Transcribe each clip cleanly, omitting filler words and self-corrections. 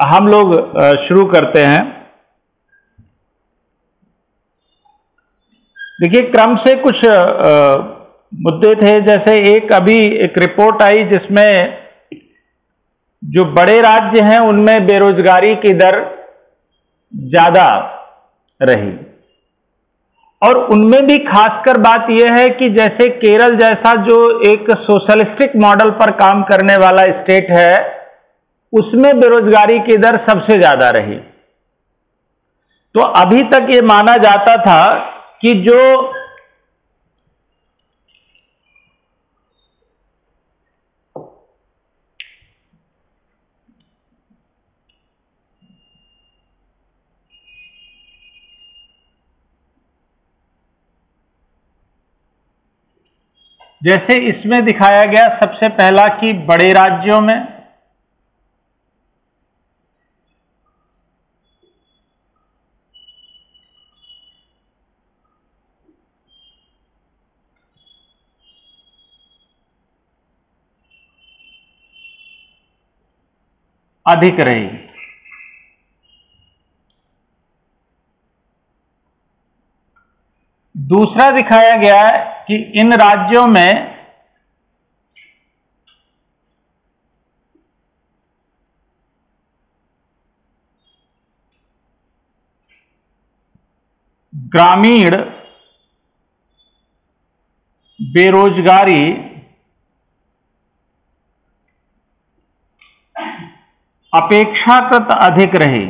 हम लोग शुरू करते हैं। देखिए, क्रम से कुछ मुद्दे थे। जैसे अभी एक रिपोर्ट आई जिसमें जो बड़े राज्य हैं उनमें बेरोजगारी की दर ज्यादा रही, और उनमें भी खासकर बात यह है कि जैसे केरल जैसा जो एक सोशलिस्टिक मॉडल पर काम करने वाला स्टेट है, उसमें बेरोजगारी की दर सबसे ज्यादा रही। तो अभी तक ये माना जाता था कि जो जैसे इसमें दिखाया गया सबसे पहला कि बड़े राज्यों में अधिक रही। दूसरा दिखाया गया है कि इन राज्यों में ग्रामीण बेरोजगारी अपेक्षाकृत अधिक रही।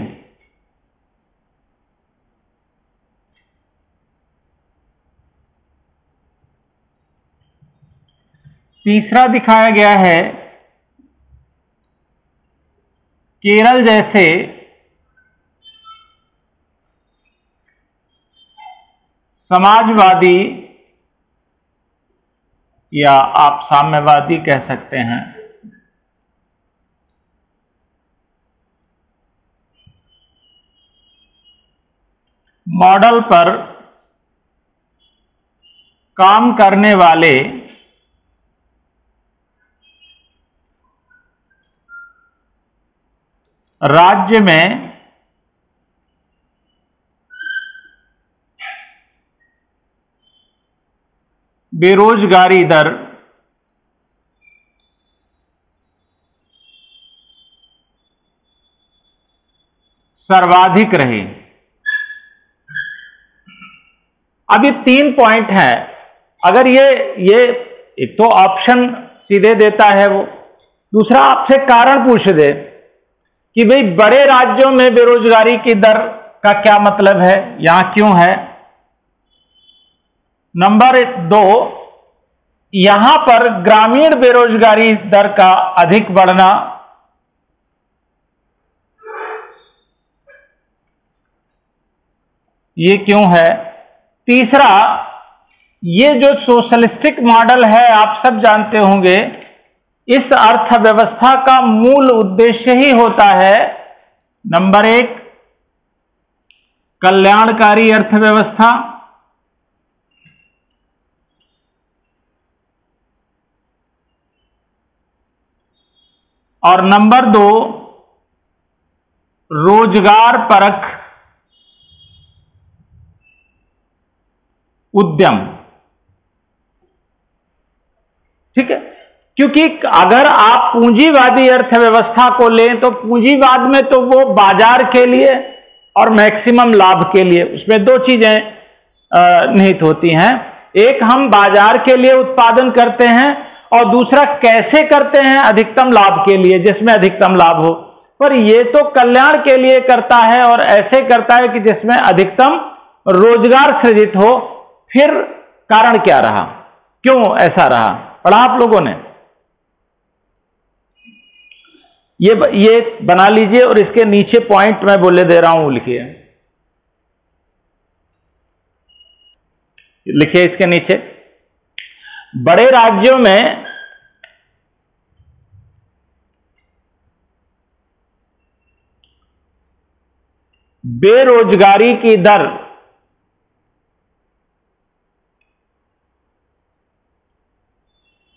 तीसरा दिखाया गया है केरल जैसे समाजवादी या आप साम्यवादी कह सकते हैं मॉडल पर काम करने वाले राज्य में बेरोजगारी दर सर्वाधिक रही। अब ये 3 पॉइंट हैं। अगर ये एक तो ऑप्शन सीधे देता है वो, दूसरा आपसे कारण पूछ दे कि भाई बड़े राज्यों में बेरोजगारी की दर का क्या मतलब है, यहां क्यों है। नंबर 2, यहां पर ग्रामीण बेरोजगारी दर का अधिक बढ़ना ये क्यों है। तीसरा, ये जो सोशलिस्टिक मॉडल है आप सब जानते होंगे, इस अर्थव्यवस्था का मूल उद्देश्य ही होता है नंबर 1 कल्याणकारी अर्थव्यवस्था, और नंबर 2 रोजगार परक उद्यम। ठीक है, क्योंकि अगर आप पूंजीवादी अर्थव्यवस्था को लें तो पूंजीवाद में तो वो बाजार के लिए और मैक्सिमम लाभ के लिए, उसमें 2 चीजें निहित होती हैं। एक, हम बाजार के लिए उत्पादन करते हैं, और दूसरा कैसे करते हैं, अधिकतम लाभ के लिए, जिसमें अधिकतम लाभ हो। पर ये तो कल्याण के लिए करता है और ऐसे करता है कि जिसमें अधिकतम रोजगार सृजित हो। फिर कारण क्या रहा, क्यों ऐसा रहा, पढ़ा आप लोगों ने? ये बना लीजिए और इसके नीचे पॉइंट मैं बोले दे रहा हूं, लिखिए लिखिए इसके नीचे। बड़े राज्यों में बेरोजगारी की दर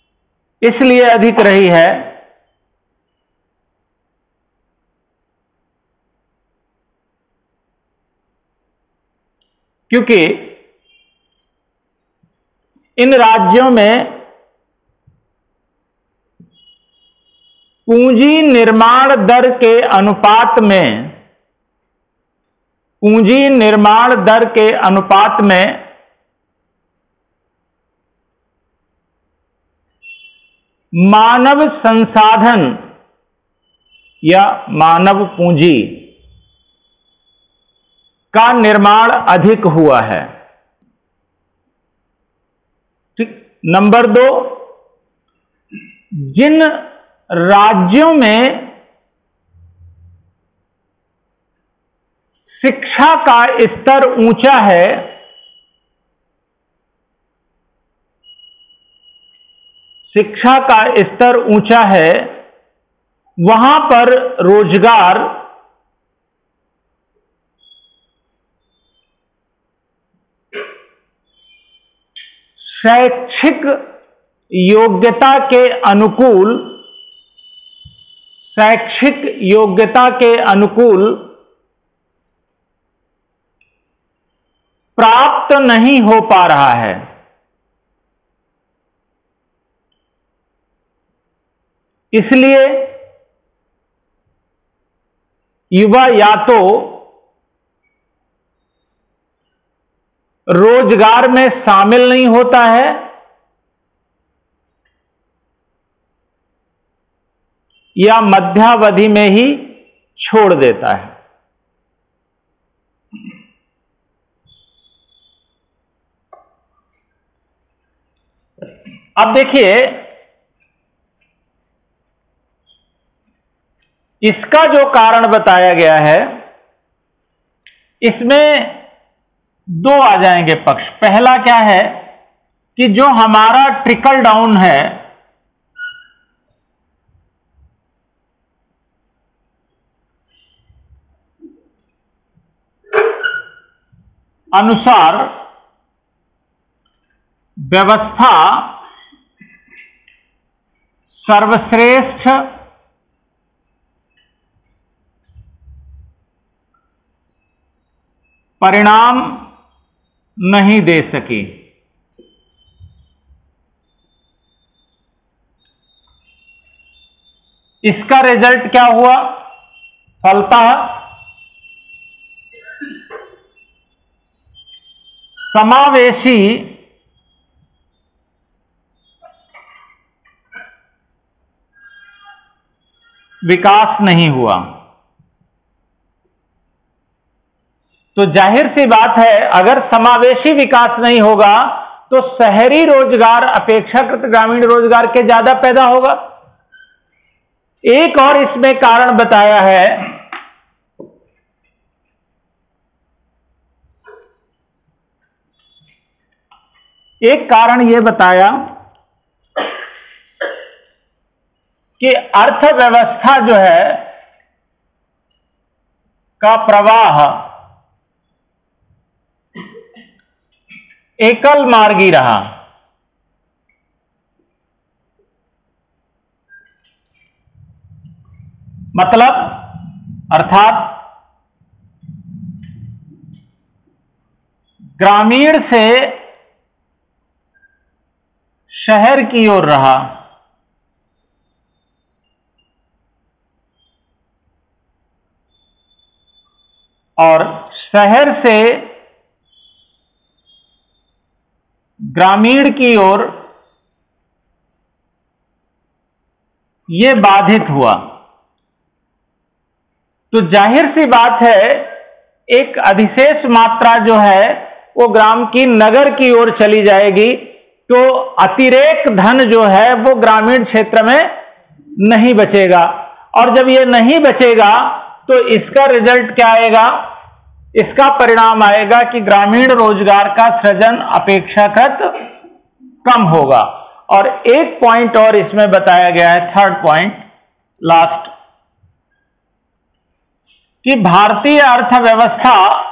इसलिए अधिक रही है क्योंकि इन राज्यों में पूंजी निर्माण दर के अनुपात में मानव संसाधन या मानव पूंजी का निर्माण अधिक हुआ है। ठीक। नंबर 2, जिन राज्यों में शिक्षा का स्तर ऊंचा है, वहां पर रोजगार शैक्षिक योग्यता के अनुकूल प्राप्त नहीं हो पा रहा है। इसलिए युवा या तो रोजगार में शामिल नहीं होता है या मध्यावधि में ही छोड़ देता है। अब देखिए, इसका जो कारण बताया गया है, इसमें 2 आ जाएंगे पक्ष। पहला क्या है कि जो हमारा ट्रिकल डाउन है, अनुसार व्यवस्था सर्वश्रेष्ठ परिणाम नहीं दे सकी। इसका रिजल्ट क्या हुआ? फलतः समावेशी विकास नहीं हुआ। तो जाहिर सी बात है, अगर समावेशी विकास नहीं होगा तो शहरी रोजगार अपेक्षाकृत ग्रामीण रोजगार के ज्यादा पैदा होगा। एक और इसमें कारण बताया है, एक कारण यह बताया कि अर्थव्यवस्था जो है का प्रवाह एकल मार्गी रहा। मतलब अर्थात ग्रामीण से शहर की ओर रहा, और शहर से ग्रामीण की ओर यह बाधित हुआ। तो जाहिर सी बात है, एक अधिशेष मात्रा जो है वो ग्राम की नगर की ओर चली जाएगी, तो अतिरेक धन जो है वो ग्रामीण क्षेत्र में नहीं बचेगा। और जब ये नहीं बचेगा तो इसका रिजल्ट क्या आएगा? इसका परिणाम आएगा कि ग्रामीण रोजगार का सृजन अपेक्षाकृत कम होगा। और एक पॉइंट और इसमें बताया गया है, थर्ड पॉइंट, लास्ट, कि भारतीय अर्थव्यवस्था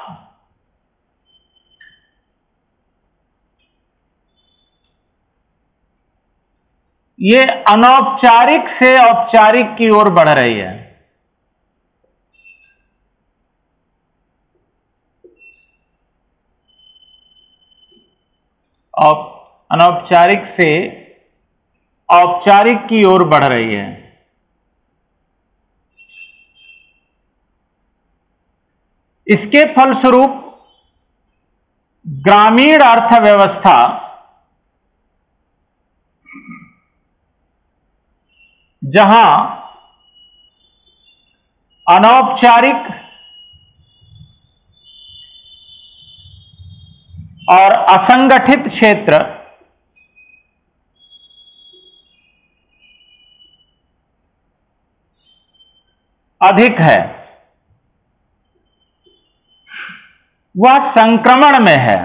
ये अनौपचारिक से औपचारिक की ओर बढ़ रही है। अनौपचारिक से औपचारिक की ओर बढ़ रही है। इसके फलस्वरूप ग्रामीण अर्थव्यवस्था जहां अनौपचारिक और असंगठित क्षेत्र अधिक है, वह संक्रमण में है।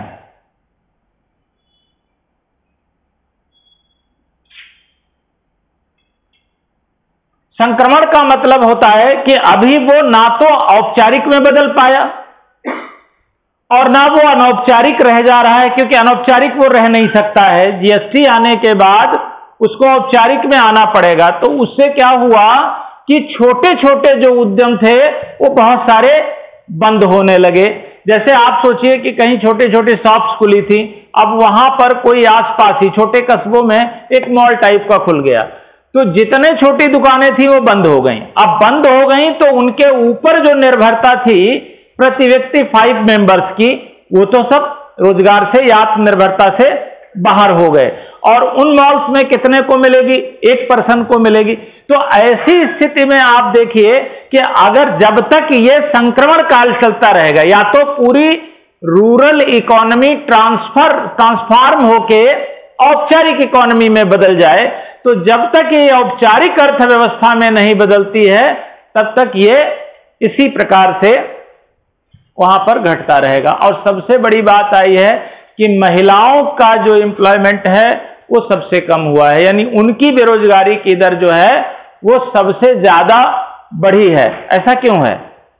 संक्रमण का मतलब होता है कि अभी वो ना तो औपचारिक में बदल पाया और ना वो अनौपचारिक रह जा रहा है, क्योंकि अनौपचारिक वो रह नहीं सकता है। जीएसटी आने के बाद उसको औपचारिक में आना पड़ेगा। तो उससे क्या हुआ कि छोटे छोटे जो उद्यम थे वो बहुत सारे बंद होने लगे। जैसे आप सोचिए कि कहीं छोटे छोटे शॉप्स खुली थी, अब वहां पर कोई आसपास ही छोटे कस्बों में एक मॉल टाइप का खुल गया, तो जितने छोटी दुकानें थी वो बंद हो गईं। अब बंद हो गईं तो उनके ऊपर जो निर्भरता थी प्रति व्यक्ति 5 मेंबर्स की, वो तो सब रोजगार से या आत्मनिर्भरता से बाहर हो गए। और उन मॉल्स में कितने को मिलेगी? 1 पर्सन को मिलेगी। तो ऐसी स्थिति में आप देखिए कि अगर जब तक ये संक्रमण काल चलता रहेगा, या तो पूरी रूरल इकोनॉमी ट्रांसफॉर्म होके औपचारिक इकोनॉमी में बदल जाए, तो जब तक ये औपचारिक अर्थव्यवस्था में नहीं बदलती है तब तक ये इसी प्रकार से वहां पर घटता रहेगा। और सबसे बड़ी बात आई है कि महिलाओं का जो एम्प्लॉयमेंट है वो सबसे कम हुआ है, यानी उनकी बेरोजगारी की दर जो है वो सबसे ज्यादा बढ़ी है। ऐसा क्यों है?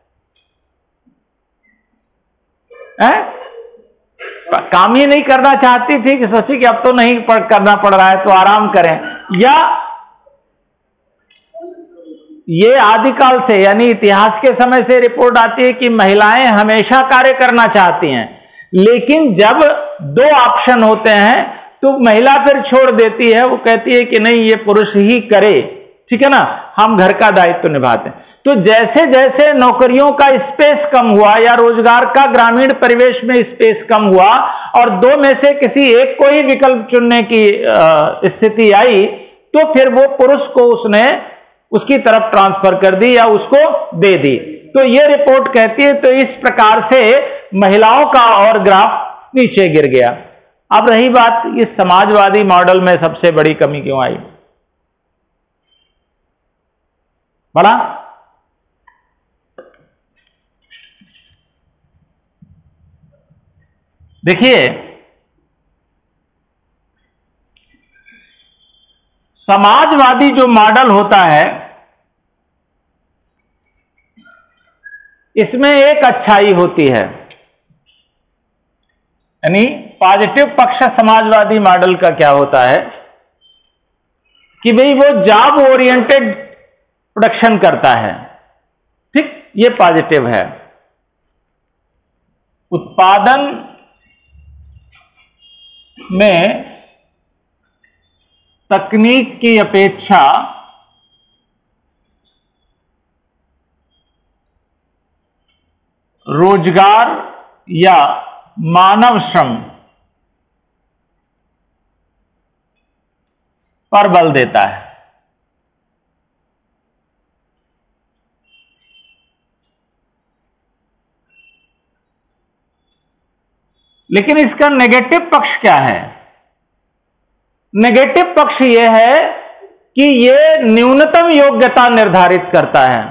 काम ही नहीं करना चाहती थी कि सोची कि अब तो नहीं करना पड़ रहा है तो आराम करें, या ये आदिकाल से यानी इतिहास के समय से रिपोर्ट आती है कि महिलाएं हमेशा कार्य करना चाहती हैं, लेकिन जब 2 ऑप्शन होते हैं तो महिला फिर छोड़ देती है। वो कहती है कि नहीं, ये पुरुष ही करे, ठीक है ना, हम घर का दायित्व निभाते हैं। तो जैसे जैसे नौकरियों का स्पेस कम हुआ या रोजगार का ग्रामीण परिवेश में स्पेस कम हुआ और 2 में से किसी एक को ही विकल्प चुनने की स्थिति आई, तो फिर वो पुरुष को उसने उसकी तरफ ट्रांसफर कर दी या उसको दे दी। तो ये रिपोर्ट कहती है, तो इस प्रकार से महिलाओं का और ग्राफ नीचे गिर गया। अब रही बात इस समाजवादी मॉडल में सबसे बड़ी कमी क्यों आई? बड़ा देखिए, समाजवादी जो मॉडल होता है इसमें एक अच्छाई होती है, यानी पॉजिटिव पक्ष समाजवादी मॉडल का क्या होता है कि भाई वो जॉब ओरिएंटेड प्रोडक्शन करता है, ठीक, ये पॉजिटिव है। उत्पादन में तकनीक की अपेक्षा रोजगार या मानव श्रम पर बल देता है। लेकिन इसका नेगेटिव पक्ष क्या है? नेगेटिव पक्ष यह है कि यह न्यूनतम योग्यता निर्धारित करता है।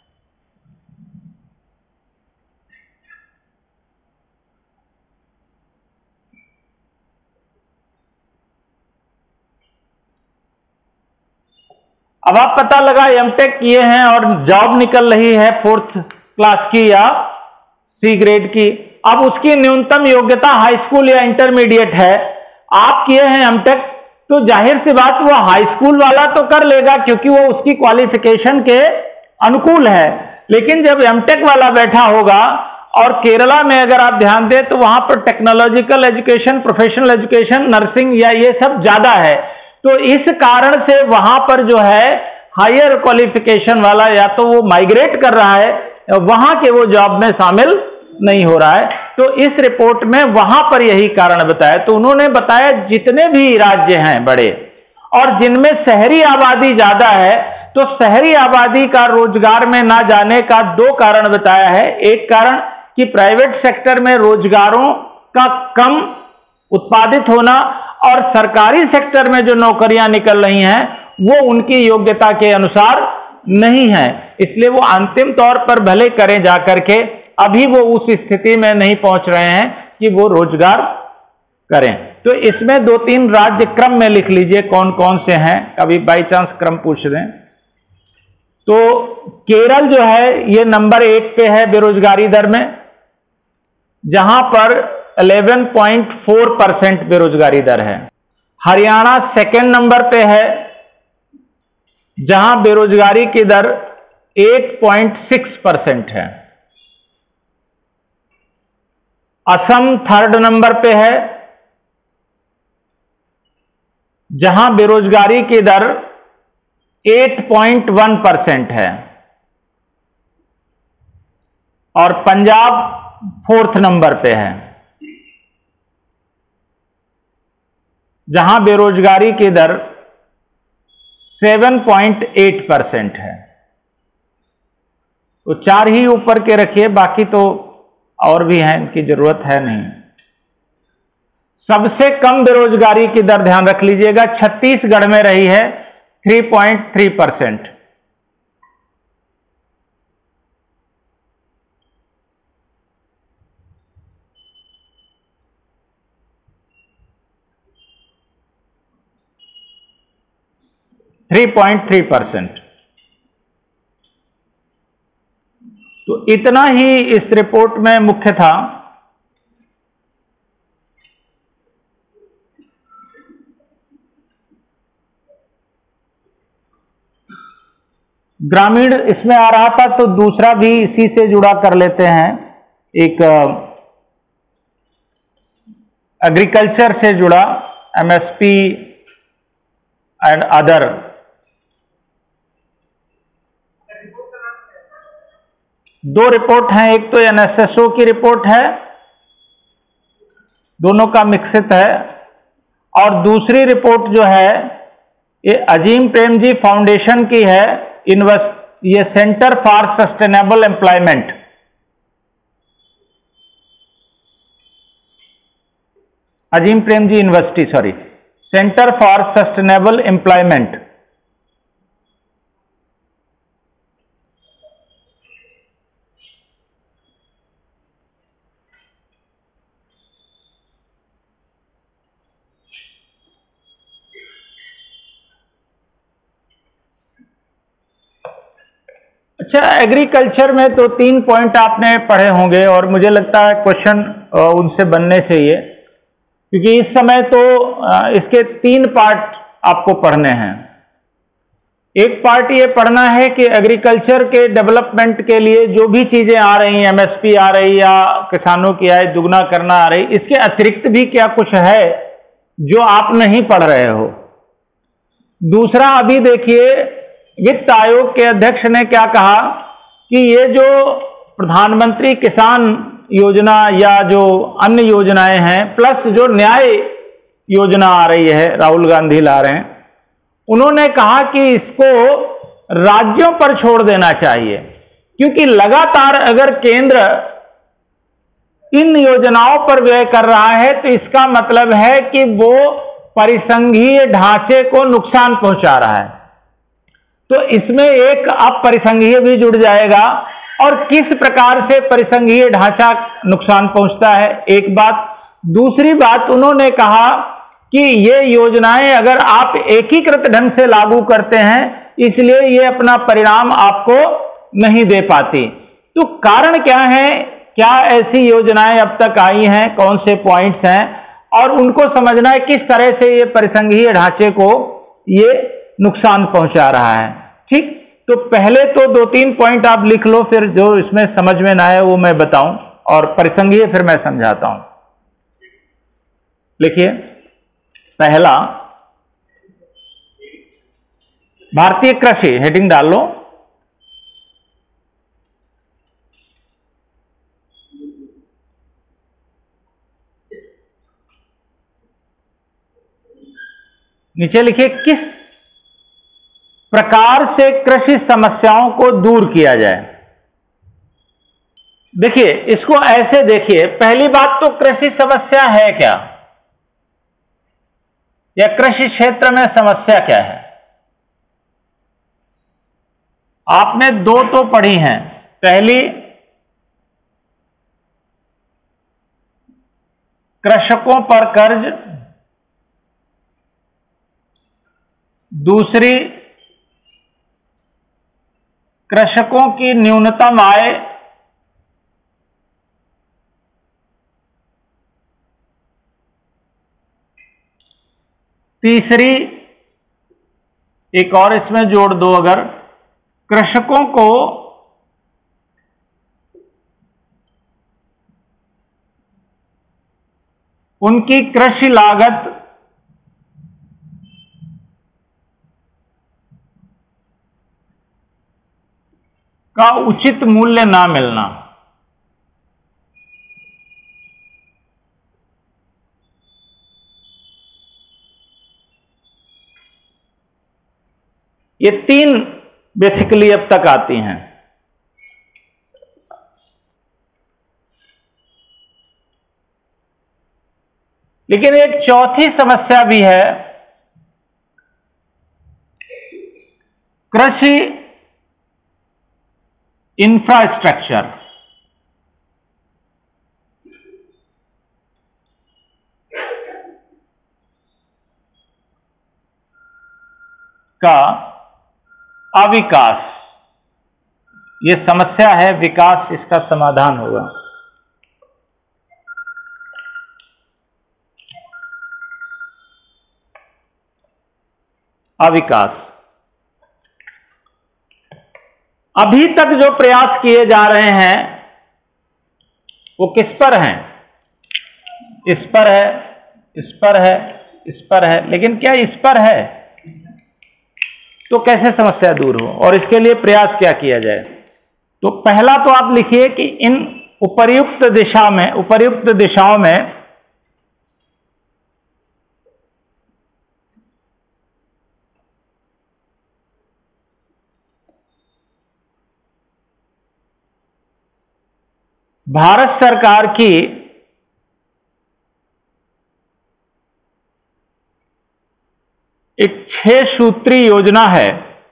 अब आप पता लगा एमटेक किए हैं और जॉब निकल रही है 4th क्लास की या C ग्रेड की, अब उसकी न्यूनतम योग्यता हाई स्कूल या इंटरमीडिएट है। आप किए हैं एमटेक, तो जाहिर सी बात वो हाई स्कूल वाला तो कर लेगा क्योंकि वो उसकी क्वालिफिकेशन के अनुकूल है। लेकिन जब एमटेक वाला बैठा होगा और केरला में अगर आप ध्यान दें तो वहां पर technological education, professional education, nursing या ये सब ज्यादा है। तो इस कारण से वहां पर जो है हायर क्वालिफिकेशन वाला या तो वो माइग्रेट कर रहा है, वहां के वो जॉब में शामिल नहीं हो रहा है। तो इस रिपोर्ट में वहां पर यही कारण बताया। तो उन्होंने बताया जितने भी राज्य हैं बड़े और जिनमें शहरी आबादी ज्यादा है, तो शहरी आबादी का रोजगार में ना जाने का दो कारण बताया है। एक कारण कि प्राइवेट सेक्टर में रोजगारों का कम उत्पादित होना और सरकारी सेक्टर में जो नौकरियां निकल रही हैं वो उनकी योग्यता के अनुसार नहीं है, इसलिए वो अंतिम तौर पर भले करें जाकर के, अभी वो उस स्थिति में नहीं पहुंच रहे हैं कि वो रोजगार करें। तो इसमें 2-3 राज्य क्रम में लिख लीजिए कौन कौन से हैं, कभी बाई चांस क्रम पूछ दें। तो केरल जो है ये नंबर 1 पे है बेरोजगारी दर में, जहां पर 11.4% बेरोजगारी दर है। हरियाणा सेकंड नंबर पे है, जहां बेरोजगारी की दर 8.6% है। असम थर्ड नंबर पे है, जहां बेरोजगारी की दर 8.1% है। और पंजाब 4th नंबर पे है, जहां बेरोजगारी की दर 7.8% है। तो 4 ही ऊपर के रखिए, बाकी तो और भी हैं, इनकी जरूरत है नहीं। सबसे कम बेरोजगारी की दर ध्यान रख लीजिएगा, छत्तीसगढ़ में रही है 3.3%। तो इतना ही इस रिपोर्ट में मुख्य था। ग्रामीण इसमें आ रहा था, तो दूसरा भी इसी से जुड़ा कर लेते हैं, एक एग्रीकल्चर से जुड़ा, एमएसपी एंड अदर। दो रिपोर्ट हैं, एक तो एनएसएसओ की रिपोर्ट है, दोनों का मिश्रित है, और दूसरी रिपोर्ट जो है ये अजीम प्रेमजी फाउंडेशन की है, ये centre for sustainable employment. Azim Premji university, sorry, centre for sustainable employment. अच्छा, एग्रीकल्चर में तो 3 पॉइंट आपने पढ़े होंगे और मुझे लगता है क्वेश्चन उनसे बनने चाहिए, क्योंकि इस समय तो इसके 3 पार्ट आपको पढ़ने हैं। एक पार्ट ये पढ़ना है कि एग्रीकल्चर के डेवलपमेंट के लिए जो भी चीजें आ रही हैं, एमएसपी आ रही या किसानों की आय दुगना करना आ रही, इसके अतिरिक्त भी क्या कुछ है जो आप नहीं पढ़ रहे हो। दूसरा, अभी देखिए वित्त आयोग के अध्यक्ष ने क्या कहा कि ये जो प्रधानमंत्री किसान योजना या जो अन्य योजनाएं हैं, प्लस जो न्याय योजना आ रही है, राहुल गांधी ला रहे हैं, उन्होंने कहा कि इसको राज्यों पर छोड़ देना चाहिए, क्योंकि लगातार अगर केंद्र इन योजनाओं पर व्यय कर रहा है तो इसका मतलब है कि वो परिसंघीय ढांचे को नुकसान पहुंचा रहा है। तो इसमें एक अब परिसंघीय भी जुड़ जाएगा, और किस प्रकार से परिसंघीय ढांचा नुकसान पहुंचता है, एक बात। दूसरी बात, उन्होंने कहा कि ये योजनाएं अगर आप एकीकृत ढंग से लागू करते हैं, इसलिए ये अपना परिणाम आपको नहीं दे पाती। तो कारण क्या है, क्या ऐसी योजनाएं अब तक आई हैं, कौन से पॉइंट्स हैं, और उनको समझना है किस तरह से ये परिसंघीय ढांचे को ये नुकसान पहुंचा रहा है। ठीक, तो पहले तो 2-3 पॉइंट आप लिख लो, फिर जो इसमें समझ में ना आए वो मैं बताऊं, और परिसंघीय फिर मैं समझाता हूं। लिखिए, पहला, भारतीय कृषि, हेडिंग डाल लो। नीचे लिखिए, किस प्रकार से कृषि समस्याओं को दूर किया जाए। देखिए, इसको ऐसे देखिए, पहली बात तो कृषि समस्या है क्या, या कृषि क्षेत्र में समस्या क्या है। आपने दो तो पढ़ी हैं, पहली कृषकों पर कर्ज, दूसरी कृषकों की न्यूनतम आय, तीसरी, एक और इसमें जोड़ दो, अगर कृषकों को उनकी कृषि लागत का उचित मूल्य ना मिलना। ये तीन बेसिकली अब तक आती हैं। लेकिन एक चौथी समस्या भी है, कृषि इंफ्रास्ट्रक्चर का अविकास। ये समस्या है, विकास इसका समाधान होगा। अविकास, अभी तक जो प्रयास किए जा रहे हैं वो किस पर हैं? इस पर है, इस पर है, इस पर है, लेकिन क्या इस पर है? तो कैसे समस्या दूर हो, और इसके लिए प्रयास क्या किया जाए? तो पहला तो आप लिखिए कि इन उपर्युक्त दिशाओं में भारत सरकार की एक 6 सूत्री योजना है।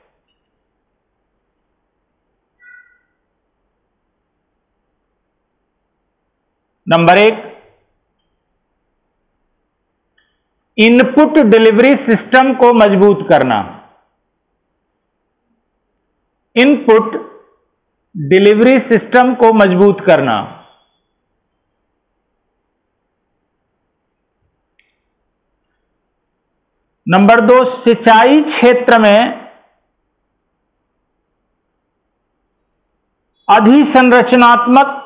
नंबर 1, इनपुट डिलीवरी सिस्टम को मजबूत करना। इनपुट डिलीवरी सिस्टम को मजबूत करना। नंबर 2, सिंचाई क्षेत्र में अधिसंरचनात्मक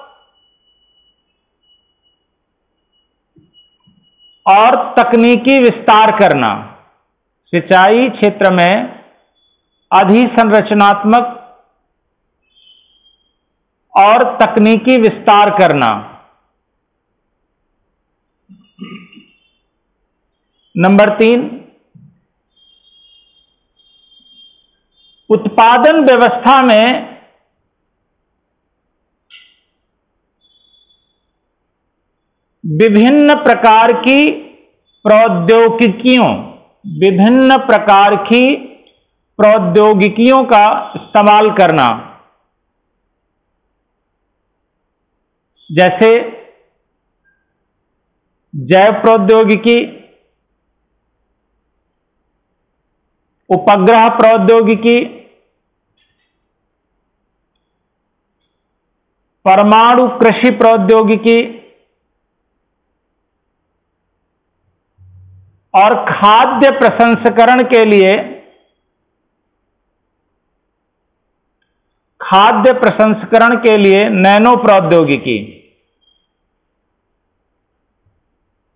और तकनीकी विस्तार करना। सिंचाई क्षेत्र में अधिसंरचनात्मक और तकनीकी विस्तार करना। नंबर 3, उत्पादन व्यवस्था में विभिन्न प्रकार की प्रौद्योगिकियों का इस्तेमाल करना, जैसे जैव प्रौद्योगिकी, उपग्रह प्रौद्योगिकी, परमाणु कृषि प्रौद्योगिकी और खाद्य प्रसंस्करण के लिए नैनो प्रौद्योगिकी।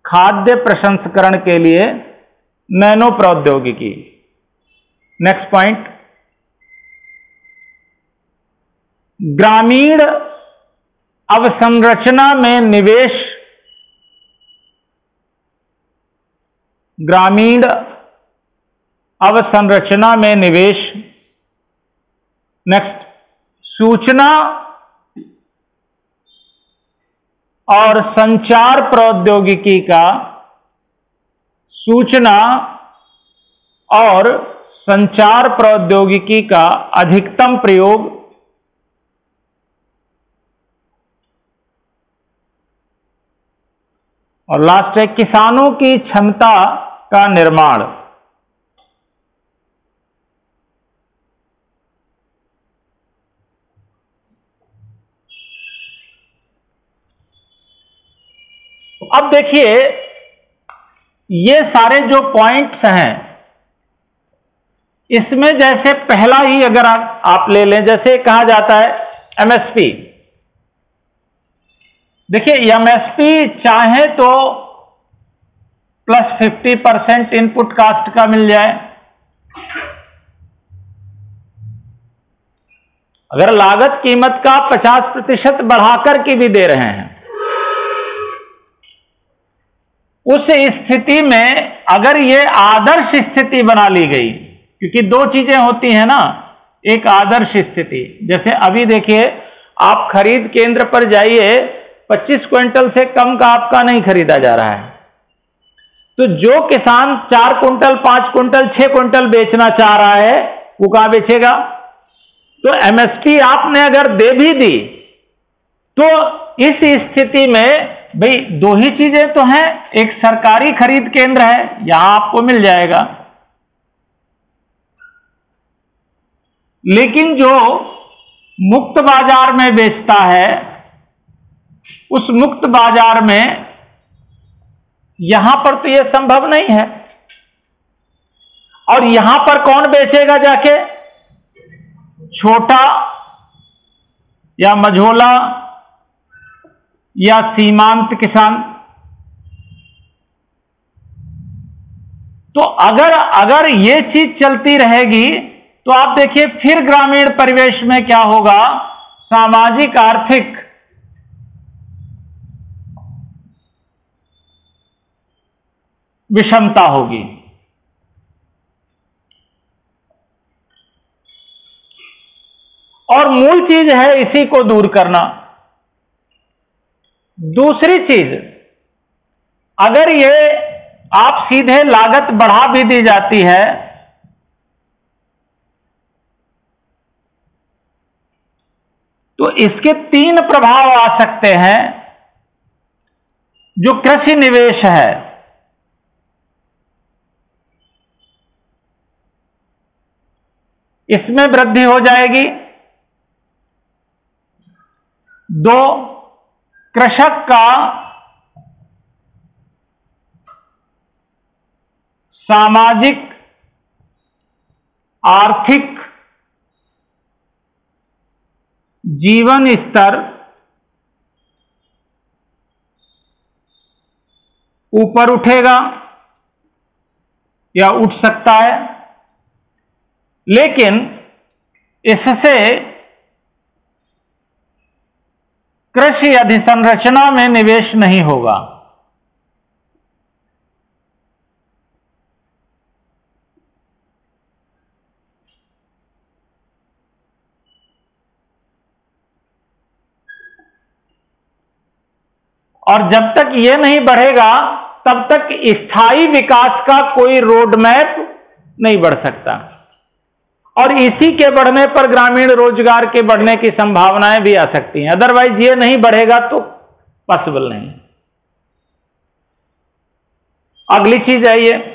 खाद्य प्रसंस्करण के लिए नैनो प्रौद्योगिकी। नेक्स्ट पॉइंट, ग्रामीण अवसंरचना में निवेश। ग्रामीण अवसंरचना में निवेश। नेक्स्ट, सूचना और संचार प्रौद्योगिकी का, सूचना और संचार प्रौद्योगिकी का अधिकतम प्रयोग। और लास्ट है किसानों की क्षमता का निर्माण। अब देखिए, ये सारे जो पॉइंट्स हैं, इसमें जैसे पहला ही अगर आप ले लें, जैसे कहा जाता है एमएसपी। देखिए, एमएसपी चाहे तो +50% इनपुट कास्ट का मिल जाए, अगर लागत कीमत का 50% बढ़ाकर के भी दे रहे हैं, उस स्थिति में अगर ये आदर्श स्थिति बना ली गई, क्योंकि दो चीजें होती हैं ना, एक आदर्श स्थिति, जैसे अभी देखिए आप खरीद केंद्र पर जाइए, 25 क्विंटल से कम का आपका नहीं खरीदा जा रहा है। तो जो किसान 4 क्विंटल, 5 क्विंटल, 6 क्विंटल बेचना चाह रहा है, वो कहां बेचेगा? तो एमएसपी आपने अगर दे भी दी, तो इस स्थिति में भाई दो ही चीजें तो हैं, एक सरकारी खरीद केंद्र है, यहां आपको मिल जाएगा, लेकिन जो मुक्त बाजार में बेचता है, उस मुक्त बाजार में यहां पर तो यह संभव नहीं है। और यहां पर कौन बेचेगा जाके? छोटा या मझोला या सीमांत किसान। तो अगर ये चीज चलती रहेगी, तो आप देखिए फिर ग्रामीण परिवेश में क्या होगा, सामाजिक आर्थिक विषमता होगी। और मूल चीज है इसी को दूर करना। दूसरी चीज, अगर ये आप सीधे लागत बढ़ा भी दी जाती है, तो इसके 3 प्रभाव आ सकते हैं। जो कृषि निवेश है, इसमें वृद्धि हो जाएगी। 2, कृषक का सामाजिक आर्थिक जीवन स्तर ऊपर उठेगा या उठ सकता है, लेकिन इससे कृषि अधोसंरचना में निवेश नहीं होगा। और जब तक ये नहीं बढ़ेगा, तब तक स्थायी विकास का कोई रोड मैप नहीं बढ़ सकता। और इसी के बढ़ने पर ग्रामीण रोजगार के बढ़ने की संभावनाएं भी आ सकती हैं। अदरवाइज ये नहीं बढ़ेगा तो पॉसिबल नहीं। अगली चीज है ये,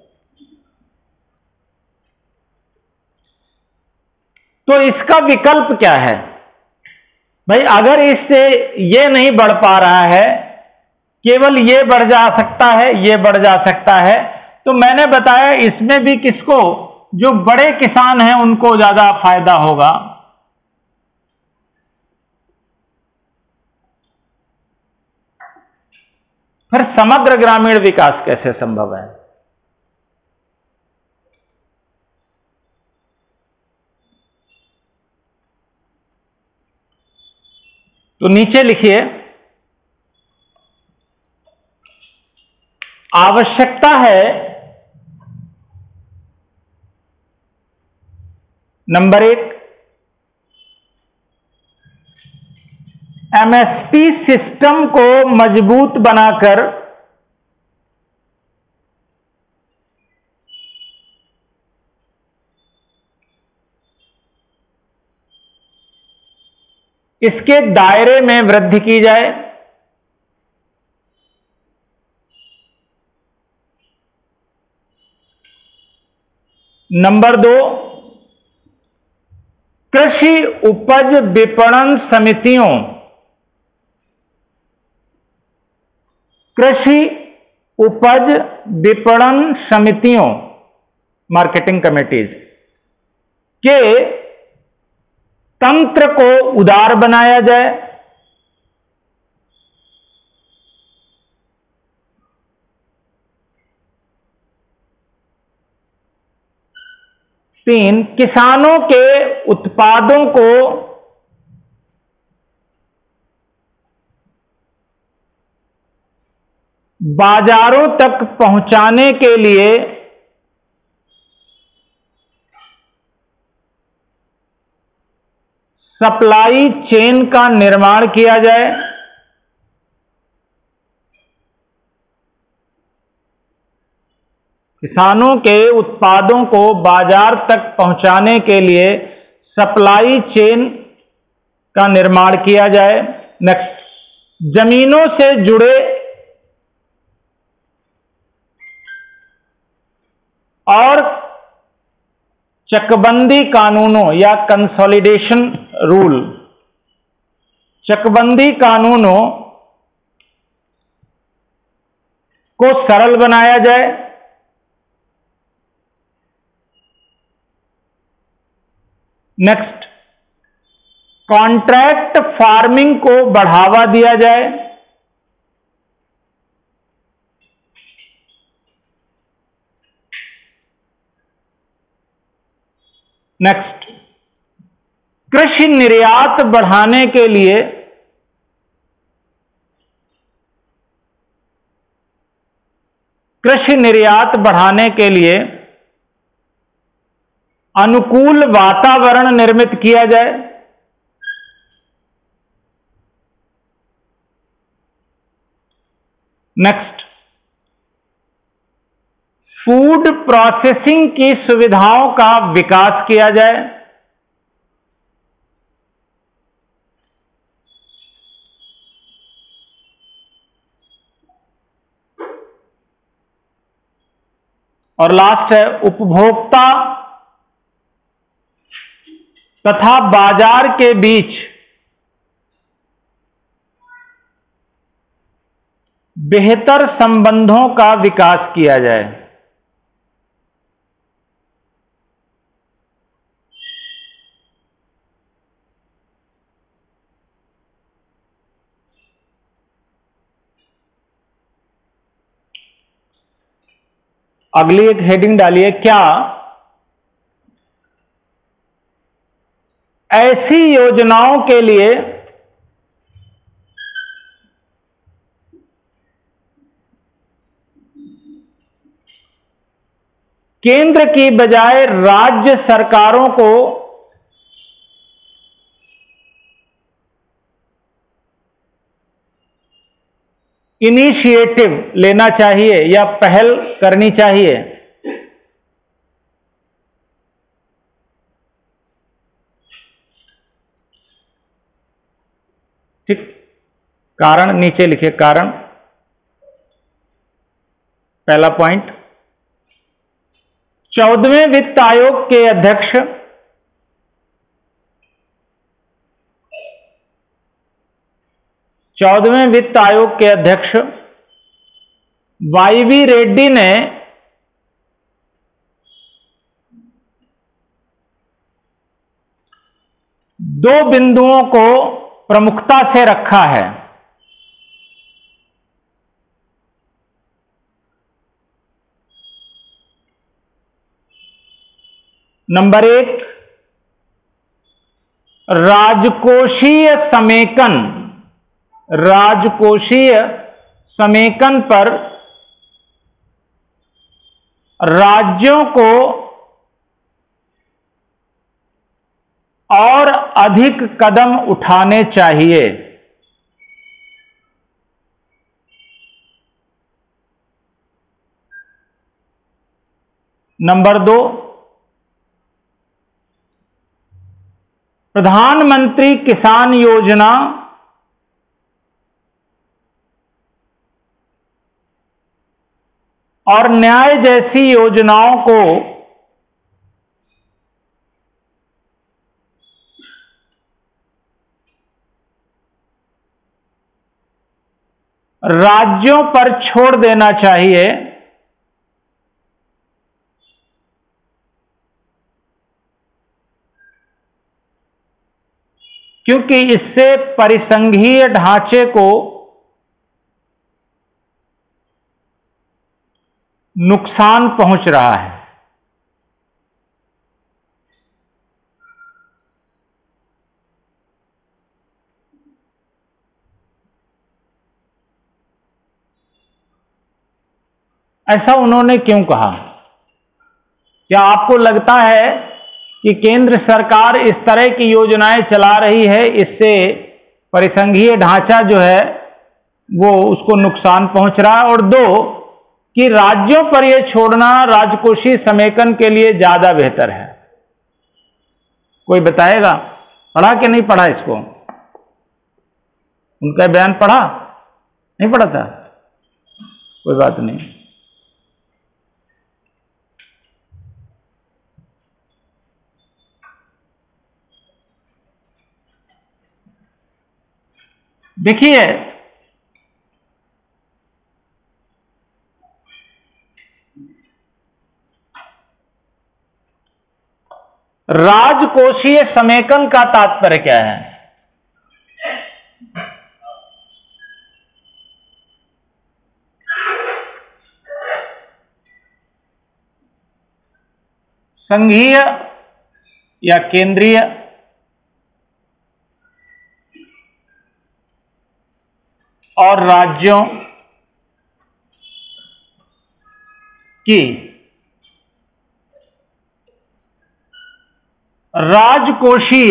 तो इसका विकल्प क्या है? भाई अगर इससे ये नहीं बढ़ पा रहा है, केवल ये बढ़ जा सकता है, ये बढ़ जा सकता है, तो मैंने बताया इसमें भी किसको, जो बड़े किसान हैं उनको ज्यादा फायदा होगा। फिर समग्र ग्रामीण विकास कैसे संभव है? तो नीचे लिखिए, आवश्यकता है नंबर 1, एमएसपी सिस्टम को मजबूत बनाकर इसके दायरे में वृद्धि की जाए। नंबर 2, कृषि उपज विपणन समितियों, कृषि उपज विपणन समितियों, मार्केटिंग कमेटीज के तंत्र को उदार बनाया जाए। तीन, किसानों के उत्पादों को बाजारों तक पहुंचाने के लिए सप्लाई चेन का निर्माण किया जाए। किसानों के उत्पादों को बाजार तक पहुंचाने के लिए सप्लाई चेन का निर्माण किया जाए। नेक्स्ट, जमीनों से जुड़े और चकबंदी कानूनों या कंसोलिडेशन रूल, चकबंदी कानूनों को सरल बनाया जाए। नेक्स्ट, कॉन्ट्रैक्ट फार्मिंग को बढ़ावा दिया जाए। नेक्स्ट, कृषि निर्यात बढ़ाने के लिए अनुकूल वातावरण निर्मित किया जाए। नेक्स्ट, फूड प्रोसेसिंग की सुविधाओं का विकास किया जाए। और लास्ट है, उपभोक्ता तथा बाजार के बीच बेहतर संबंधों का विकास किया जाए। अगली एक हेडिंग डालिए, क्या ऐसी योजनाओं के लिए केंद्र की बजाय राज्य सरकारों को इनिशिएटिव लेना चाहिए या पहल करनी चाहिए? ठीक, कारण नीचे लिखिए। कारण, पहला पॉइंट, 14वें वित्त आयोग के अध्यक्ष वाईवी रेड्डी ने दो बिंदुओं को प्रमुखता से रखा है। नंबर 1, राजकोषीय समेकन। राजकोषीय समेकन पर राज्यों को और अधिक कदम उठाने चाहिए। नंबर 2, प्रधानमंत्री किसान योजना और न्याय जैसी योजनाओं को राज्यों पर छोड़ देना चाहिए, क्योंकि इससे परिसंघीय ढांचे को नुकसान पहुंच रहा है। ऐसा उन्होंने क्यों कहा? क्या आपको लगता है कि केंद्र सरकार इस तरह की योजनाएं चला रही है, इससे परिसंघीय ढांचा जो है वो उसको नुकसान पहुंच रहा है? और 2, कि राज्यों पर यह छोड़ना राजकोषीय समेकन के लिए ज्यादा बेहतर है? कोई बताएगा? पढ़ा कि नहीं पढ़ा इसको? उनका बयान पढ़ा? नहीं पढ़ा था? कोई बात नहीं। देखिए, राजकोषीय समेकन का तात्पर्य क्या है? संघीय या केंद्रीय और राज्यों की राजकोषीय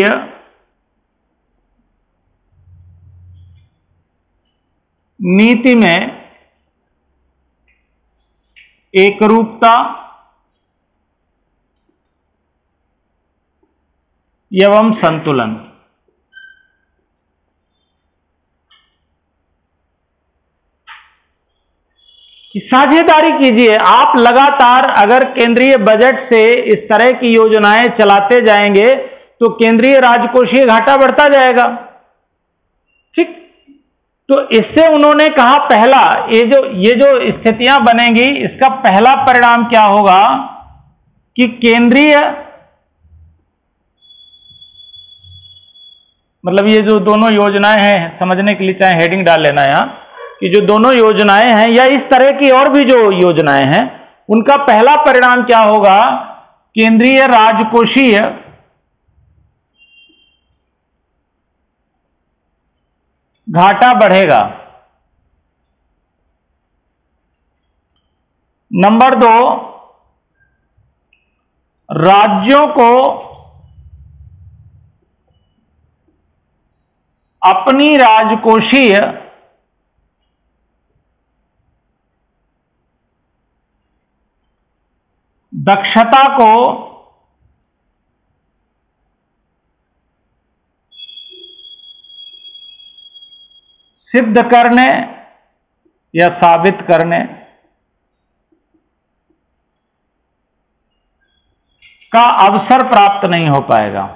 नीति में एकरूपता एवं संतुलन। साझेदारी कीजिए। आप लगातार अगर केंद्रीय बजट से इस तरह की योजनाएं चलाते जाएंगे तो केंद्रीय राजकोषीय घाटा बढ़ता जाएगा। ठीक, तो इससे उन्होंने कहा पहला ये जो स्थितियां बनेंगी, इसका पहला परिणाम क्या होगा कि केंद्रीय, मतलब ये जो दोनों योजनाएं हैं, समझने के लिए चाहे हेडिंग डाल लेना यहां, कि जो दोनों योजनाएं हैं या इस तरह की और भी जो योजनाएं हैं, उनका पहला परिणाम क्या होगा? केंद्रीय राजकोषीय घाटा बढ़ेगा। नंबर 2, राज्यों को अपनी राजकोषीय दक्षता को सिद्ध करने या साबित करने का अवसर प्राप्त नहीं हो पाएगा।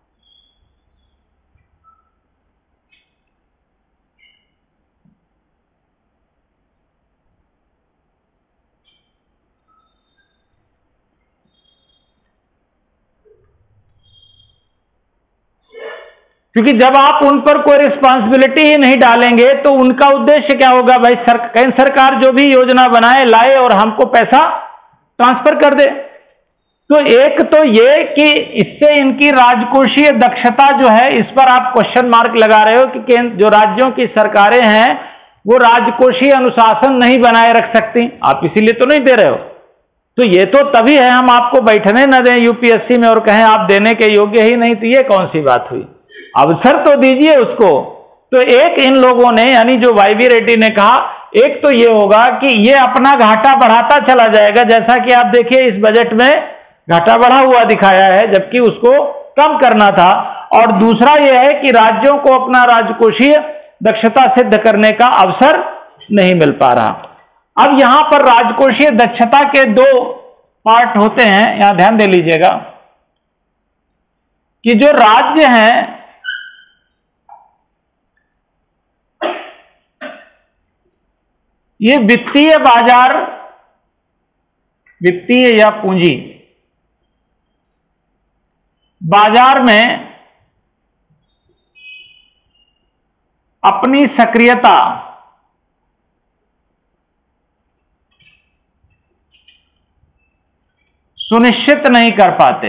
क्योंकि जब आप उन पर कोई रिस्पांसिबिलिटी ही नहीं डालेंगे तो उनका उद्देश्य क्या होगा? भाई केंद्र सरकार जो भी योजना बनाए, लाए और हमको पैसा ट्रांसफर कर दे। तो एक तो ये कि इससे इनकी राजकोषीय दक्षता जो है, इस पर आप क्वेश्चन मार्क लगा रहे हो कि जो राज्यों की सरकारें हैं वो राजकोषीय अनुशासन नहीं बनाए रख सकती, आप इसीलिए तो नहीं दे रहे हो। तो ये तो तभी है हम आपको बैठने न दें यूपीएससी में और कहें आप देने के योग्य ही नहीं, तो ये कौन सी बात हुई? अवसर तो दीजिए उसको। तो एक इन लोगों ने, यानी जो वाईवी रेड्डी ने कहा, एक तो ये होगा कि ये अपना घाटा बढ़ाता चला जाएगा, जैसा कि आप देखिए इस बजट में घाटा बढ़ा हुआ दिखाया है जबकि उसको कम करना था। और दूसरा यह है कि राज्यों को अपना राजकोषीय दक्षता सिद्ध करने का अवसर नहीं मिल पा रहा। अब यहां पर राजकोषीय दक्षता के दो पार्ट होते हैं, यहां ध्यान दे लीजिएगा कि जो राज्य हैं ये वित्तीय बाजार, वित्तीय या पूंजी बाजार में अपनी सक्रियता सुनिश्चित नहीं कर पाते।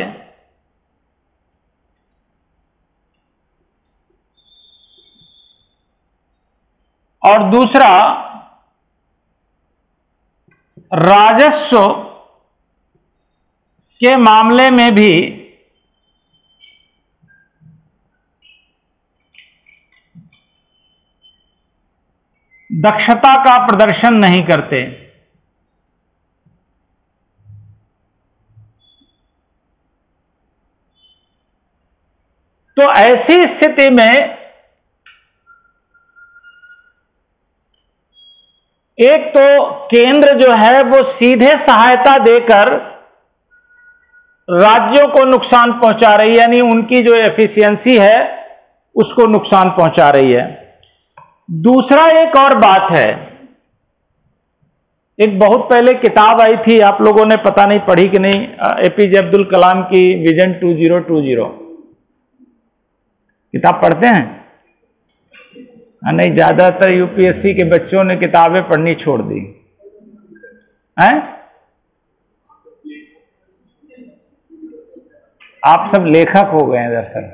और दूसरा, राजस्व के मामले में भी दक्षता का प्रदर्शन नहीं करते। तो ऐसी स्थिति में एक तो केंद्र जो है वो सीधे सहायता देकर राज्यों को नुकसान पहुंचा रही है, यानी उनकी जो एफिशिएंसी है उसको नुकसान पहुंचा रही है। दूसरा एक और बात है, एक बहुत पहले किताब आई थी, आप लोगों ने पता नहीं पढ़ी कि नहीं, एपीजे अब्दुल कलाम की विजन 2020 किताब पढ़ते हैं? नहीं, ज्यादातर यूपीएससी के बच्चों ने किताबें पढ़नी छोड़ दी हैं। आप सब लेखक हो गए हैं दरअसल।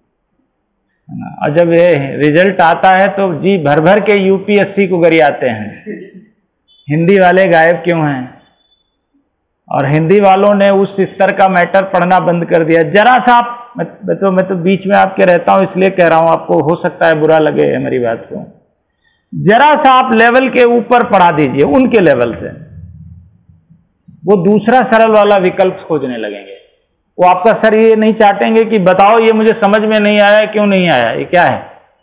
और जब ये रिजल्ट आता है तो जी भर भर के यूपीएससी को गरियाते हैं, हिंदी वाले गायब क्यों हैं? और हिंदी वालों ने उस स्तर का मैटर पढ़ना बंद कर दिया। जरा सा आप, मैं तो बीच में आपके रहता हूं इसलिए कह रहा हूं, आपको हो सकता है बुरा लगे मेरी बात को। जरा सा आप लेवल के ऊपर पढ़ा दीजिए, उनके लेवल से, वो दूसरा सरल वाला विकल्प खोजने लगेंगे। वो आपका सर ये नहीं चाटेंगे कि बताओ ये मुझे समझ में नहीं आया, क्यों नहीं आया, ये क्या है?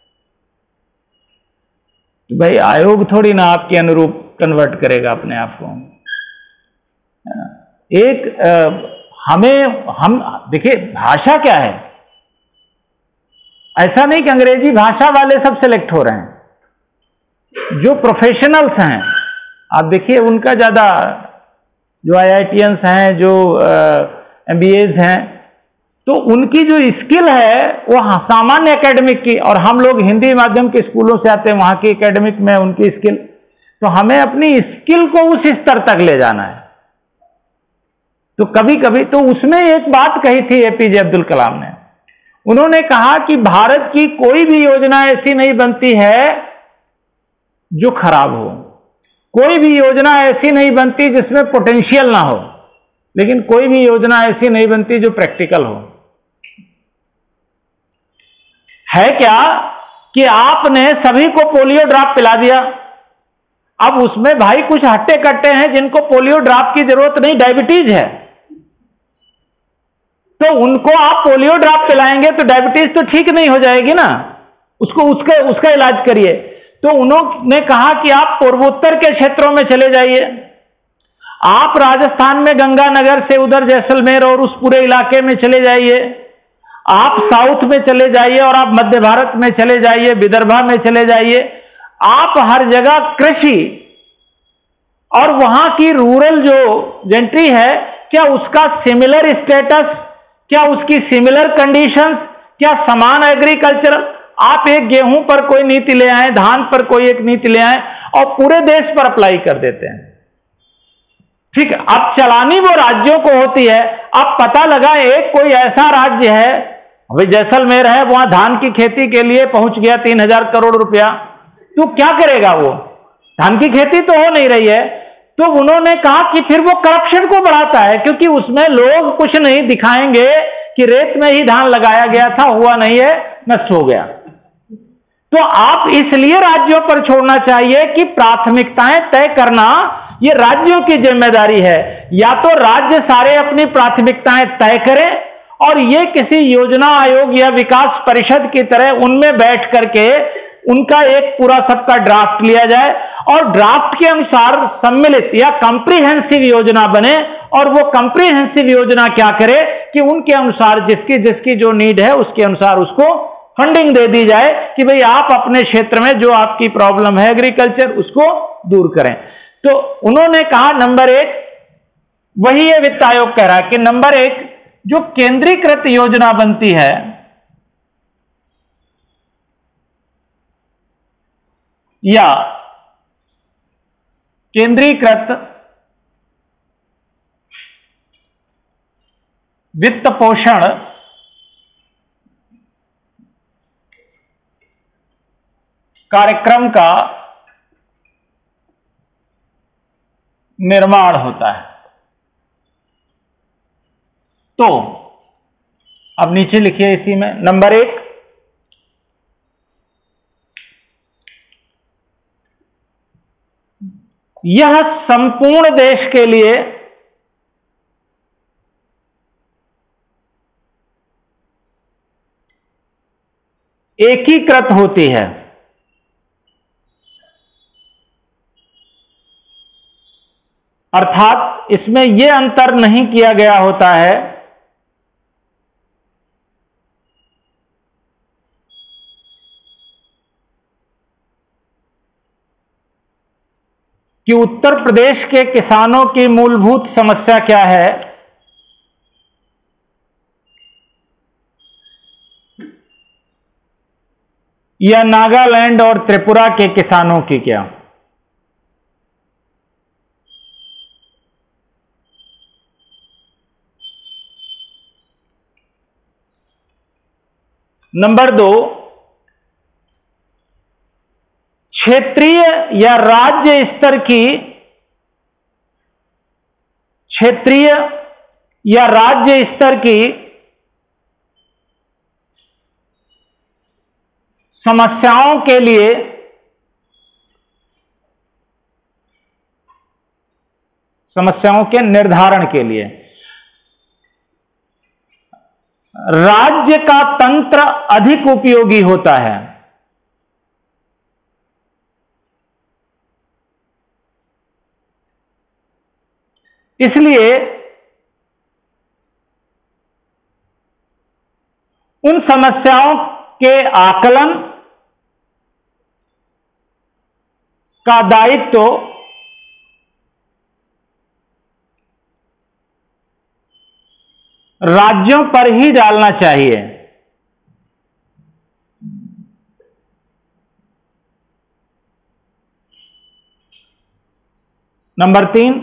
तो भाई आयोग थोड़ी ना आपके अनुरूप कन्वर्ट करेगा अपने आप को। हम देखिए भाषा क्या है, ऐसा नहीं कि अंग्रेजी भाषा वाले सब सेलेक्ट हो रहे हैं। जो प्रोफेशनल्स हैं आप देखिए उनका ज्यादा, जो आईआईटीएंस हैं, जो एमबीएज हैं, तो उनकी जो स्किल है वो सामान्य एकेडमिक की, और हम लोग हिंदी माध्यम के स्कूलों से आते हैं, वहां की एकेडमिक में उनकी स्किल, तो हमें अपनी स्किल को उस स्तर तक ले जाना है। तो कभी कभी तो उसमें एक बात कही थी एपीजे अब्दुल कलाम ने, उन्होंने कहा कि भारत की कोई भी योजना ऐसी नहीं बनती है जो खराब हो, कोई भी योजना ऐसी नहीं बनती जिसमें पोटेंशियल ना हो, लेकिन कोई भी योजना ऐसी नहीं बनती जो प्रैक्टिकल हो। है क्या कि आपने सभी को पोलियो ड्रॉप पिला दिया, अब उसमें भाई कुछ हट्टे कट्टे हैं जिनको पोलियो ड्रॉप की जरूरत नहीं, डायबिटीज है, तो उनको आप पोलियो ड्रॉप पिलाएंगे तो डायबिटीज तो ठीक नहीं हो जाएगी ना, उसका इलाज करिए। तो उन्होंने कहा कि आप पूर्वोत्तर के क्षेत्रों में चले जाइए, आप राजस्थान में गंगानगर से उधर जैसलमेर और उस पूरे इलाके में चले जाइए, आप साउथ में चले जाइए और आप मध्य भारत में चले जाइए, विदर्भा में चले जाइए, आप हर जगह कृषि और वहां की रूरल जो जेंट्री है, क्या उसका सिमिलर स्टेटस, क्या उसकी सिमिलर कंडीशंस, क्या समान एग्रीकल्चरल, आप एक गेहूं पर कोई नीति ले आए, धान पर कोई एक नीति ले आए और पूरे देश पर अप्लाई कर देते हैं। ठीक है। अब चलानी वो राज्यों को होती है। अब पता लगा एक कोई ऐसा राज्य है, अभी जैसलमेर है, वहां धान की खेती के लिए पहुंच गया 3,000 करोड़ रुपया, तो क्या करेगा वो? धान की खेती तो हो नहीं रही है। तो उन्होंने कहा कि फिर वो करप्शन को बढ़ाता है, क्योंकि उसमें लोग कुछ नहीं दिखाएंगे कि रेत में ही धान लगाया गया था, हुआ नहीं है, नष्ट हो गया। तो आप इसलिए राज्यों पर छोड़ना चाहिए कि प्राथमिकताएं तय करना ये राज्यों की जिम्मेदारी है। या तो राज्य सारे अपनी प्राथमिकताएं तय करें और ये किसी योजना आयोग या विकास परिषद की तरह उनमें बैठ करके उनका एक पूरा सबका ड्राफ्ट लिया जाए और ड्राफ्ट के अनुसार सम्मिलित या कंप्रीहेंसिव योजना बने। और वो कंप्रीहेंसिव योजना क्या करे कि उनके अनुसार जिसकी जिसकी जो नीड है उसके अनुसार उसको फंडिंग दे दी जाए कि भाई आप अपने क्षेत्र में जो आपकी प्रॉब्लम है एग्रीकल्चर उसको दूर करें। तो उन्होंने कहा नंबर 1, वही ये वित्त आयोग कह रहा है कि नंबर 1 जो केंद्रीकृत योजना बनती है या केंद्रीकृत वित्त पोषण कार्यक्रम का निर्माण होता है। तो अब नीचे लिखिए इसी में नंबर 1, यह संपूर्ण देश के लिए एकीकृत होती है। अर्थात इसमें यह अंतर नहीं किया गया होता है कि उत्तर प्रदेश के किसानों की मूलभूत समस्या क्या है या नागालैंड और त्रिपुरा के किसानों की क्या। नंबर 2, क्षेत्रीय या राज्य स्तर की समस्याओं के लिए समस्याओं के निर्धारण के लिए राज्य का तंत्र अधिक उपयोगी होता है। इसलिए उन समस्याओं के आकलन का दायित्व राज्यों पर ही डालना चाहिए। नंबर 3,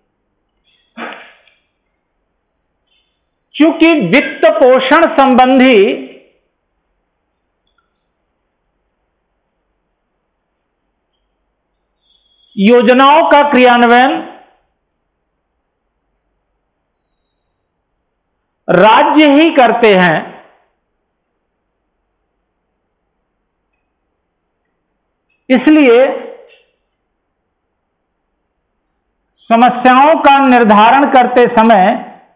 क्योंकि वित्त पोषण संबंधी योजनाओं का क्रियान्वयन राज्य ही करते हैं, इसलिए समस्याओं का निर्धारण करते समय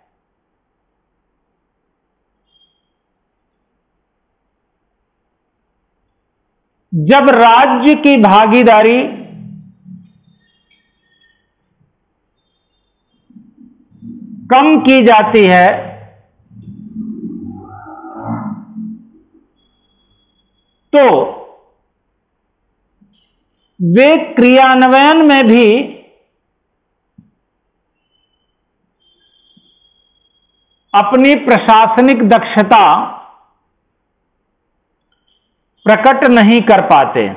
जब राज्य की भागीदारी कम की जाती है तो वे क्रियान्वयन में भी अपनी प्रशासनिक दक्षता प्रकट नहीं कर पाते।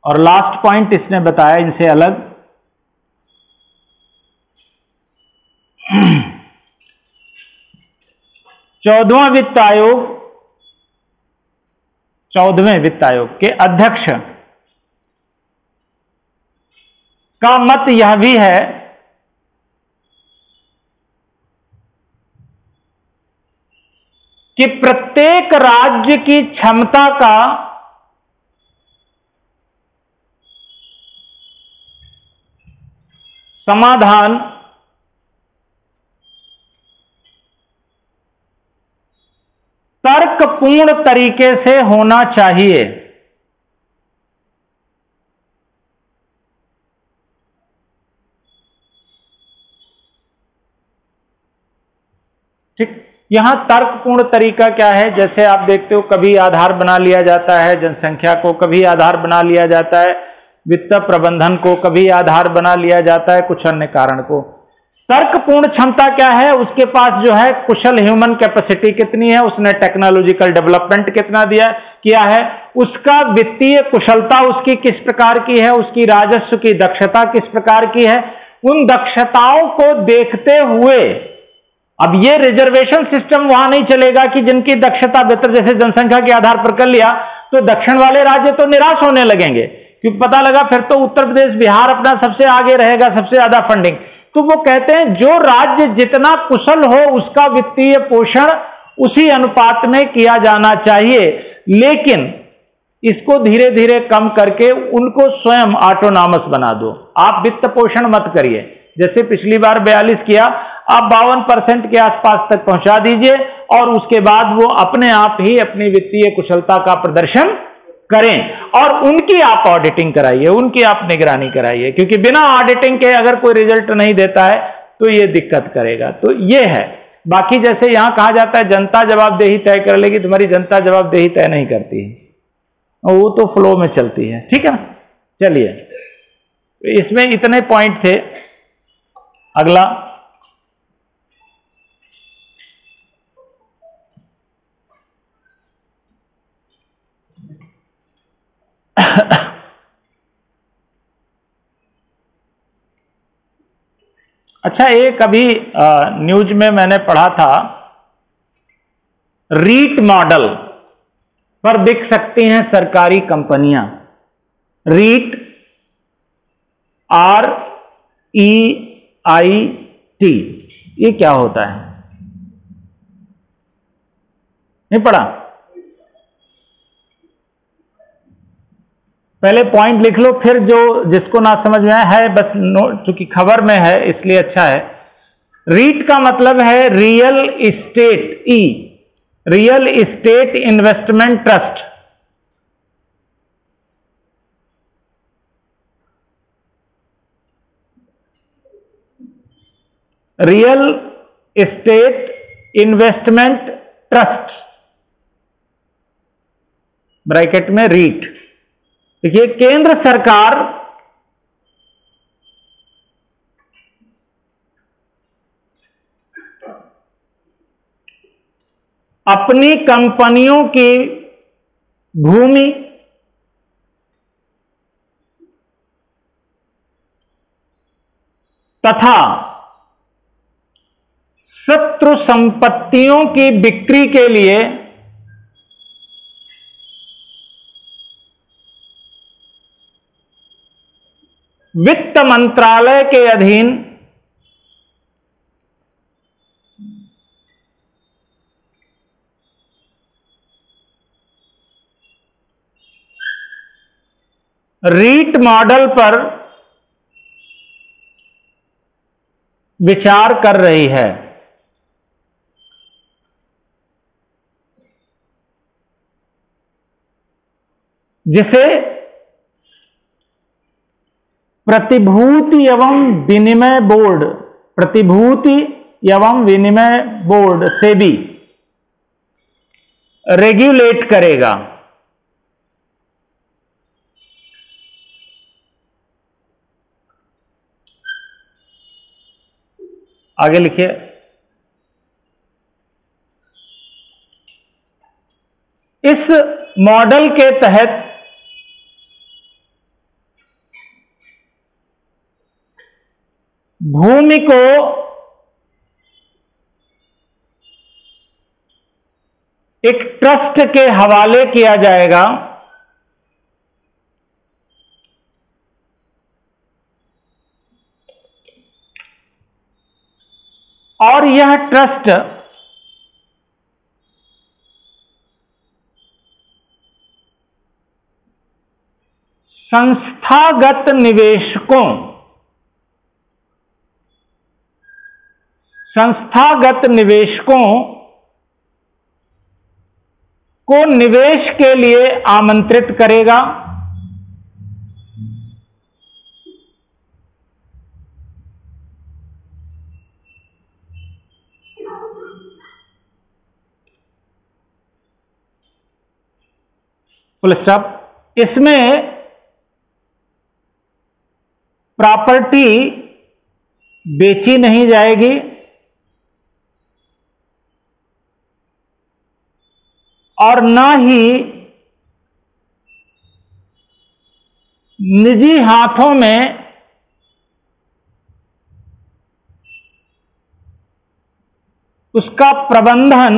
और लास्ट पॉइंट इसने बताया इनसे अलग, 14वां वित्त आयोग, 14वें वित्त आयोग के अध्यक्ष का मत यह भी है कि प्रत्येक राज्य की क्षमता का समाधान तर्कपूर्ण तरीके से होना चाहिए। ठीक, यहां तर्कपूर्ण तरीका क्या है? जैसे आप देखते हो कभी आधार बना लिया जाता है जनसंख्या को, कभी आधार बना लिया जाता है वित्त प्रबंधन को, कभी आधार बना लिया जाता है कुछ अन्य कारण को। तर्कपूर्ण क्षमता क्या है? उसके पास जो है कुशल ह्यूमन कैपेसिटी कितनी है, उसने टेक्नोलॉजिकल डेवलपमेंट कितना किया है, उसका वित्तीय कुशलता उसकी किस प्रकार की है, उसकी राजस्व की दक्षता किस प्रकार की है। उन दक्षताओं को देखते हुए अब ये रिजर्वेशन सिस्टम वहां नहीं चलेगा कि जिनकी दक्षता बेहतर, जैसे जनसंख्या के आधार पर कर लिया तो दक्षिण वाले राज्य तो निराश होने लगेंगे, क्योंकि पता लगा फिर तो उत्तर प्रदेश बिहार अपना सबसे आगे रहेगा, सबसे ज्यादा फंडिंग। तो वो कहते हैं जो राज्य जितना कुशल हो उसका वित्तीय पोषण उसी अनुपात में किया जाना चाहिए, लेकिन इसको धीरे धीरे कम करके उनको स्वयं ऑटोनॉमस बना दो। आप वित्त पोषण मत करिए, जैसे पिछली बार 42 किया, आप 52% के आसपास तक पहुंचा दीजिए और उसके बाद वो अपने आप ही अपनी वित्तीय कुशलता का प्रदर्शन करें और उनकी आप ऑडिटिंग कराइए, उनकी आप निगरानी कराइए, क्योंकि बिना ऑडिटिंग के अगर कोई रिजल्ट नहीं देता है तो ये दिक्कत करेगा। तो ये है। बाकी जैसे यहां कहा जाता है जनता जवाबदेही तय कर लेगी, तुम्हारी जनता जवाबदेही तय नहीं करती है, वो तो फ्लो में चलती है। ठीक है ना, चलिए इसमें इतने पॉइंट थे। अगला अच्छा, एक अभी न्यूज में मैंने पढ़ा था, रीट मॉडल पर बिक सकती हैं सरकारी कंपनियां। रीट, REIT, ये क्या होता है? नहीं पढ़ा? पहले पॉइंट लिख लो, फिर जो जिसको ना समझ में आया है बस नोट, चूंकि खबर में है इसलिए अच्छा है। रीट का मतलब है real estate, real estate investment trust. Real estate investment trust, bracket में रीट। देखिए, केंद्र सरकार अपनी कंपनियों की भूमि तथा शत्रु संपत्तियों की बिक्री के लिए वित्त मंत्रालय के अधीन रीट मॉडल पर विचार कर रही है। जिसे प्रतिभूति एवं विनिमय बोर्ड, प्रतिभूति एवं विनिमय बोर्ड सेबी रेगुलेट करेगा। आगे लिखिए, इस मॉडल के तहत भूमि को एक ट्रस्ट के हवाले किया जाएगा और यह ट्रस्ट संस्थागत निवेशकों को निवेश के लिए आमंत्रित करेगा फुल स्टॉप। इसमें प्रॉपर्टी बेची नहीं जाएगी और न ही निजी हाथों में उसका प्रबंधन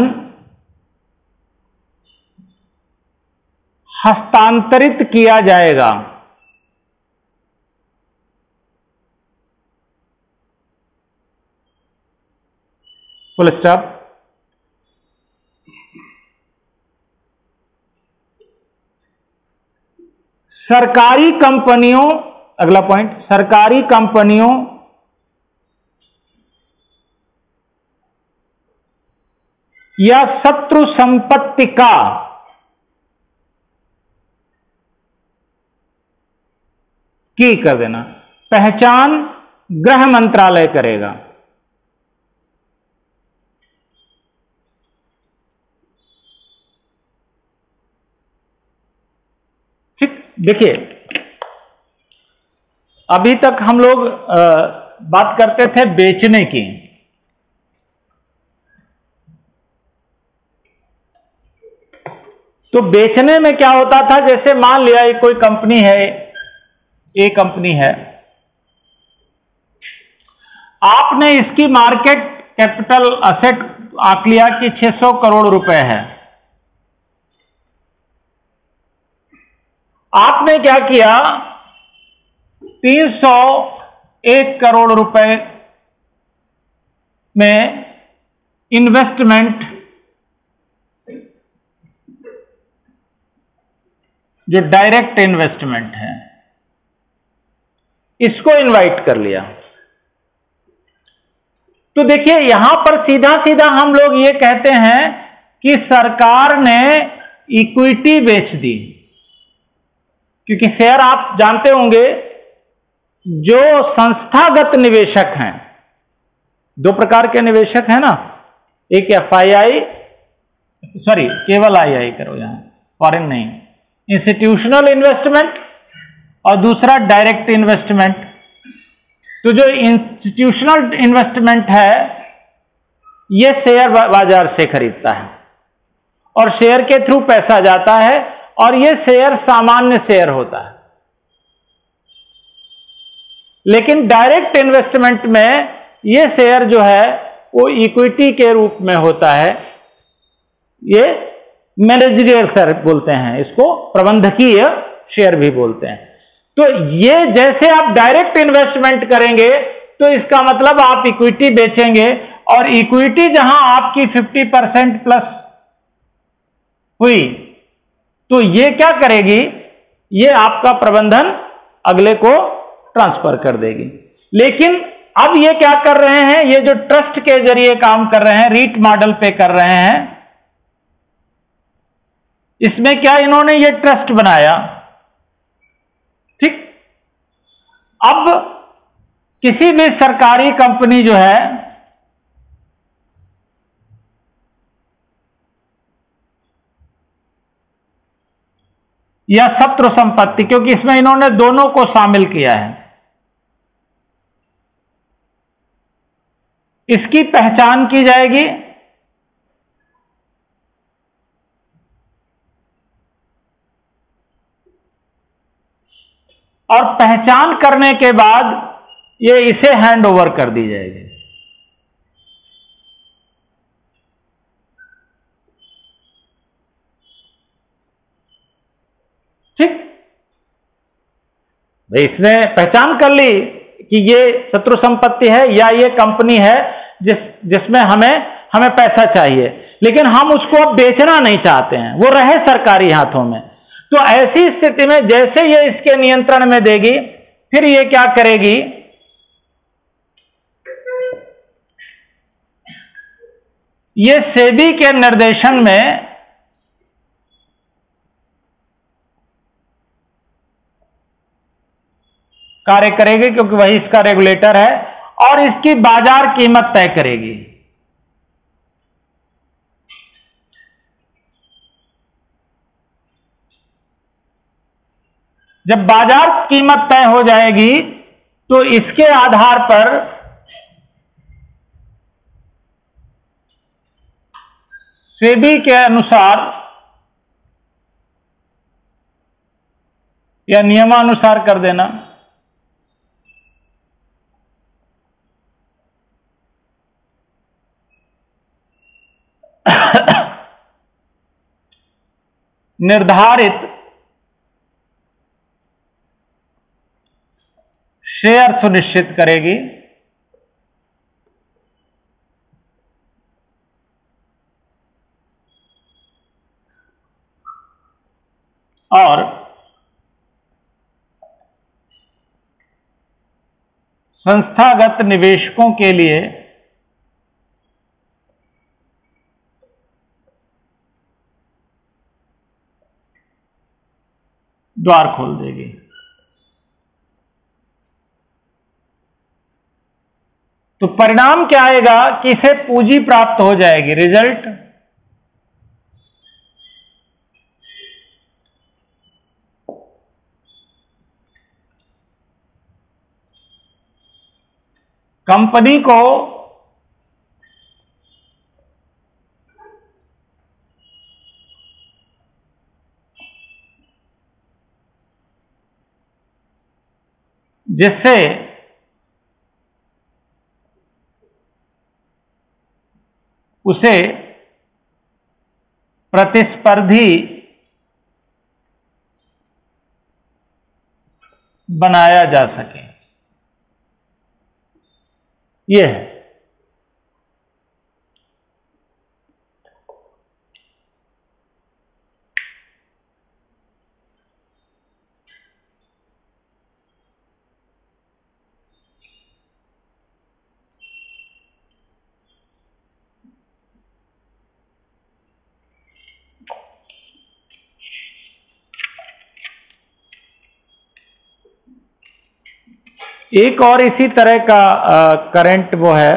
हस्तांतरित किया जाएगा। Full stop. सरकारी कंपनियों, अगला पॉइंट, सरकारी कंपनियों या शत्रु संपत्ति का की कर देना पहचान गृह मंत्रालय करेगा। ठीक, देखिए अभी तक हम लोग बात करते थे बेचने की। तो बेचने में क्या होता था, जैसे मान लिया एक कोई कंपनी है, ए कंपनी है, आपने इसकी मार्केट कैपिटल असेट आंक लिया कि 600 करोड़ रुपए है। आपने क्या किया, 301 करोड़ रुपए में इन्वेस्टमेंट, जो डायरेक्ट इन्वेस्टमेंट है, इसको इनवाइट कर लिया। तो देखिए यहां पर सीधा सीधा हम लोग ये कहते हैं कि सरकार ने इक्विटी बेच दी, क्योंकि शेयर आप जानते होंगे जो संस्थागत निवेशक हैं, दो प्रकार के निवेशक हैं ना, एक एफआईआई, सॉरी केवल आईआई करो यहां, फॉरेन नहीं, इंस्टीट्यूशनल इन्वेस्टमेंट और दूसरा डायरेक्ट इन्वेस्टमेंट। तो जो इंस्टीट्यूशनल इन्वेस्टमेंट है ये शेयर बाजार से खरीदता है और शेयर के थ्रू पैसा जाता है और ये शेयर सामान्य शेयर होता है। लेकिन डायरेक्ट इन्वेस्टमेंट में ये शेयर जो है वो इक्विटी के रूप में होता है, ये मैनेजरियल शेयर बोलते हैं, इसको प्रबंधकीय शेयर भी बोलते हैं। तो ये जैसे आप डायरेक्ट इन्वेस्टमेंट करेंगे तो इसका मतलब आप इक्विटी बेचेंगे और इक्विटी जहां आपकी 50% प्लस हुई तो ये क्या करेगी, ये आपका प्रबंधन अगले को ट्रांसफर कर देगी। लेकिन अब ये क्या कर रहे हैं, ये जो ट्रस्ट के जरिए काम कर रहे हैं, रीट मॉडल पे कर रहे हैं, इसमें क्या इन्होंने ये ट्रस्ट बनाया, ठीक। अब किसी भी सरकारी कंपनी जो है या शत्रु संपत्ति, क्योंकि इसमें इन्होंने दोनों को शामिल किया है, इसकी पहचान की जाएगी और पहचान करने के बाद ये इसे हैंड ओवर कर दी जाएगी। ठीक, भाई इसने पहचान कर ली कि ये शत्रु संपत्ति है या ये कंपनी है जिसमें हमें पैसा चाहिए, लेकिन हम उसको अब बेचना नहीं चाहते हैं, वो रहे सरकारी हाथों में। तो ऐसी स्थिति में जैसे ये इसके नियंत्रण में देगी, फिर ये क्या करेगी, ये सेबी के निर्देशन में कार्य करेगी, क्योंकि वही इसका रेगुलेटर है, और इसकी बाजार कीमत तय करेगी। जब बाजार कीमत तय हो जाएगी तो इसके आधार पर सेबी के अनुसार या नियमानुसार कर देना, निर्धारित शेयर सुनिश्चित करेगी और संस्थागत निवेशकों के लिए द्वार खोल देगी। तो परिणाम क्या आएगा कि इसे पूंजी प्राप्त हो जाएगी। रिजल्ट, कंपनी को जिससे उसे प्रतिस्पर्धी बनाया जा सके, यह है। एक और इसी तरह का करंट वो है,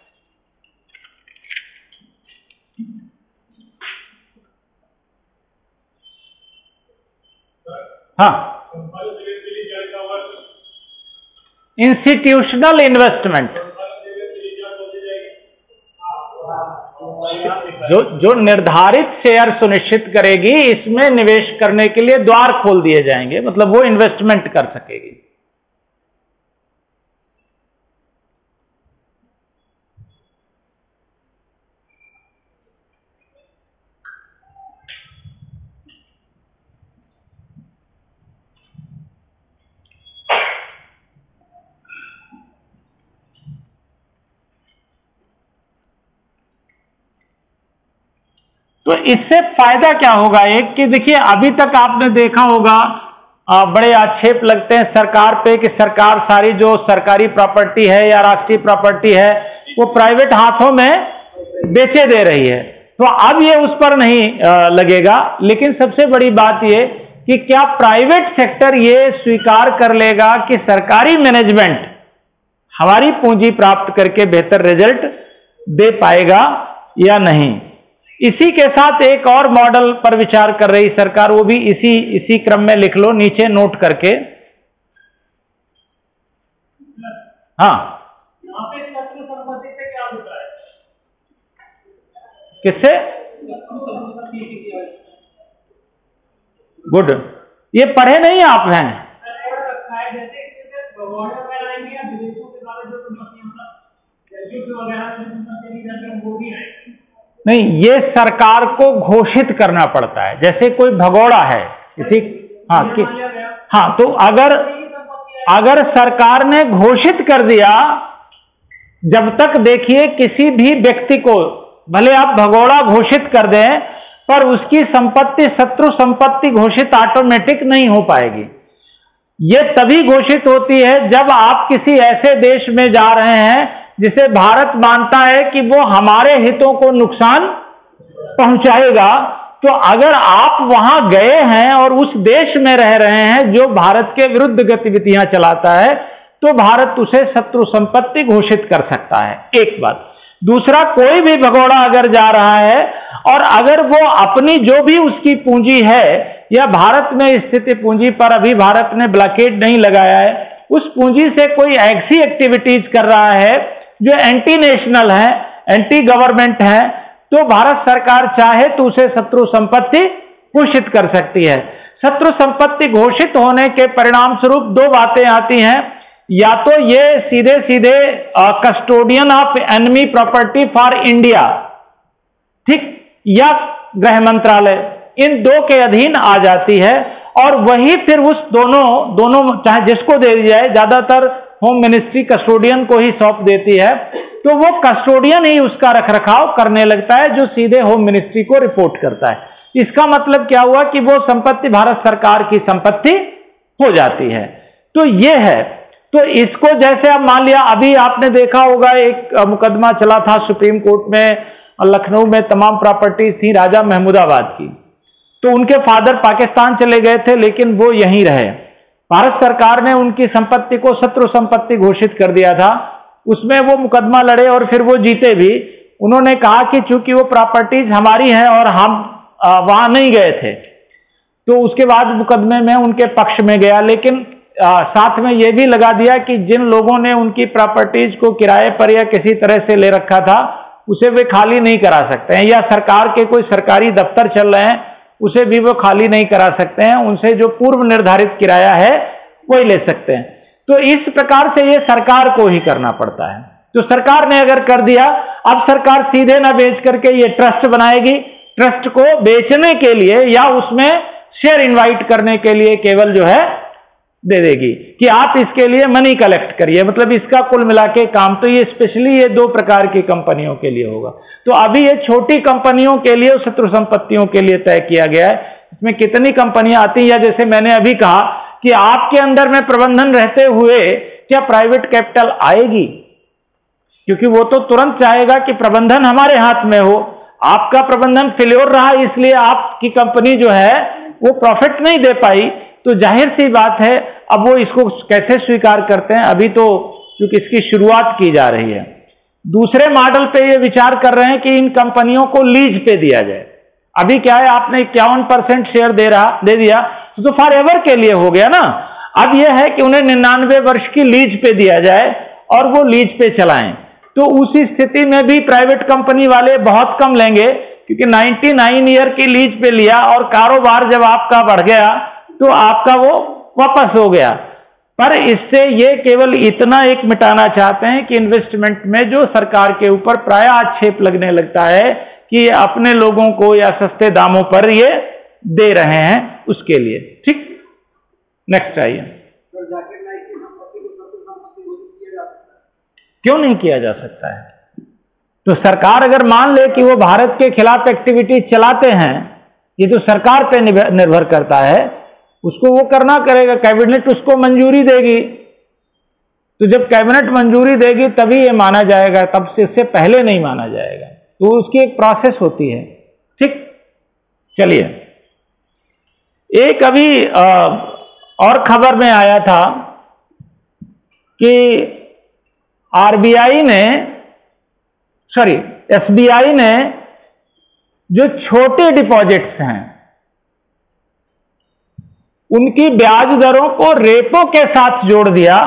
हाँ, इंस्टीट्यूशनल इन्वेस्टमेंट, जो निर्धारित शेयर सुनिश्चित करेगी, इसमें निवेश करने के लिए द्वार खोल दिए जाएंगे, मतलब वो इन्वेस्टमेंट कर सकेगी। तो इससे फायदा क्या होगा, एक कि देखिए अभी तक आपने देखा होगा बड़े आक्षेप लगते हैं सरकार पे कि सरकार सारी जो सरकारी प्रॉपर्टी है या राष्ट्रीय प्रॉपर्टी है वो प्राइवेट हाथों में बेचे दे रही है। तो अब ये उस पर नहीं लगेगा, लेकिन सबसे बड़ी बात ये कि क्या प्राइवेट सेक्टर ये स्वीकार कर लेगा कि सरकारी मैनेजमेंट हमारी पूंजी प्राप्त करके बेहतर रिजल्ट दे पाएगा या नहीं। इसी के साथ एक और मॉडल पर विचार कर रही सरकार, वो भी इसी क्रम में लिख लो नीचे नोट करके। हाँ, यहाँ पे शत्रु संपत्ति से क्या होता है? किससे? गुड, ये पढ़े नहीं आप हैं? जैसे मोदी आए। नहीं, ये सरकार को घोषित करना पड़ता है। जैसे कोई भगोड़ा है किसी, हाँ, तो अगर सरकार ने घोषित कर दिया, जब तक देखिए किसी भी व्यक्ति को भले आप भगोड़ा घोषित कर दें, पर उसकी संपत्ति शत्रु संपत्ति घोषित ऑटोमेटिक नहीं हो पाएगी। ये तभी घोषित होती है जब आप किसी ऐसे देश में जा रहे हैं जिसे भारत मानता है कि वो हमारे हितों को नुकसान पहुंचाएगा। तो अगर आप वहां गए हैं और उस देश में रह रहे हैं जो भारत के विरुद्ध गतिविधियां चलाता है, तो भारत उसे शत्रु संपत्ति घोषित कर सकता है, एक बात। दूसरा, कोई भी भगोड़ा अगर जा रहा है और अगर वो अपनी जो भी उसकी पूंजी है या भारत में स्थित पूंजी पर अभी भारत ने ब्लॉकेड नहीं लगाया है, उस पूंजी से कोई ऐसी एक्टिविटीज कर रहा है जो एंटी नेशनल है, एंटी गवर्नमेंट है, तो भारत सरकार चाहे तो उसे शत्रु संपत्ति घोषित कर सकती है। शत्रु संपत्ति घोषित होने के परिणाम स्वरूप दो बातें आती हैं, या तो ये सीधे सीधे custodian of enemy property for India, ठीक, या गृह मंत्रालय, इन दो के अधीन आ जाती है और वही फिर उस दोनों चाहे जिसको दे दी जाए, ज्यादातर होम मिनिस्ट्री कस्टोडियन को ही सौंप देती है, तो वो कस्टोडियन ही उसका रखरखाव करने लगता है जो सीधे होम मिनिस्ट्री को रिपोर्ट करता है। इसका मतलब क्या हुआ कि वो संपत्ति भारत सरकार की संपत्ति हो जाती है। तो ये है, तो इसको जैसे आप मान लिया, अभी आपने देखा होगा एक मुकदमा चला था सुप्रीम कोर्ट में, लखनऊ में तमाम प्रॉपर्टीज थी राजा महमूदाबाद की, तो उनके फादर पाकिस्तान चले गए थे लेकिन वो यहीं रहे। भारत सरकार ने उनकी संपत्ति को शत्रु संपत्ति घोषित कर दिया था, उसमें वो मुकदमा लड़े और फिर वो जीते भी। उन्होंने कहा कि चूंकि वो प्रॉपर्टीज हमारी हैं और हम वहां नहीं गए थे, तो उसके बाद मुकदमे में उनके पक्ष में गया, लेकिन साथ में ये भी लगा दिया कि जिन लोगों ने उनकी प्रॉपर्टीज को किराए पर या किसी तरह से ले रखा था उसे वे खाली नहीं करा सकते हैं, या सरकार के कोई सरकारी दफ्तर चल रहे हैं उसे भी वो खाली नहीं करा सकते हैं, उनसे जो पूर्व निर्धारित किराया है वही ले सकते हैं। तो इस प्रकार से ये सरकार को ही करना पड़ता है। तो सरकार ने अगर कर दिया, अब सरकार सीधे ना बेच करके ये ट्रस्ट बनाएगी, ट्रस्ट को बेचने के लिए या उसमें शेयर इनवाइट करने के लिए केवल जो है दे देगी कि आप इसके लिए मनी कलेक्ट करिए। मतलब इसका कुल मिला के काम तो ये स्पेशली ये दो प्रकार की कंपनियों के लिए होगा। तो अभी ये छोटी कंपनियों के लिए, शत्रु संपत्तियों के लिए तय किया गया है। इसमें कितनी कंपनियां आती हैं, या जैसे मैंने अभी कहा कि आपके अंदर में प्रबंधन रहते हुए क्या प्राइवेट कैपिटल आएगी, क्योंकि वो तो तुरंत चाहेगा कि प्रबंधन हमारे हाथ में हो। आपका प्रबंधन फेल्योर रहा इसलिए आपकी कंपनी जो है वो प्रॉफिट नहीं दे पाई, तो जाहिर सी बात है अब वो इसको कैसे स्वीकार करते हैं। अभी तो क्योंकि इसकी शुरुआत की जा रही है, दूसरे मॉडल पे ये विचार कर रहे हैं कि इन कंपनियों को लीज पे दिया जाए। अभी क्या है, आपने 51% शेयर दे दिया तो फॉर एवर के लिए हो गया ना। अब यह है कि उन्हें 99 वर्ष की लीज पे दिया जाए और वो लीज पे चलाएं। तो उसी स्थिति में भी प्राइवेट कंपनी वाले बहुत कम लेंगे, क्योंकि 99 ईयर की लीज पे लिया और कारोबार जब आपका बढ़ गया तो आपका वो वापस हो गया। पर इससे ये केवल इतना एक मिटाना चाहते हैं कि इन्वेस्टमेंट में जो सरकार के ऊपर प्राय आक्षेप लगने लगता है कि ये अपने लोगों को या सस्ते दामों पर ये दे रहे हैं, उसके लिए। ठीक, नेक्स्ट आइए। क्यों नहीं किया जा सकता है? तो सरकार अगर मान ले कि वो भारत के खिलाफ एक्टिविटी चलाते हैं, ये तो सरकार पे निर्भर करता है, उसको वो करना करेगा, कैबिनेट उसको मंजूरी देगी। तो जब कैबिनेट मंजूरी देगी तभी ये माना जाएगा, तब से इससे पहले नहीं माना जाएगा। तो उसकी एक प्रोसेस होती है। ठीक, चलिए एक अभी और खबर में आया था कि एसबीआई ने जो छोटे डिपॉजिट्स हैं उनकी ब्याज दरों को रेपो के साथ जोड़ दिया।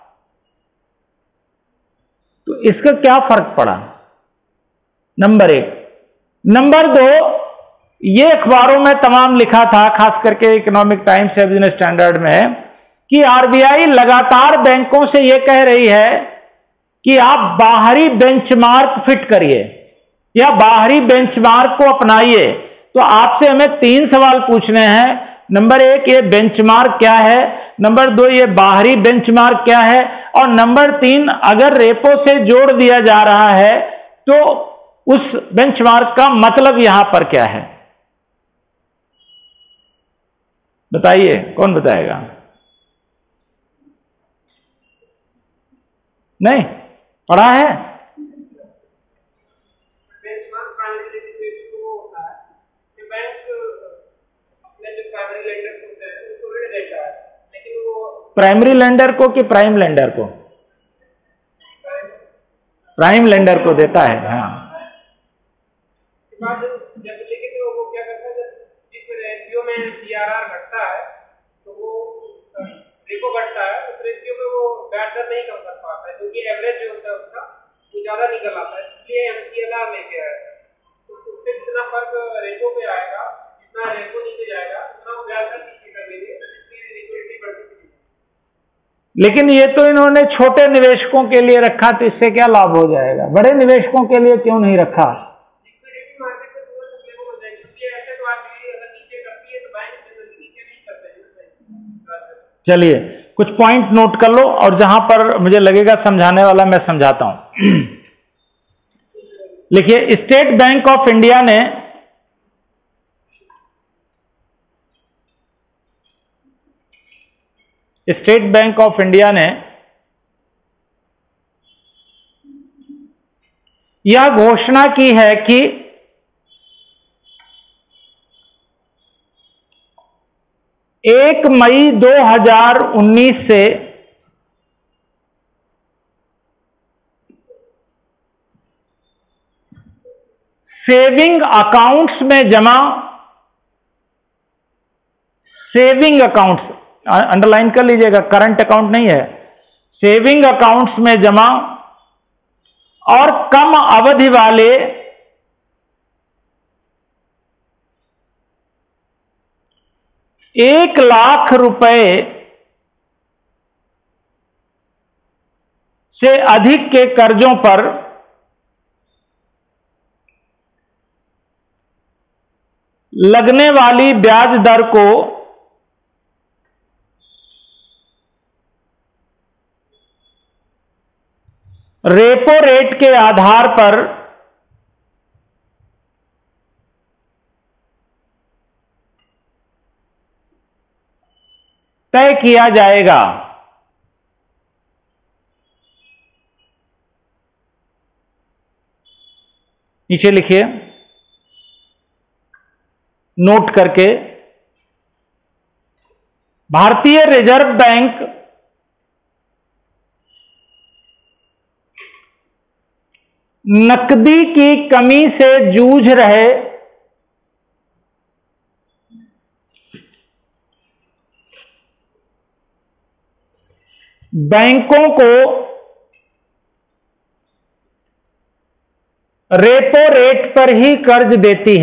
तो इसका क्या फर्क पड़ा? नंबर 1। नंबर 2, ये अखबारों में तमाम लिखा था, खास करके इकोनॉमिक टाइम्स या बिजनेस स्टैंडर्ड में, कि आरबीआई लगातार बैंकों से ये कह रही है कि आप बाहरी बेंचमार्क फिट करिए। या बाहरी बेंचमार्क को अपनाइए। तो आपसे हमें 3 सवाल पूछने हैं। नंबर 1, ये बेंचमार्क क्या है, नंबर 2, ये बाहरी बेंचमार्क क्या है, और नंबर 3, अगर रेपो से जोड़ दिया जा रहा है तो उस बेंचमार्क का मतलब यहां पर क्या है। बताइए, कौन बताएगा? नहीं पढ़ा है? प्राइमरी लेंडर को कि प्राइम लेंडर को? प्राइम लेंडर को देता है। हाँ, लेकिन वो क्या करता है, जिस रेशियो में सीआरआर घटता है तो वो रेपो घटता है, उस रेशियो में वो ब्याज दर नहीं कम कर पाता है, क्योंकि एवरेज जो होता है उसका वो ज्यादा निकल आता है, इसलिए एमसीएलआर लेके आया है। तो उससे जितना फर्क रेपो पे आएगा, जितना रेपो नीचे जाएगा उतना वो ब्याज दर नीचे कर देंगे, इसलिए लिक्विडिटी बढ़ती है। लेकिन ये तो इन्होंने छोटे निवेशकों के लिए रखा, तो इससे क्या लाभ हो जाएगा? बड़े निवेशकों के लिए क्यों नहीं रखा? चलिए कुछ पॉइंट नोट कर लो, और जहां पर मुझे लगेगा समझाने वाला मैं समझाता हूं। लिखिए, स्टेट बैंक ऑफ इंडिया ने यह घोषणा की है कि 1 मई 2019 से सेविंग अकाउंट्स में जमा, सेविंग अकाउंट्स अंडरलाइन कर लीजिएगा, करंट अकाउंट नहीं है, सेविंग अकाउंट्स में जमा और कम अवधि वाले ₹1,00,000 से अधिक के कर्जों पर लगने वाली ब्याज दर को रेपो रेट के आधार पर तय किया जाएगा। नीचे लिखिए नोट करके, भारतीय रिजर्व बैंक नकदी की कमी से जूझ रहे बैंकों को रेपो रेट पर ही कर्ज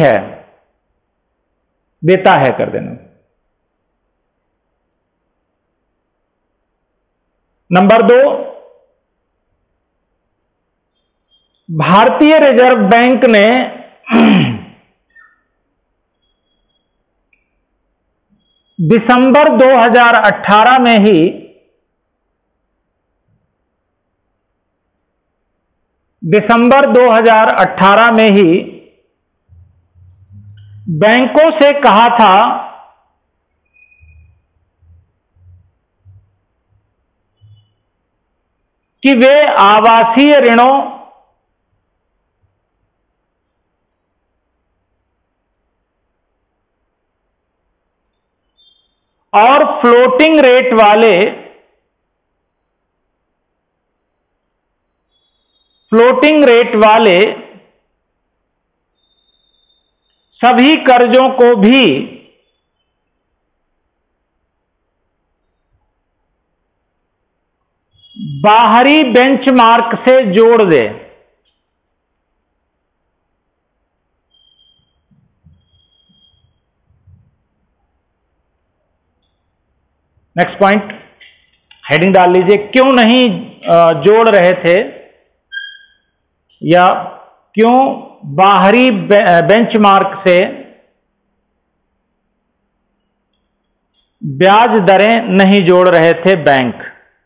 देता है कर देना। नंबर 2, भारतीय रिजर्व बैंक ने दिसंबर 2018 में ही बैंकों से कहा था कि वे आवासीय ऋणों और फ्लोटिंग रेट वाले सभी कर्जों को भी बाहरी बेंचमार्क से जोड़ दे। नेक्स्ट पॉइंट हेडिंग डाल लीजिए, क्यों नहीं जोड़ रहे थे या क्यों बाहरी बेंचमार्क से ब्याज दरें नहीं जोड़ रहे थे बैंक?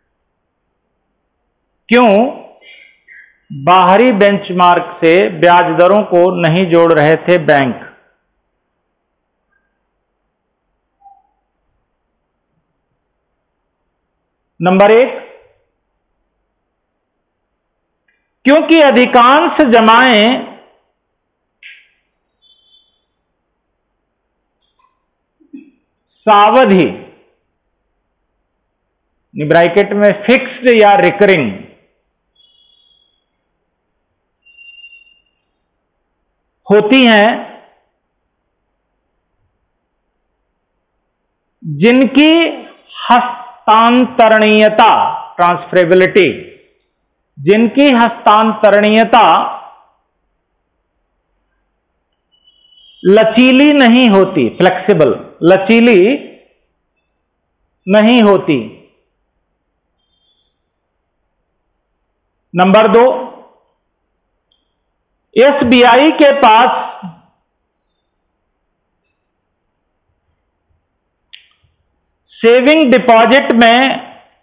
क्यों बाहरी बेंचमार्क से ब्याज दरों को नहीं जोड़ रहे थे बैंक? नंबर 1, क्योंकि अधिकांश जमाएं सावधि ब्रैकेट में फिक्स्ड या रिकरिंग होती हैं, जिनकी हस्तांतरणीयता ट्रांसफरेबिलिटी, जिनकी हस्तांतरणीयता लचीली नहीं होती, फ्लेक्सिबल, लचीली नहीं होती। नंबर 2, एसबीआई के पास सेविंग डिपॉजिट में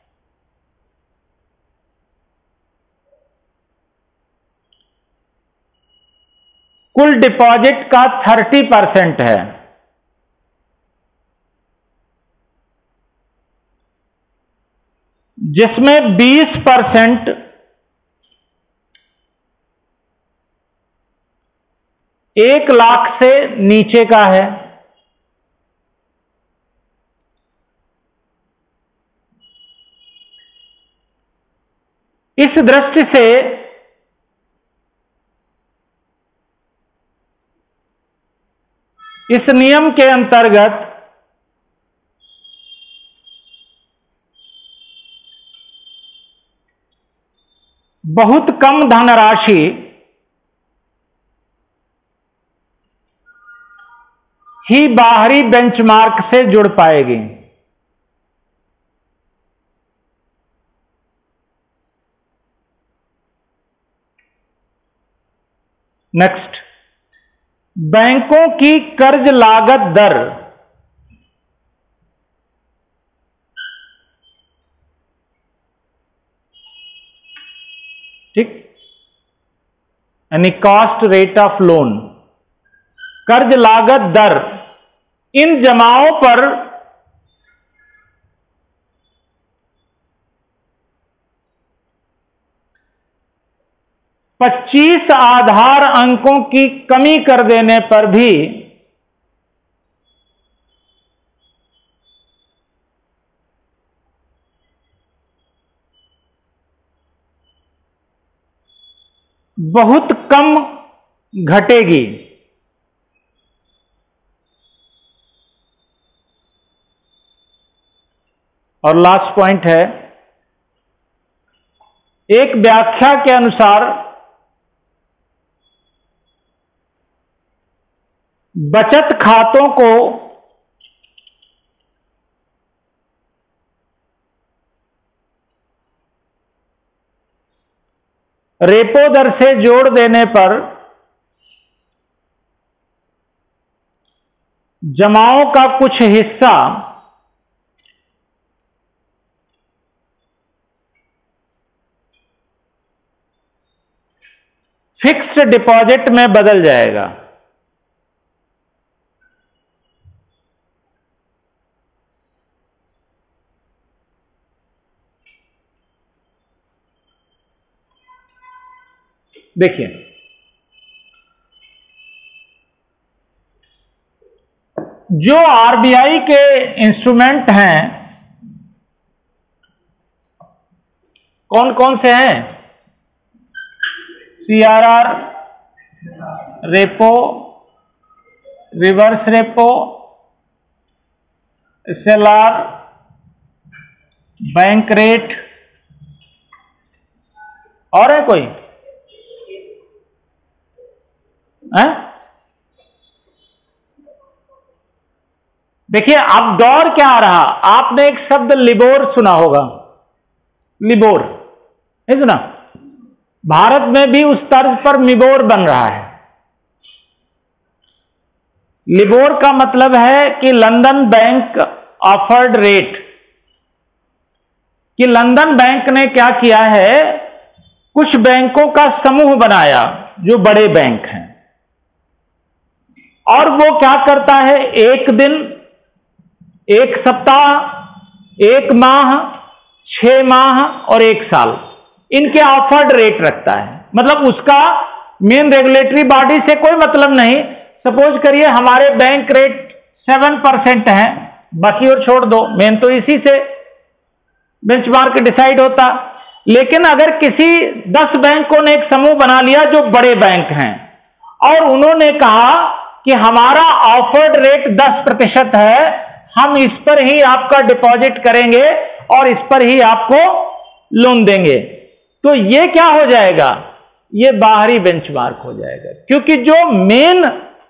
कुल डिपॉजिट का 30% है, जिसमें 20% 1 लाख से नीचे का है। इस दृष्टि से इस नियम के अंतर्गत बहुत कम धनराशि ही बाहरी बेंचमार्क से जुड़ पाएगी। नेक्स्ट, बैंकों की कर्ज लागत दर ठीक, यानी कॉस्ट रेट ऑफ लोन, कर्ज लागत दर इन जमाओं पर पच्चीस आधार अंकों की कमी कर देने पर भी बहुत कम घटेगी। और लास्ट पॉइंट है, एक व्याख्या के अनुसार बचत खातों को रेपो दर से जोड़ देने पर जमाओं का कुछ हिस्सा फिक्स्ड डिपॉजिट में बदल जाएगा। देखिए, जो आरबीआई के इंस्ट्रूमेंट हैं कौन कौन से हैं? CRR, repo, reverse repo, SLR, bank rate, और है कोई? है? देखिए, अब दौर क्या आ रहा, आपने एक शब्द लिबोर सुना होगा, लिबोर नहीं सुना? भारत में भी उस तर्ज पर मिबोर बन रहा है। लिबोर का मतलब है कि लंदन बैंक ऑफर्ड रेट, कि लंदन बैंक ने क्या किया है, कुछ बैंकों का समूह बनाया जो बड़े बैंक हैं, और वो क्या करता है, एक दिन, एक सप्ताह, एक माह, 6 माह और 1 साल इनके ऑफर्ड रेट रखता है। मतलब उसका मेन रेगुलेटरी बॉडी से कोई मतलब नहीं। सपोज करिए हमारे बैंक रेट 7% है, बाकी और छोड़ दो, मेन तो इसी से बेंचमार्क डिसाइड होता। लेकिन अगर किसी 10 बैंकों ने एक समूह बना लिया जो बड़े बैंक हैं, और उन्होंने कहा कि हमारा ऑफर्ड रेट 10% है, हम इस पर ही आपका डिपॉजिट करेंगे और इस पर ही आपको लोन देंगे, तो ये क्या हो जाएगा, ये बाहरी बेंचमार्क हो जाएगा। क्योंकि जो मेन,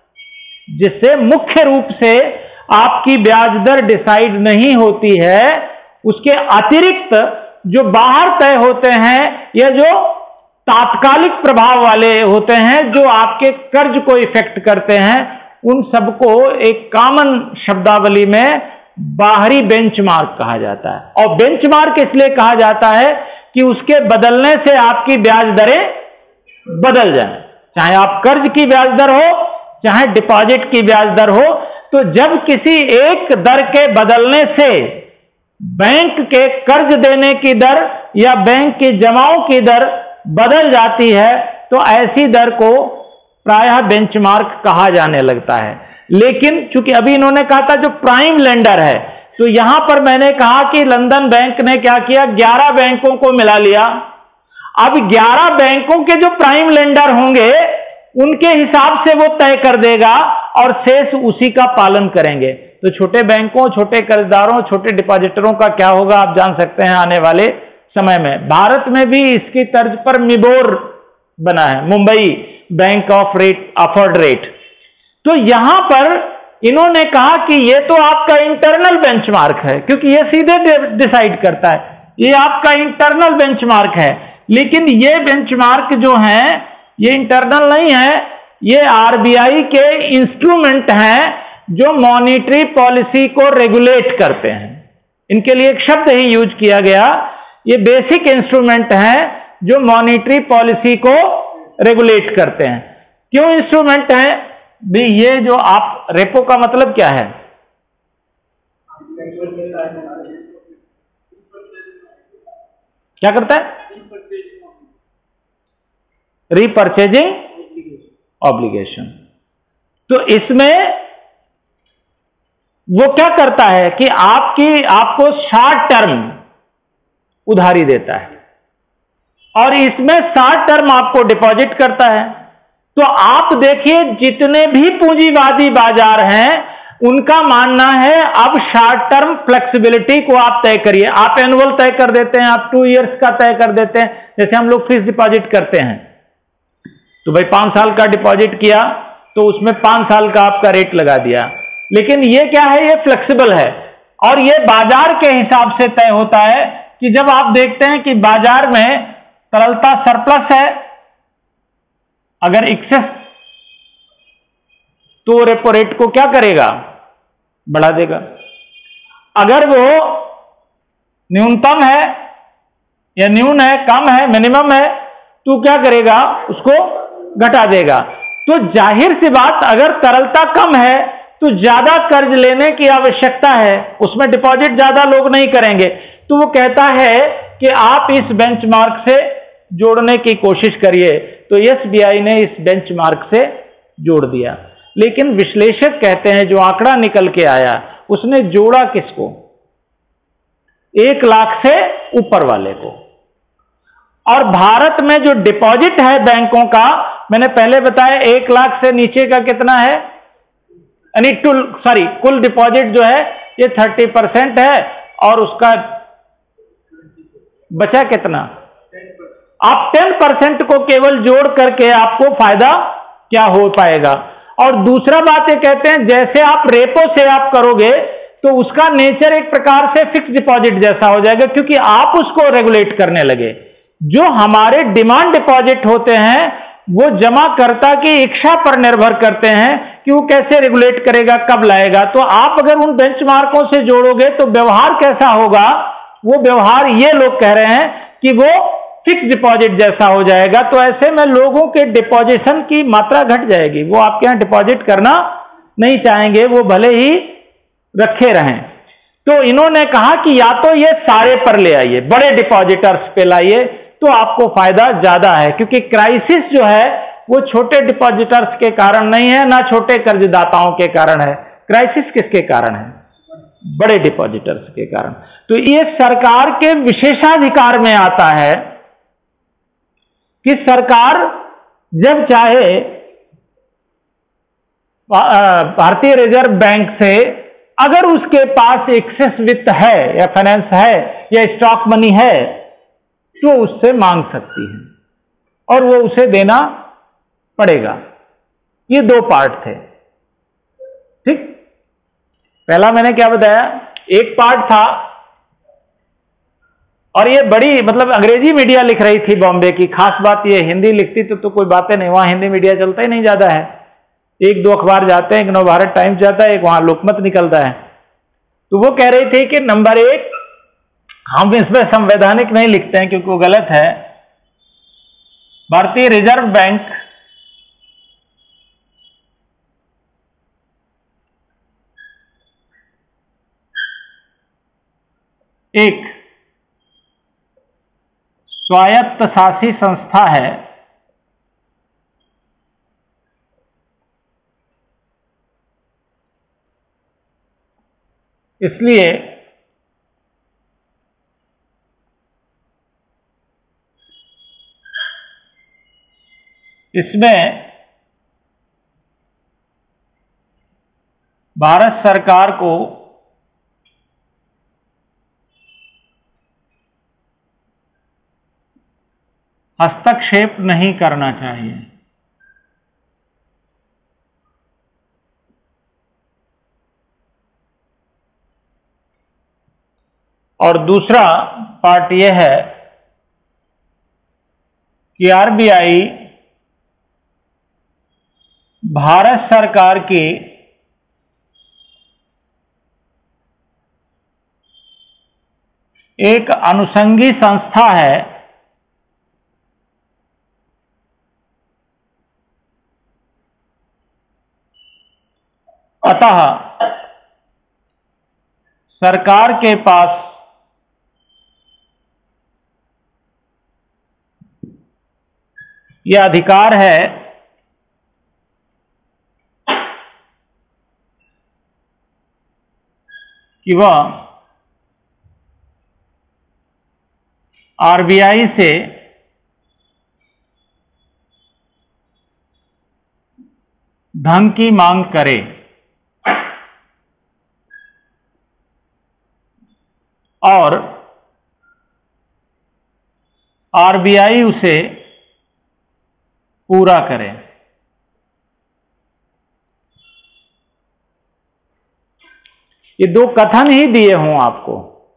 जिससे मुख्य रूप से आपकी ब्याज दर डिसाइड नहीं होती है, उसके अतिरिक्त जो बाहर तय होते हैं या जो तात्कालिक प्रभाव वाले होते हैं, जो आपके कर्ज को इफेक्ट करते हैं, उन सबको एक कॉमन शब्दावली में बाहरी बेंचमार्क कहा जाता है। और बेंचमार्क इसलिए कहा जाता है कि उसके बदलने से आपकी ब्याज दरें बदल जाएं, चाहे आप कर्ज की ब्याज दर हो चाहे डिपॉजिट की ब्याज दर हो। तो जब किसी एक दर के बदलने से बैंक के कर्ज देने की दर या बैंक की जमाओं की दर बदल जाती है, तो ऐसी दर को प्रायः बेंचमार्क कहा जाने लगता है। लेकिन चूंकि अभी इन्होंने कहा था जो प्राइम लेंडर है, तो यहां पर मैंने कहा कि लंदन बैंक ने क्या किया, 11 बैंकों को मिला लिया। अब 11 बैंकों के जो प्राइम लेंडर होंगे उनके हिसाब से वो तय कर देगा और शेष उसी का पालन करेंगे। तो छोटे बैंकों, छोटे कर्जदारों, छोटे डिपॉजिटरों का क्या होगा आप जान सकते हैं आने वाले समय में। भारत में भी इसकी तर्ज पर मिबोर बना है, Mumbai bank of rate offered rate. तो यहां पर इन्होंने कहा कि ये तो आपका इंटरनल बेंचमार्क है, क्योंकि ये सीधे डिसाइड करता है, ये आपका इंटरनल बेंचमार्क है। लेकिन ये बेंचमार्क जो है ये इंटरनल नहीं है, ये आरबीआई के इंस्ट्रूमेंट हैं जो मॉनेटरी पॉलिसी को रेगुलेट करते हैं। इनके लिए एक शब्द ही यूज किया गया, ये बेसिक इंस्ट्रूमेंट हैं जो मॉनेटरी पॉलिसी को रेगुलेट करते हैं। क्यों इंस्ट्रूमेंट हैं भी, ये जो आप रेपो का मतलब क्या है, क्या करता है, रीपर्चेजिंग ऑब्लिगेशन। तो इसमें वो क्या करता है कि आपको शॉर्ट टर्म उधारी देता है और इसमें शॉर्ट टर्म आपको डिपॉजिट करता है। तो आप देखिए जितने भी पूंजीवादी बाजार हैं उनका मानना है अब शॉर्ट टर्म फ्लेक्सिबिलिटी को आप तय करिए। आप एनुअल तय कर देते हैं, आप 2 इयर्स का तय कर देते हैं, जैसे हम लोग फिक्स डिपॉजिट करते हैं। तो भाई 5 साल का डिपॉजिट किया तो उसमें 5 साल का आपका रेट लगा दिया। लेकिन ये क्या है, ये फ्लेक्सिबल है और ये बाजार के हिसाब से तय होता है कि जब आप देखते हैं कि बाजार में तरलता सरप्लस है, अगर एक्सेस, तो रेपो रेट को क्या करेगा, बढ़ा देगा। अगर वो न्यूनतम है या न्यून है, कम है, मिनिमम है, तो क्या करेगा, उसको घटा देगा। तो जाहिर सी बात, अगर तरलता कम है तो ज्यादा कर्ज लेने की आवश्यकता है, उसमें डिपॉजिट ज्यादा लोग नहीं करेंगे। तो वो कहता है कि आप इस बेंचमार्क से जोड़ने की कोशिश करिए। तो एसबीआई ने इस बेंचमार्क से जोड़ दिया। लेकिन विश्लेषक कहते हैं जो आंकड़ा निकल के आया उसने जोड़ा किसको, 1 लाख से ऊपर वाले को। और भारत में जो डिपॉजिट है बैंकों का, मैंने पहले बताया 1 लाख से नीचे का कितना है, यानी कुल डिपॉजिट जो है ये 30% है और उसका बचा कितना, आप 10% को केवल जोड़ करके आपको फायदा क्या हो पाएगा। और दूसरा बात ये कहते हैं जैसे आप रेपो से आप करोगे तो उसका नेचर एक प्रकार से फिक्स डिपॉजिट जैसा हो जाएगा, क्योंकि आप उसको रेगुलेट करने लगे। जो हमारे डिमांड डिपॉजिट होते हैं वो जमाकर्ता की इच्छा पर निर्भर करते हैं कि वो कैसे रेगुलेट करेगा, कब लाएगा। तो आप अगर उन बेंचमार्कों से जोड़ोगे तो व्यवहार कैसा होगा? वो व्यवहार ये लोग कह रहे हैं कि वो फिक्स डिपॉजिट जैसा हो जाएगा। तो ऐसे में लोगों के डिपॉजिशन की मात्रा घट जाएगी, वो आपके यहां डिपॉजिट करना नहीं चाहेंगे, वो भले ही रखे रहें। तो इन्होंने कहा कि या तो ये सारे पर ले आइए, बड़े डिपॉजिटर्स पे लाइए, तो आपको फायदा ज्यादा है, क्योंकि क्राइसिस जो है वो छोटे डिपॉजिटर्स के कारण नहीं है, ना छोटे कर्जदाताओं के कारण है। क्राइसिस किसके कारण है? बड़े डिपॉजिटर्स के कारण। तो ये सरकार के विशेषाधिकार में आता है कि सरकार जब चाहे भारतीय रिजर्व बैंक से अगर उसके पास एक्सेस वित्त है या फाइनेंस है या स्टॉक मनी है तो उससे मांग सकती है और वो उसे देना पड़ेगा। ये दो पार्ट थे, ठीक। पहला मैंने क्या बताया, एक पार्ट था, और ये बड़ी मतलब अंग्रेजी मीडिया लिख रही थी बॉम्बे की, खास बात ये हिंदी लिखती तो कोई बातें नहीं, वहां हिंदी मीडिया चलता ही नहीं ज्यादा है। एक दो अखबार जाते हैं, एक नवभारत टाइम्स जाता है, एक वहां लोकमत निकलता है। तो वो कह रही थी कि नंबर एक, हम इसमें संवैधानिक नहीं लिखते हैं क्योंकि वो गलत है। भारतीय रिजर्व बैंक एक स्वायत्त शासी संस्था है, इसलिए इसमें भारत सरकार को हस्तक्षेप नहीं करना चाहिए। और दूसरा पार्ट यह है कि आरबीआई भारत सरकार की एक अनुषंगी संस्था है, अतः सरकार के पास यह अधिकार है कि वह आरबीआई से धन की मांग करे और आरबीआई उसे पूरा करे। ये दो कथन ही दिए हों आपको,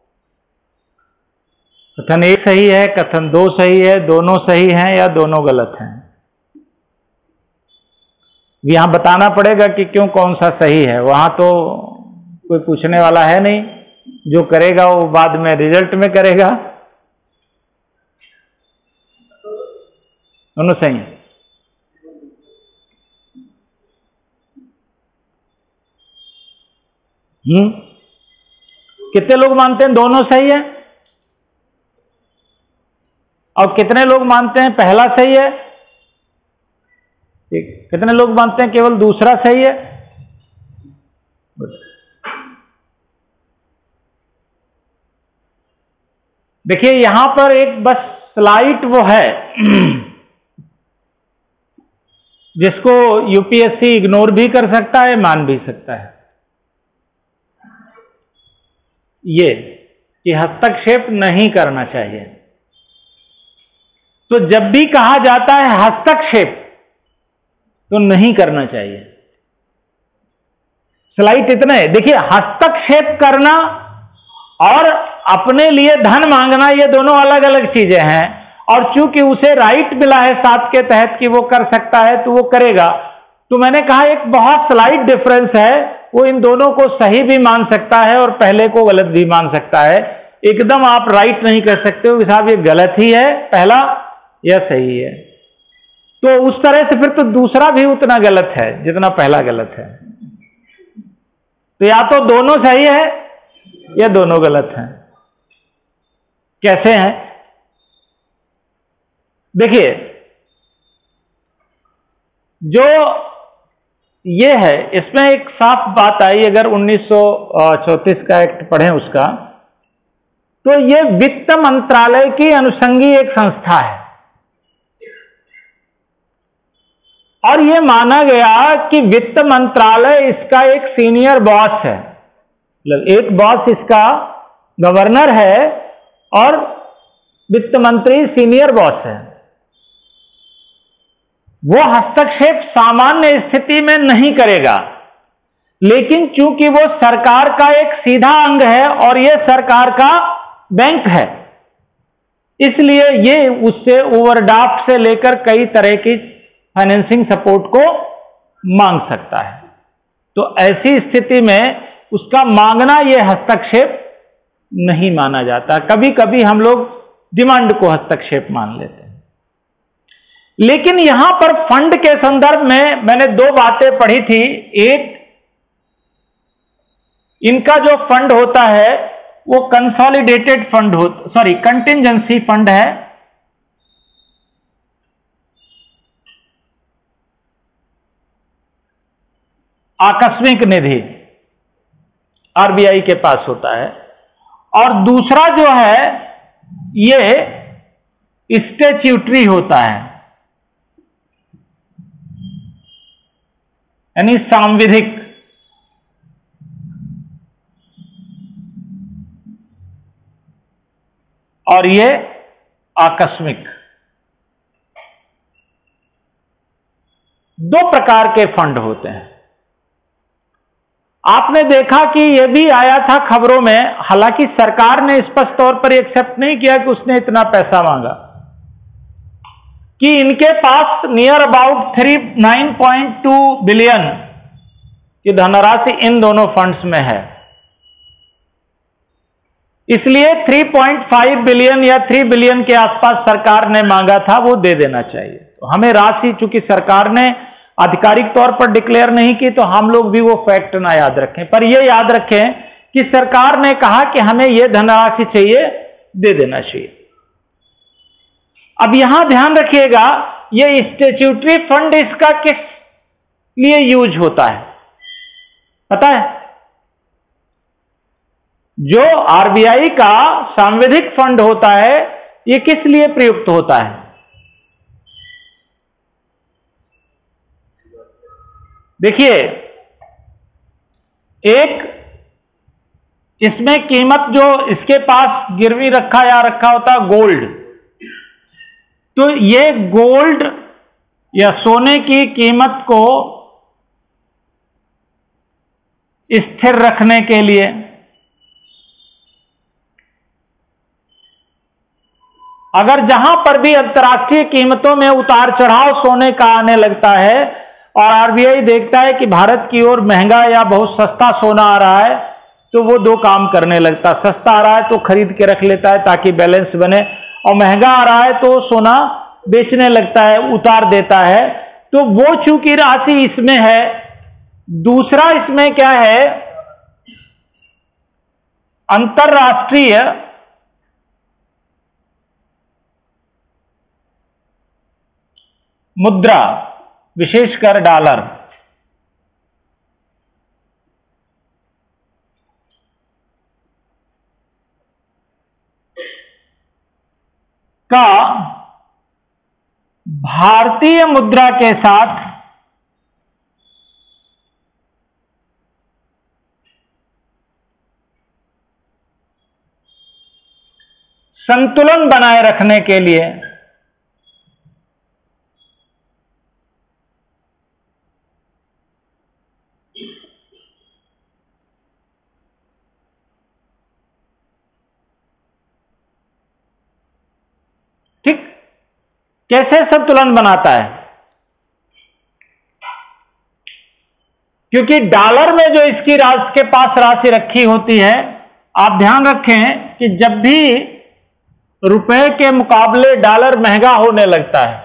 कथन एक सही है, कथन दो सही है, दोनों सही हैं या दोनों गलत हैं। यहां बताना पड़ेगा कि क्यों कौन सा सही है, वहां तो कोई पूछने वाला है नहीं, जो करेगा वो बाद में रिजल्ट में करेगा। दोनों सही है। कितने लोग मानते हैं दोनों सही है और कितने लोग मानते हैं पहला सही है? ठीक, कितने लोग मानते हैं केवल दूसरा सही है? देखिए यहां पर एक बस स्लाइट वो है जिसको यूपीएससी इग्नोर भी कर सकता है, मान भी सकता है, ये कि हस्तक्षेप नहीं करना चाहिए। तो जब भी कहा जाता है हस्तक्षेप तो नहीं करना चाहिए। स्लाइड इतना है। देखिए हस्तक्षेप करना और अपने लिए धन मांगना ये दोनों अलग अलग चीजें हैं। और चूंकि उसे राइट मिला है 7 के तहत कि वो कर सकता है तो वो करेगा। तो मैंने कहा एक बहुत स्लाइट डिफरेंस है, वो इन दोनों को सही भी मान सकता है और पहले को गलत भी मान सकता है। एकदम आप राइट नहीं कर सकते हो साहब ये गलत ही है पहला या सही है। तो उस तरह से फिर तो दूसरा भी उतना गलत है जितना पहला गलत है। तो या तो दोनों सही है या दोनों गलत हैं। कैसे हैं? देखिए, जो ये है इसमें एक साफ बात आई, अगर 1934 का एक्ट पढ़ें उसका, तो ये वित्त मंत्रालय की अनुषंगी एक संस्था है और ये माना गया कि वित्त मंत्रालय इसका एक सीनियर बॉस है। मतलब एक बॉस इसका गवर्नर है और वित्त मंत्री सीनियर बॉस है। वो हस्तक्षेप सामान्य स्थिति में नहीं करेगा, लेकिन चूंकि वो सरकार का एक सीधा अंग है और ये सरकार का बैंक है, इसलिए ये उससे ओवरड्राफ्ट से लेकर कई तरह की फाइनेंसिंग सपोर्ट को मांग सकता है। तो ऐसी स्थिति में उसका मांगना ये हस्तक्षेप नहीं माना जाता। कभी कभी हम लोग डिमांड को हस्तक्षेप मान लेते हैं। लेकिन यहां पर फंड के संदर्भ में मैंने 2 बातें पढ़ी थी। एक, इनका जो फंड होता है वो कंसोलिडेटेड फंड कंटिंजेंसी फंड है। आकस्मिक निधि आरबीआई के पास होता है। और दूसरा जो है ये स्टैट्यूटरी होता है, यानी सांविधिक। और ये आकस्मिक। 2 प्रकार के फंड होते हैं। आपने देखा कि यह भी आया था खबरों में, हालांकि सरकार ने स्पष्ट तौर पर एक्सेप्ट नहीं किया कि उसने इतना पैसा मांगा, कि इनके पास नियर अबाउट 9.2 बिलियन की धनराशि इन दोनों फंड्स में है। इसलिए 3.5 बिलियन या 3 बिलियन के आसपास सरकार ने मांगा था, वो दे देना चाहिए। तो हमें राशि, चूंकि सरकार ने आधिकारिक तौर पर डिक्लेयर नहीं की, तो हम लोग भी वो फैक्ट ना याद रखें, पर ये याद रखें कि सरकार ने कहा कि हमें ये धनराशि चाहिए, दे देना चाहिए। अब यहां ध्यान रखिएगा, ये स्टैट्यूटरी फंड इसका किस लिए यूज होता है पता है? जो आरबीआई का सांविधिक फंड होता है, ये किस लिए प्रयुक्त होता है? देखिए, एक इसमें कीमत जो इसके पास गिरवी रखा होता है गोल्ड, तो ये गोल्ड या सोने की कीमत को स्थिर रखने के लिए, अगर जहां पर भी अंतर्राष्ट्रीय कीमतों में उतार चढ़ाव सोने का आने लगता है और आरबीआई देखता है कि भारत की ओर महंगा या बहुत सस्ता सोना आ रहा है, तो वो 2 काम करने लगता है। सस्ता आ रहा है तो खरीद के रख लेता है ताकि बैलेंस बने, और महंगा आ रहा है तो सोना बेचने लगता है, उतार देता है। तो वो चूंकि राशि इसमें है। दूसरा इसमें क्या है, अंतरराष्ट्रीय मुद्रा, विशेषकर डॉलर का भारतीय मुद्रा के साथ संतुलन बनाए रखने के लिए ठीक कैसे संतुलन बनाता है? क्योंकि डॉलर में जो इसके पास राशि रखी होती है, आप ध्यान रखें कि जब भी रुपए के मुकाबले डॉलर महंगा होने लगता है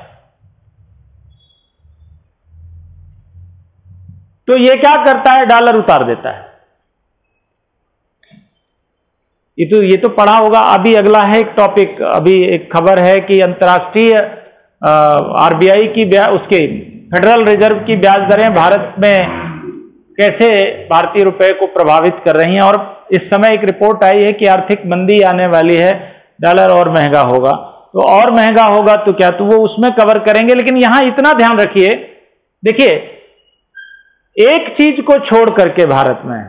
तो ये क्या करता है? डॉलर उतार देता है। ये तो पढ़ा होगा। अभी अगला है एक टॉपिक, अभी एक खबर है कि अंतर्राष्ट्रीय आरबीआई की उसके फेडरल रिजर्व की ब्याज दरें भारत में कैसे भारतीय रुपए को प्रभावित कर रही हैं, और इस समय एक रिपोर्ट आई है कि आर्थिक मंदी आने वाली है, डॉलर और महंगा होगा। तो और महंगा होगा तो क्या, तो वो उसमें कवर करेंगे। लेकिन यहां इतना ध्यान रखिए, देखिए एक चीज को छोड़ करके भारत में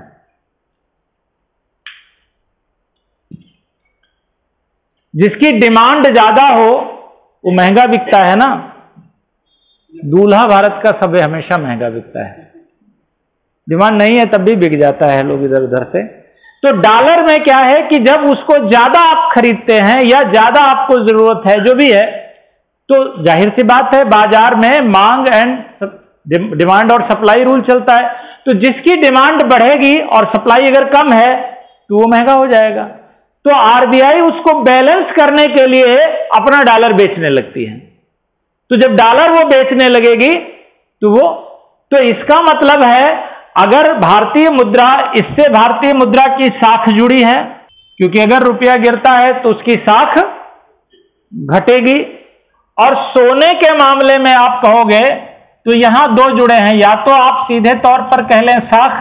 जिसकी डिमांड ज्यादा हो वो महंगा बिकता है ना। दूल्हा भारत का सब हमेशा महंगा बिकता है, डिमांड नहीं है तब भी बिक जाता है लोग इधर उधर से। तो डॉलर में क्या है कि जब उसको ज्यादा आप खरीदते हैं या ज्यादा आपको जरूरत है, जो भी है, तो जाहिर सी बात है बाजार में मांग एंड डिमांड और सप्लाई रूल चलता है। तो जिसकी डिमांड बढ़ेगी और सप्लाई अगर कम है तो वो महंगा हो जाएगा। तो आरबीआई उसको बैलेंस करने के लिए अपना डॉलर बेचने लगती है। तो जब डॉलर वो बेचने लगेगी तो इसका मतलब है अगर भारतीय मुद्रा, इससे भारतीय मुद्रा की साख जुड़ी है, क्योंकि अगर रुपया गिरता है तो उसकी साख घटेगी। और सोने के मामले में आप कहोगे तो यहां दो जुड़े हैं, या तो आप सीधे तौर पर कह लें साख,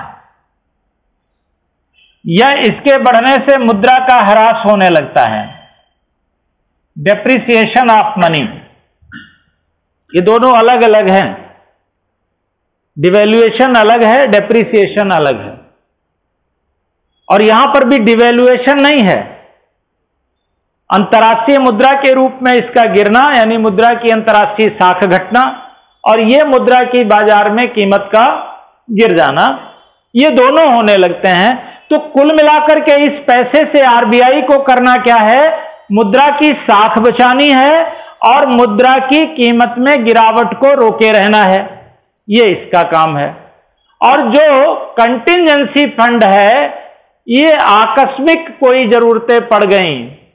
या इसके बढ़ने से मुद्रा का ह्रास होने लगता है, डेप्रिसिएशन ऑफ मनी। ये दोनों अलग अलग हैं, डिवैल्यूएशन अलग है, डेप्रिसिएशन अलग है। और यहां पर भी डिवैल्यूएशन नहीं है, अंतर्राष्ट्रीय मुद्रा के रूप में इसका गिरना यानी मुद्रा की अंतर्राष्ट्रीय साख घटना, और यह मुद्रा की बाजार में कीमत का गिर जाना, ये दोनों होने लगते हैं। तो कुल मिलाकर के इस पैसे से आरबीआई को करना क्या है? मुद्रा की साख बचानी है और मुद्रा की कीमत में गिरावट को रोके रहना है, ये इसका काम है। और जो कंटिजेंसी फंड है, ये आकस्मिक कोई जरूरतें पड़ गई,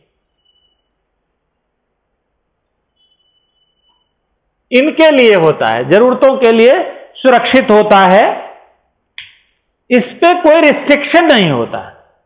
इनके लिए होता है, जरूरतों के लिए सुरक्षित होता है, इस पे कोई रिस्ट्रिक्शन नहीं होता।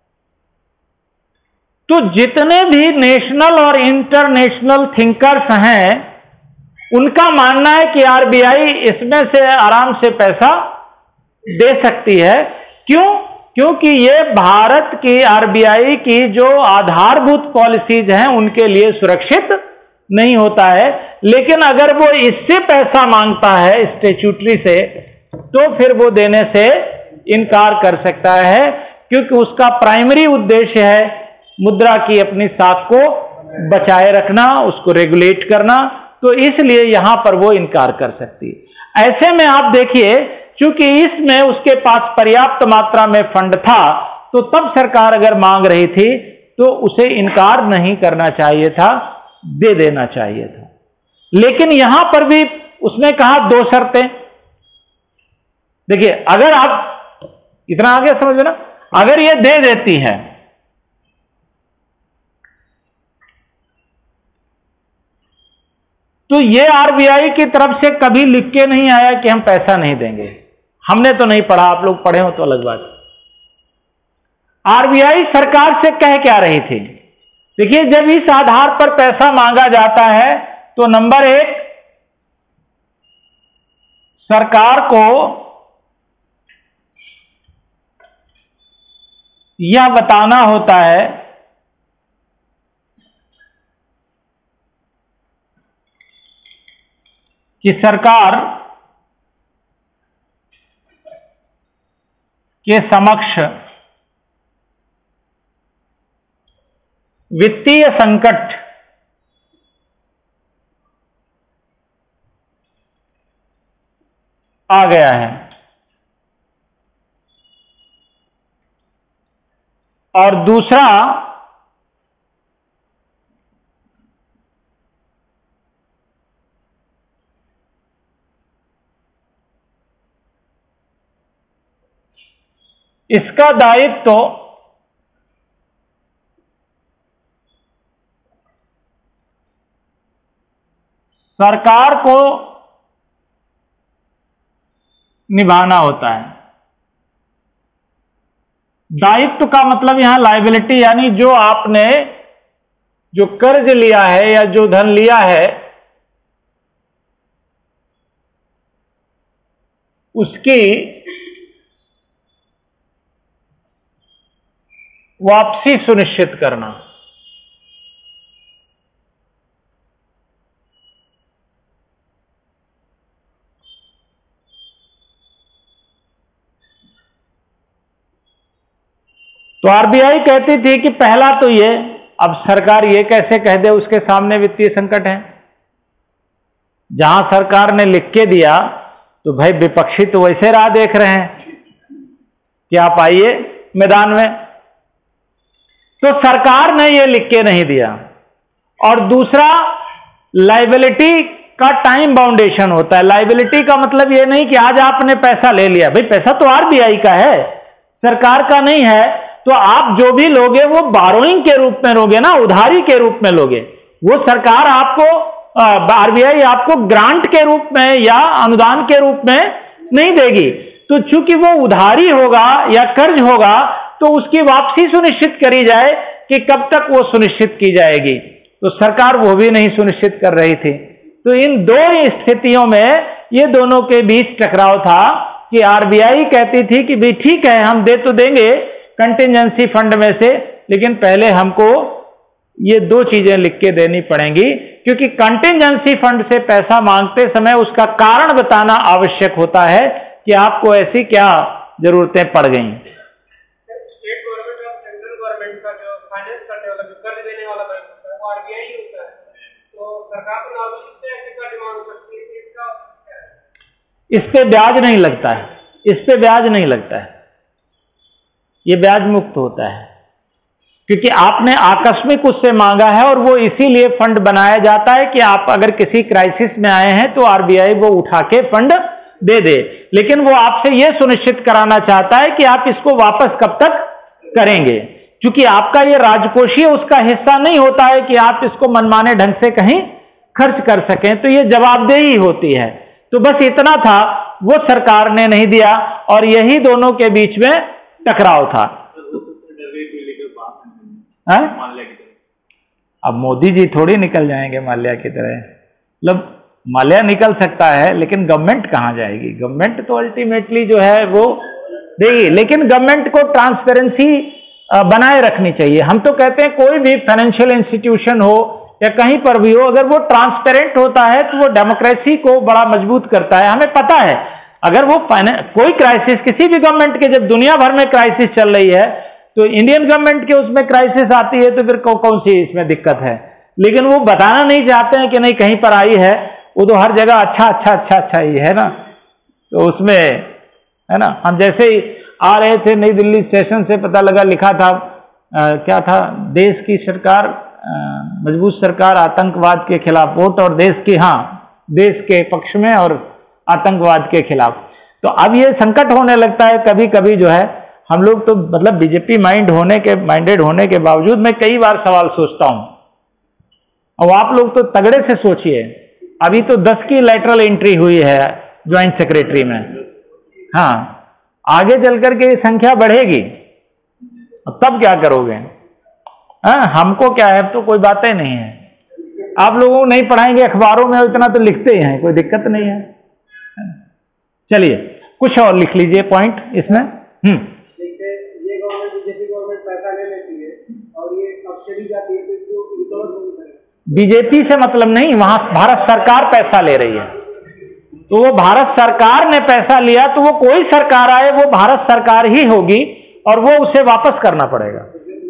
तो जितने भी नेशनल और इंटरनेशनल थिंकर्स हैं, उनका मानना है कि आरबीआई इसमें से आराम से पैसा दे सकती है। क्यों? क्योंकि ये भारत की आरबीआई की जो आधारभूत पॉलिसीज हैं उनके लिए सुरक्षित नहीं होता है। लेकिन अगर वो इससे पैसा मांगता है स्टैट्यूटरी से, तो फिर वो देने से इनकार कर सकता है, क्योंकि उसका प्राइमरी उद्देश्य है मुद्रा की अपनी साख को बचाए रखना, उसको रेगुलेट करना। तो इसलिए यहां पर वो इनकार कर सकती है। ऐसे में आप देखिए, चूंकि इसमें उसके पास पर्याप्त मात्रा में फंड था, तो तब सरकार अगर मांग रही थी तो उसे इनकार नहीं करना चाहिए था, दे देना चाहिए था। लेकिन यहां पर भी उसने कहा दो शर्तें। देखिए, अगर आप इतना आगे समझ ना, अगर ये दे देती है तो ये आरबीआई की तरफ से कभी लिख के नहीं आया कि हम पैसा नहीं देंगे। हमने तो नहीं पढ़ा, आप लोग पढ़े हो तो अलग बात। आरबीआई सरकार से कह क्या रही थी? देखिए, जब इस आधार पर पैसा मांगा जाता है तो नंबर एक, सरकार को यह बताना होता है कि सरकार के समक्ष वित्तीय संकट आ गया है, और दूसरा, इसका दायित्व तो सरकार को निभाना होता है। दायित्व का मतलब यहां लायबिलिटी, यानी जो आपने जो कर्ज लिया है या जो धन लिया है उसकी वापसी सुनिश्चित करना। तो आरबीआई कहती थी कि पहला तो ये, अब सरकार ये कैसे कह दे उसके सामने वित्तीय संकट है। जहां सरकार ने लिख के दिया तो भाई विपक्षी तो वैसे राह देख रहे हैं कि आप आइए मैदान में। तो सरकार ने ये लिख के नहीं दिया। और दूसरा, लायबिलिटी का टाइम बाउंडेशन होता है। लायबिलिटी का मतलब ये नहीं कि आज आपने पैसा ले लिया, भाई पैसा तो आरबीआई का है, सरकार का नहीं है, तो आप जो भी लोगे वो बारोइंग के रूप में लोगे ना, उधारी के रूप में लोगे। वो सरकार आपको, आरबीआई आपको ग्रांट के रूप में या अनुदान के रूप में नहीं देगी। तो चूंकि वो उधारी होगा या कर्ज होगा तो उसकी वापसी सुनिश्चित करी जाए कि कब तक वो सुनिश्चित की जाएगी। तो सरकार वो भी नहीं सुनिश्चित कर रही थी। तो इन दो स्थितियों में ये दोनों के बीच टकराव था कि आरबीआई कहती थी कि भाई ठीक है, हम दे तो देंगे कंटिजेंसी फंड में से, लेकिन पहले हमको ये दो चीजें लिख के देनी पड़ेंगी, क्योंकि कंटिजेंसी फंड से पैसा मांगते समय उसका कारण बताना आवश्यक होता है कि आपको ऐसी क्या जरूरतें पड़ गई। स्टेट गवर्नमेंट और सेंट्रल गवर्नमेंट का जो फाइनेंस करने वाला, जो कर्ज देने वाला बैंक होता है वो आरबीआई ही होता है। तो सरकार को नॉर्मली इससे ऐसे कर्ज मांग सकती है कि इसका क्या है? इस पे ब्याज नहीं लगता है, इस पे ब्याज नहीं लगता है, ये ब्याज मुक्त होता है, क्योंकि आपने आकस्मिक उससे मांगा है और वो इसीलिए फंड बनाया जाता है कि आप अगर किसी क्राइसिस में आए हैं तो आरबीआई वो उठा के फंड दे दे। लेकिन वो आपसे ये सुनिश्चित कराना चाहता है कि आप इसको वापस कब तक करेंगे, क्योंकि आपका ये राजकोषीय उसका हिस्सा नहीं होता है कि आप इसको मनमाने ढंग से कहीं खर्च कर सकें। तो ये जवाबदेही होती है। तो बस इतना था, वो सरकार ने नहीं दिया और यही दोनों के बीच में टकराव था। अब मोदी जी थोड़ी निकल जाएंगे माल्या की तरह। मतलब माल्या निकल सकता है लेकिन गवर्नमेंट कहां जाएगी? गवर्नमेंट तो अल्टीमेटली जो है वो देगी, लेकिन गवर्नमेंट को ट्रांसपेरेंसी बनाए रखनी चाहिए। हम तो कहते हैं कोई भी फाइनेंशियल इंस्टीट्यूशन हो या कहीं पर भी हो, अगर वो ट्रांसपेरेंट होता है तो वो डेमोक्रेसी को बड़ा मजबूत करता है। हमें पता है अगर वो कोई क्राइसिस, किसी भी गवर्नमेंट के, जब दुनिया भर में क्राइसिस चल रही है तो इंडियन गवर्नमेंट के उसमें क्राइसिस आती है तो फिर कौन सी इसमें दिक्कत है? लेकिन वो बताना नहीं चाहते हैं कि नहीं कहीं पर आई है, वो तो हर जगह अच्छा ही है ना। तो उसमें है ना, हम जैसे ही आ रहे थे नई दिल्ली स्टेशन से पता लगा, लिखा था क्या था, देश की सरकार, मजबूत सरकार आतंकवाद के खिलाफ वोट, और देश की, हाँ, देश के पक्ष में और आतंकवाद के खिलाफ। तो अब ये संकट होने लगता है कभी कभी जो है, हम लोग तो मतलब बीजेपी माइंडेड होने के बावजूद मैं कई बार सवाल सोचता हूं। और आप लोग तो तगड़े से सोचिए, अभी तो 10 की लैटरल एंट्री हुई है ज्वाइंट सेक्रेटरी में। हाँ, आगे चल करके ये संख्या बढ़ेगी, तब क्या करोगे? हाँ, हमको क्या है, तो कोई बातें नहीं है। आप लोगों को नहीं पढ़ाएंगे अखबारों में, इतना तो लिखते ही हैं, कोई दिक्कत नहीं है। चलिए कुछ और लिख लीजिए पॉइंट इसमें। ये गवर्नमेंट, बीजेपी गवर्नमेंट पैसा ले लेती है और ये अब चली जाती है, तो इसको रिकवर नहीं करेगी। बीजेपी से मतलब नहीं, वहां भारत सरकार पैसा ले रही है। तो वो भारत सरकार ने पैसा लिया तो वो कोई सरकार आए वो भारत सरकार ही होगी और वो उसे वापस करना पड़ेगा।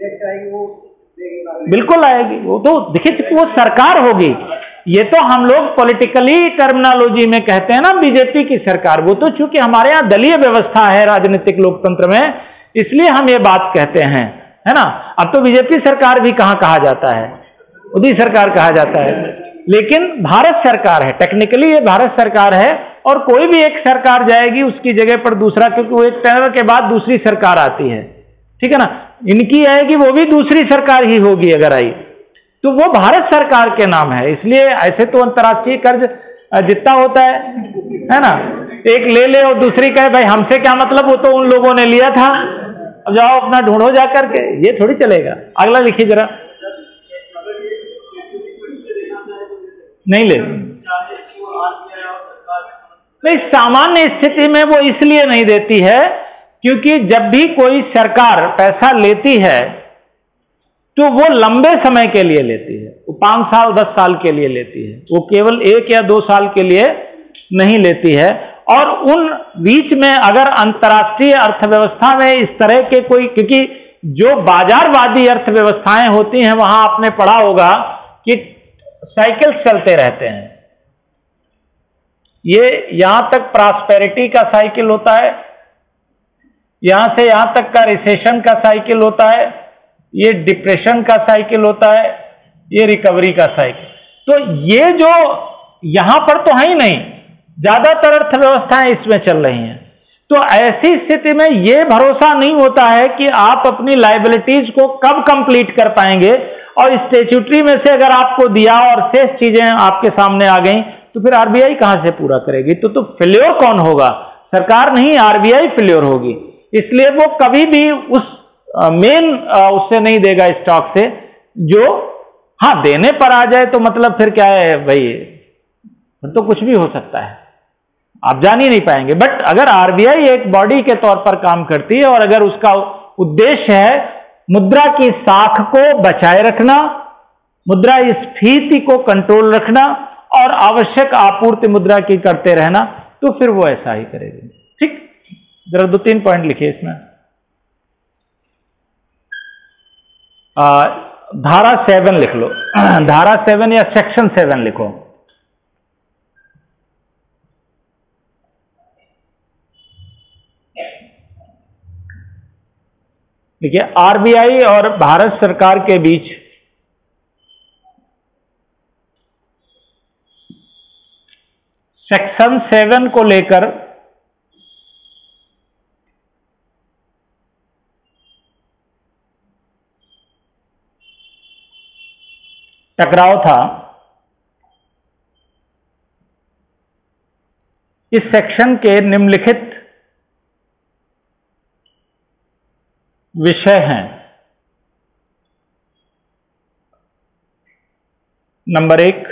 बिल्कुल आएगी, वो तो देखिए वो सरकार होगी। ये तो हम लोग पॉलिटिकली टर्मिनोलॉजी में कहते हैं ना बीजेपी की सरकार, वो तो चूंकि हमारे यहाँ दलीय व्यवस्था है राजनीतिक लोकतंत्र में, इसलिए हम ये बात कहते हैं, है ना। अब तो बीजेपी सरकार भी कहाँ कहा जाता है, मोदी सरकार कहा जाता है, लेकिन भारत सरकार है, टेक्निकली ये भारत सरकार है। और कोई भी एक सरकार जाएगी उसकी जगह पर दूसरा, क्योंकि वो एक टेरर के बाद दूसरी सरकार आती है, ठीक है ना। इनकी आएगी वो भी दूसरी सरकार ही होगी अगर आई, तो वो भारत सरकार के नाम है। इसलिए ऐसे तो अंतर्राष्ट्रीय कर्ज जितना होता है ना, एक ले ले और दूसरी कहे भाई हमसे क्या मतलब, वो तो उन लोगों ने लिया था, अब जाओ अपना ढूंढो जा करके, ये थोड़ी चलेगा। अगला लिखिए जरा। नहीं ले, नहीं, सामान्य स्थिति में वो इसलिए नहीं देती है क्योंकि जब भी कोई सरकार पैसा लेती है तो वो लंबे समय के लिए लेती है, वो 5 साल 10 साल के लिए लेती है, वो केवल 1 या 2 साल के लिए नहीं लेती है। और उन बीच में अगर अंतर्राष्ट्रीय अर्थव्यवस्था में इस तरह के कोई, क्योंकि जो बाजारवादी अर्थव्यवस्थाएं होती हैं वहां आपने पढ़ा होगा कि साइकिल चलते रहते हैं, ये यहां तक प्रॉस्पेरिटी का साइकिल होता है, यहां से यहां तक का रिसेशन का साइकिल होता है, ये डिप्रेशन का साइकिल होता है, ये रिकवरी का साइकिल। तो ये जो यहां पर तो है ही नहीं, ज्यादातर अर्थव्यवस्थाएं इसमें चल रही हैं। तो ऐसी स्थिति में ये भरोसा नहीं होता है कि आप अपनी लायबिलिटीज को कब कंप्लीट कर पाएंगे, और स्टैट्यूटरी में से अगर आपको दिया और शेष चीजें आपके सामने आ गई तो फिर आरबीआई कहां से पूरा करेगी। तो फेल्योर कौन होगा, सरकार नहीं, आरबीआई फेल्योर होगी। इसलिए वो कभी भी उस मेन उससे नहीं देगा स्टॉक से, जो हाँ देने पर आ जाए तो मतलब फिर क्या है भाई, फिर तो कुछ भी हो सकता है, आप जान ही नहीं पाएंगे। बट अगर आरबीआई एक बॉडी के तौर पर काम करती है और अगर उसका उद्देश्य है मुद्रा की साख को बचाए रखना, मुद्रास्फीति को कंट्रोल रखना और आवश्यक आपूर्ति मुद्रा की करते रहना, तो फिर वो ऐसा ही करेगी। ठीक, जरा 2-3 पॉइंट लिखिए इसमें। धारा 7 लिख लो, धारा 7 या सेक्शन 7 लिखो। देखिए, आरबीआई और भारत सरकार के बीच सेक्शन 7 को लेकर टकराव था। इस सेक्शन के निम्नलिखित विषय हैं। नंबर 1,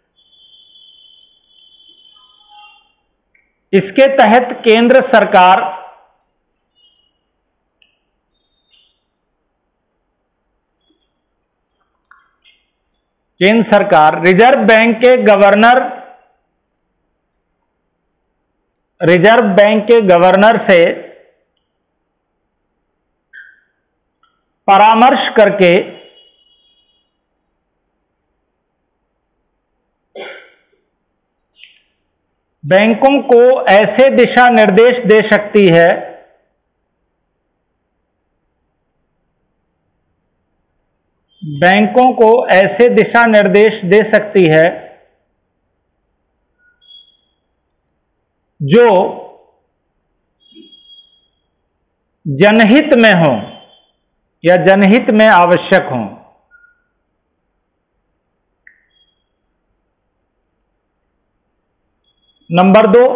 इसके तहत केंद्र सरकार रिजर्व बैंक के गवर्नर से परामर्श करके बैंकों को ऐसे दिशा निर्देश दे सकती है जो जनहित में हो या जनहित में आवश्यक हो। नंबर 2,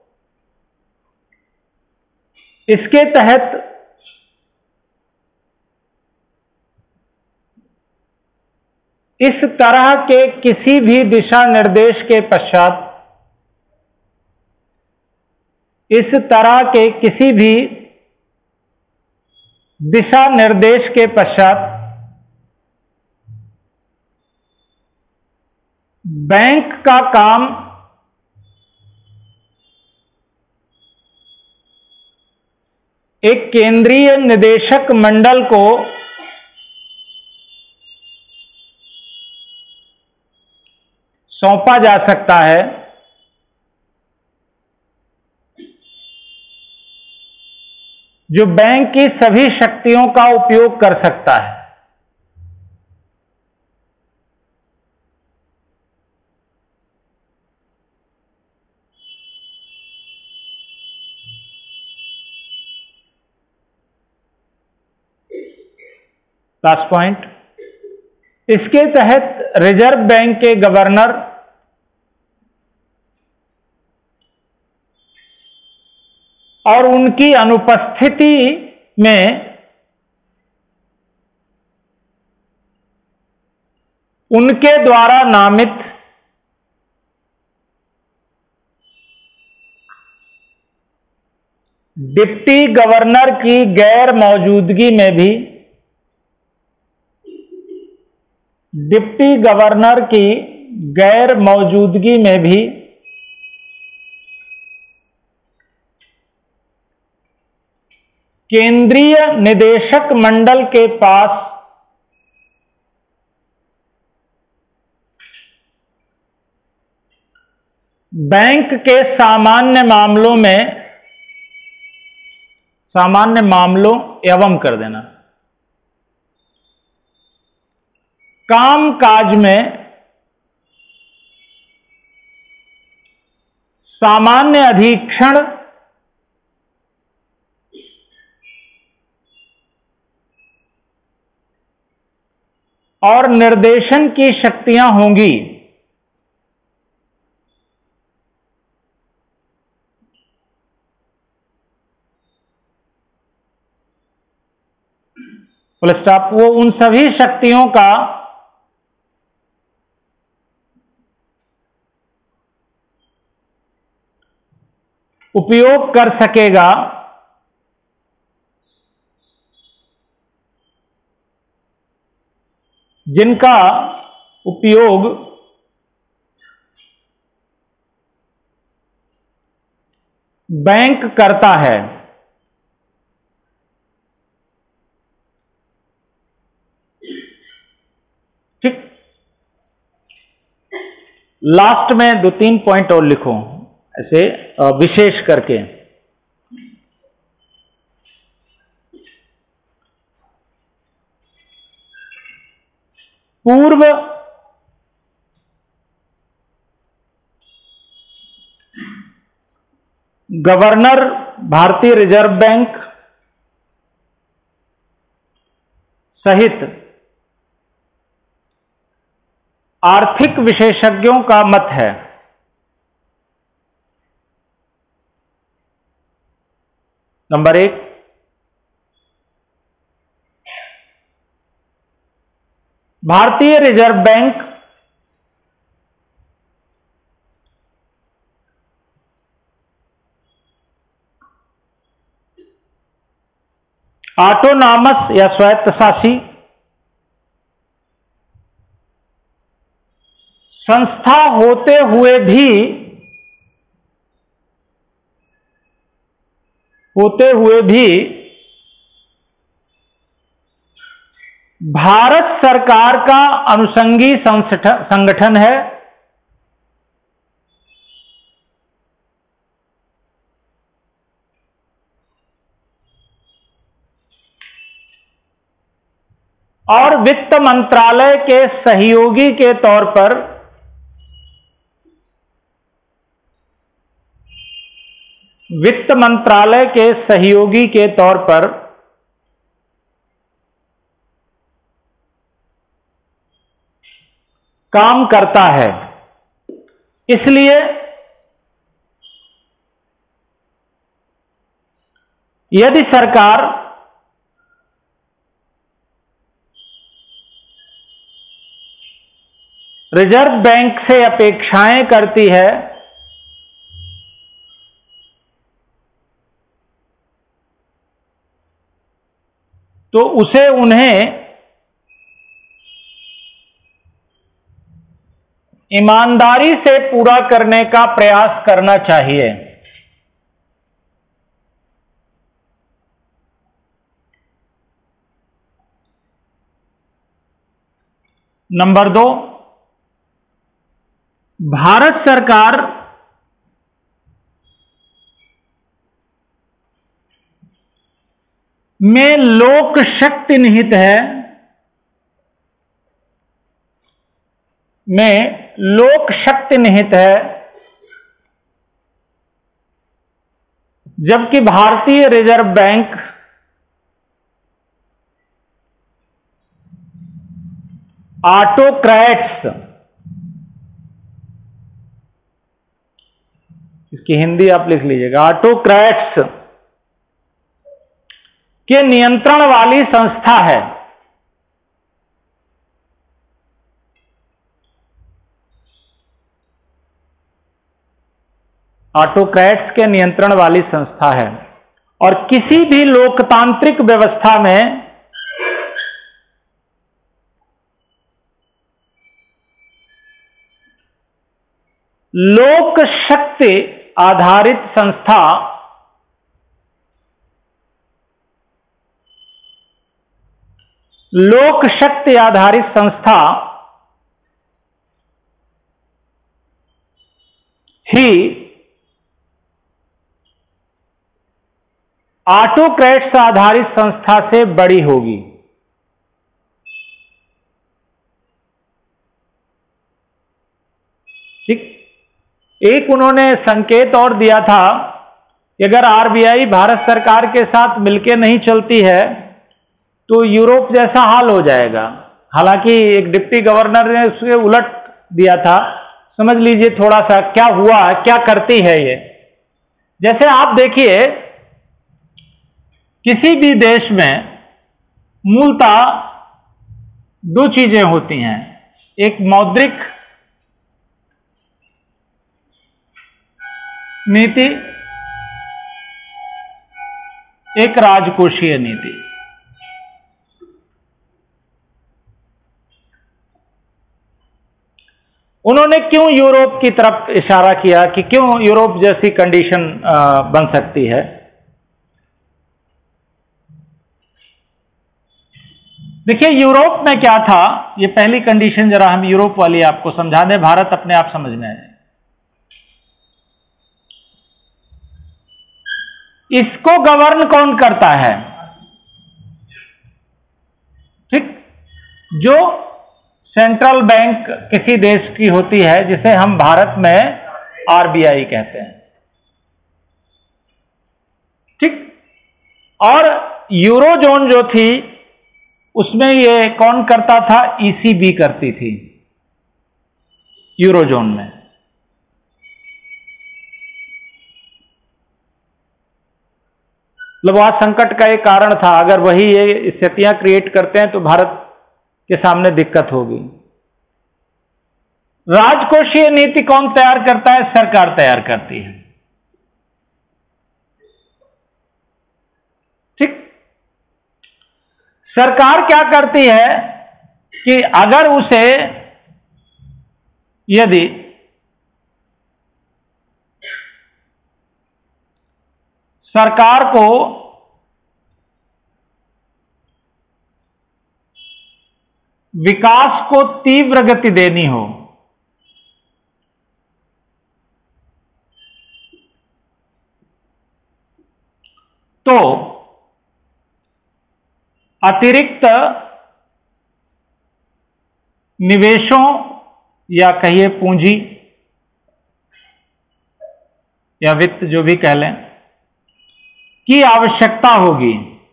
इसके तहत इस तरह के किसी भी दिशा निर्देश के पश्चात बैंक का काम एक केंद्रीय निदेशक मंडल को सौंपा जा सकता है, जो बैंक की सभी शक्तियों का उपयोग कर सकता है। लास्ट पॉइंट, इसके तहत रिजर्व बैंक के गवर्नर और उनकी अनुपस्थिति में उनके द्वारा नामित डिप्टी गवर्नर की गैर मौजूदगी में भी केंद्रीय निदेशक मंडल के पास बैंक के सामान्य मामलों एवं कर देना कामकाज में सामान्य अधीक्षण और निर्देशन की शक्तियां होंगी। Full stop. वो उन सभी शक्तियों का उपयोग कर सकेगा जिनका उपयोग बैंक करता है। ठीक, लास्ट में 2-3 पॉइंट और लिखो ऐसे विशेष करके। पूर्व गवर्नर भारतीय रिजर्व बैंक सहित आर्थिक विशेषज्ञों का मत है नंबर 1, भारतीय रिजर्व बैंक ऑटोनॉमस या स्वायत्तशासी संस्था होते हुए भी भारत सरकार का अनुषंगी संगठन है और वित्त मंत्रालय के सहयोगी के तौर पर काम करता है। इसलिए यदि सरकार रिजर्व बैंक से अपेक्षाएं करती है तो उसे उन्हें ईमानदारी से पूरा करने का प्रयास करना चाहिए। नंबर 2, भारत सरकार में लोक शक्ति निहित है, जबकि भारतीय रिजर्व बैंक ऑटोक्रेट्स, इसकी हिंदी आप लिख लीजिएगा, ऑटोक्रेट्स के नियंत्रण वाली संस्था है। ऑटोक्रेट्स के नियंत्रण वाली संस्था है। और किसी भी लोकतांत्रिक व्यवस्था में लोक शक्ति आधारित संस्था ही ऑटोक्रेट्स आधारित संस्था से बड़ी होगी। ठीक, एक उन्होंने संकेत और दिया था कि अगर आरबीआई भारत सरकार के साथ मिलकर नहीं चलती है तो यूरोप जैसा हाल हो जाएगा। हालांकि एक डिप्टी गवर्नर ने उसके उलट दिया था। समझ लीजिए थोड़ा सा क्या हुआ, क्या करती है ये। जैसे आप देखिए, किसी भी देश में मूलतः दो चीजें होती हैं, एक मौद्रिक नीति, एक राजकोषीय नीति। उन्होंने क्यों यूरोप की तरफ इशारा किया कि क्यों यूरोप जैसी कंडीशन बन सकती है? देखिए यूरोप में क्या था, ये पहली कंडीशन जरा हम यूरोप वाली आपको समझा दें, भारत अपने आप समझ में आए। इसको गवर्न कौन करता है? ठीक, जो सेंट्रल बैंक किसी देश की होती है, जिसे हम भारत में आरबीआई कहते हैं। ठीक, और यूरोजोन जो थी उसमें ये कौन करता था? ईसीबी करती थी यूरोजोन में। मतलब वह संकट का एक कारण था। अगर वही ये स्थितियां क्रिएट करते हैं तो भारत के सामने दिक्कत होगी। राजकोषीय नीति कौन तैयार करता है? सरकार तैयार करती है। ठीक, सरकार क्या करती है कि अगर उसे यदि सरकार को विकास को तीव्र गति देनी हो तो अतिरिक्त निवेशों या कहिए पूंजी या वित्त जो भी कह लें की आवश्यकता होगी।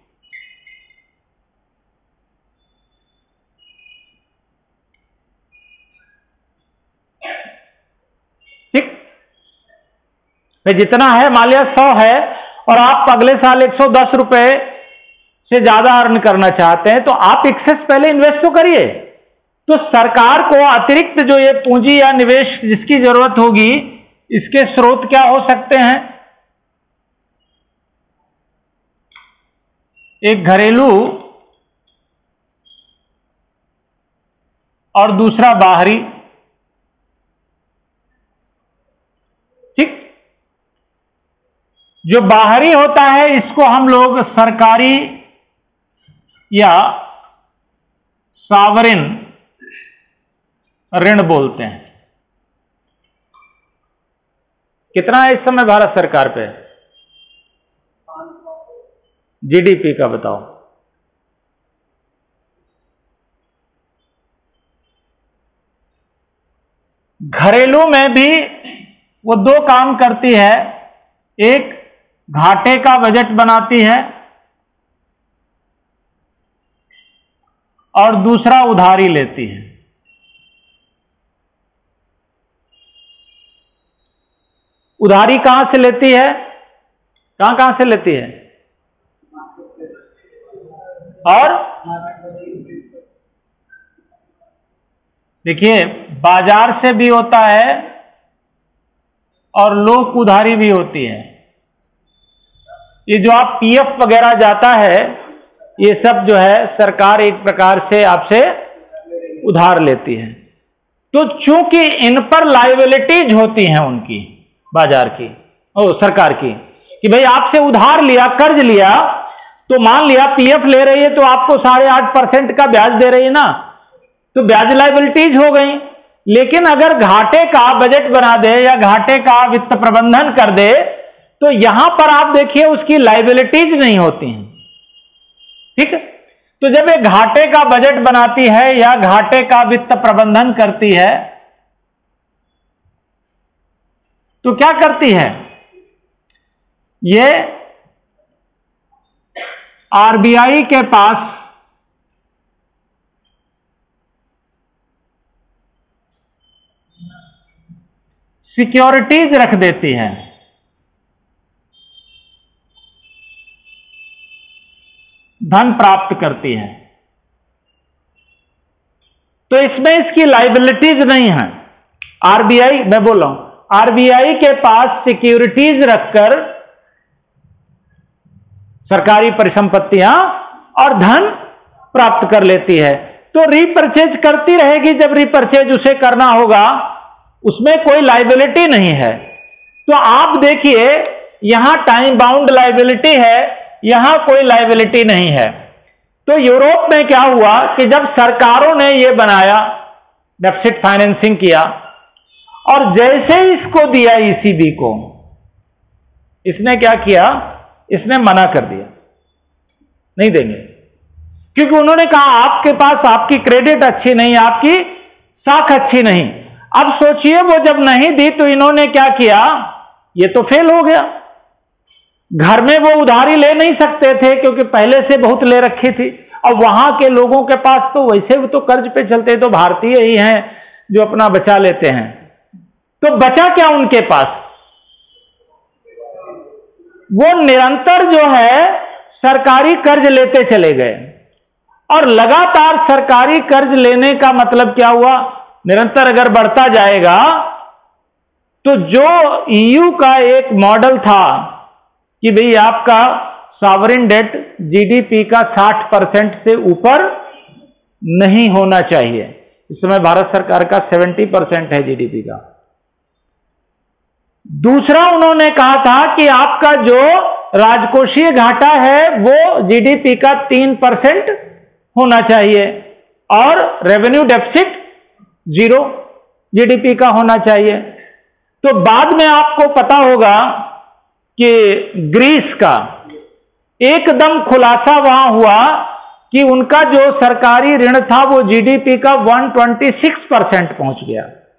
ठीक, जितना है मान लिया 100 है और आप अगले साल 110 रुपए से ज्यादा अर्न करना चाहते हैं तो आप एक्सेस पहले इन्वेस्ट तो करिए। तो सरकार को अतिरिक्त जो ये पूंजी या निवेश जिसकी जरूरत होगी, इसके स्रोत क्या हो सकते हैं? एक घरेलू और दूसरा बाहरी। ठीक, जो बाहरी होता है इसको हम लोग सरकारी या सॉवरेन ऋण बोलते हैं। कितना है इस समय भारत सरकार पे? जीडीपी का बताओ। घरेलू में भी वो दो काम करती है, एक घाटे का बजट बनाती है और दूसरा उधारी लेती है। उधारी कहां से लेती है, कहां से लेती है? और देखिए, बाजार से भी होता है और लोक उधारी भी होती है। ये जो आप पीएफ वगैरह जाता है, ये सब जो है सरकार एक प्रकार से आपसे उधार लेती है। तो चूंकि इन पर लायबिलिटीज होती हैं उनकी, बाजार की और सरकार की, कि भाई आपसे उधार लिया, कर्ज लिया, तो मान लिया पीएफ ले रही है तो आपको 8.5% का ब्याज दे रही है ना, तो ब्याज लायबिलिटीज हो गई। लेकिन अगर घाटे का बजट बना दे या घाटे का वित्त प्रबंधन कर दे, तो यहां पर आप देखिए उसकी लायबिलिटीज नहीं होती हैं। ठीक है, तो जब ये घाटे का बजट बनाती है या घाटे का वित्त प्रबंधन करती है, तो क्या करती है? ये आरबीआई के पास सिक्योरिटीज रख देती है। धन प्राप्त करती है। तो इसमें इसकी लायबिलिटीज नहीं है। आरबीआई, मैं बोल रहा हूं, आरबीआई के पास सिक्योरिटीज रखकर सरकारी परिसंपत्तियां और धन प्राप्त कर लेती है। तो रीपर्चेज करती रहेगी, जब रीपर्चेज उसे करना होगा, उसमें कोई लायबिलिटी नहीं है। तो आप देखिए, यहां टाइम बाउंड लायबिलिटी है, यहां कोई लायबिलिटी नहीं है। तो यूरोप में क्या हुआ कि जब सरकारों ने यह बनाया, डेफिसिट फाइनेंसिंग किया, और जैसे इसको दिया ईसीबी को, इसने क्या किया? इसने मना कर दिया, नहीं देंगे, क्योंकि उन्होंने कहा आपके पास आपकी क्रेडिट अच्छी नहीं, आपकी साख अच्छी नहीं। अब सोचिए, वो जब नहीं दी तो इन्होंने क्या किया? ये तो फेल हो गया। घर में वो उधारी ले नहीं सकते थे क्योंकि पहले से बहुत ले रखी थी, और वहां के लोगों के पास तो वैसे भी तो कर्ज पे चलते, तो भारतीय ही हैं जो अपना बचा लेते हैं। तो बचा क्या उनके पास? वो निरंतर जो है सरकारी कर्ज लेते चले गए, और लगातार सरकारी कर्ज लेने का मतलब क्या हुआ? निरंतर अगर बढ़ता जाएगा तो जो ईयू का एक मॉडल था कि भाई आपका सॉवरेन डेट जीडीपी का 60% से ऊपर नहीं होना चाहिए, इस समय भारत सरकार का 70% है जीडीपी का। दूसरा उन्होंने कहा था कि आपका जो राजकोषीय घाटा है वो जीडीपी का 3% होना चाहिए, और रेवेन्यू डेफिसिट 0 जीडीपी का होना चाहिए। तो बाद में आपको पता होगा कि ग्रीस का एकदम खुलासा वहां हुआ कि उनका जो सरकारी ऋण था वो जीडीपी का 126% पहुंच गया।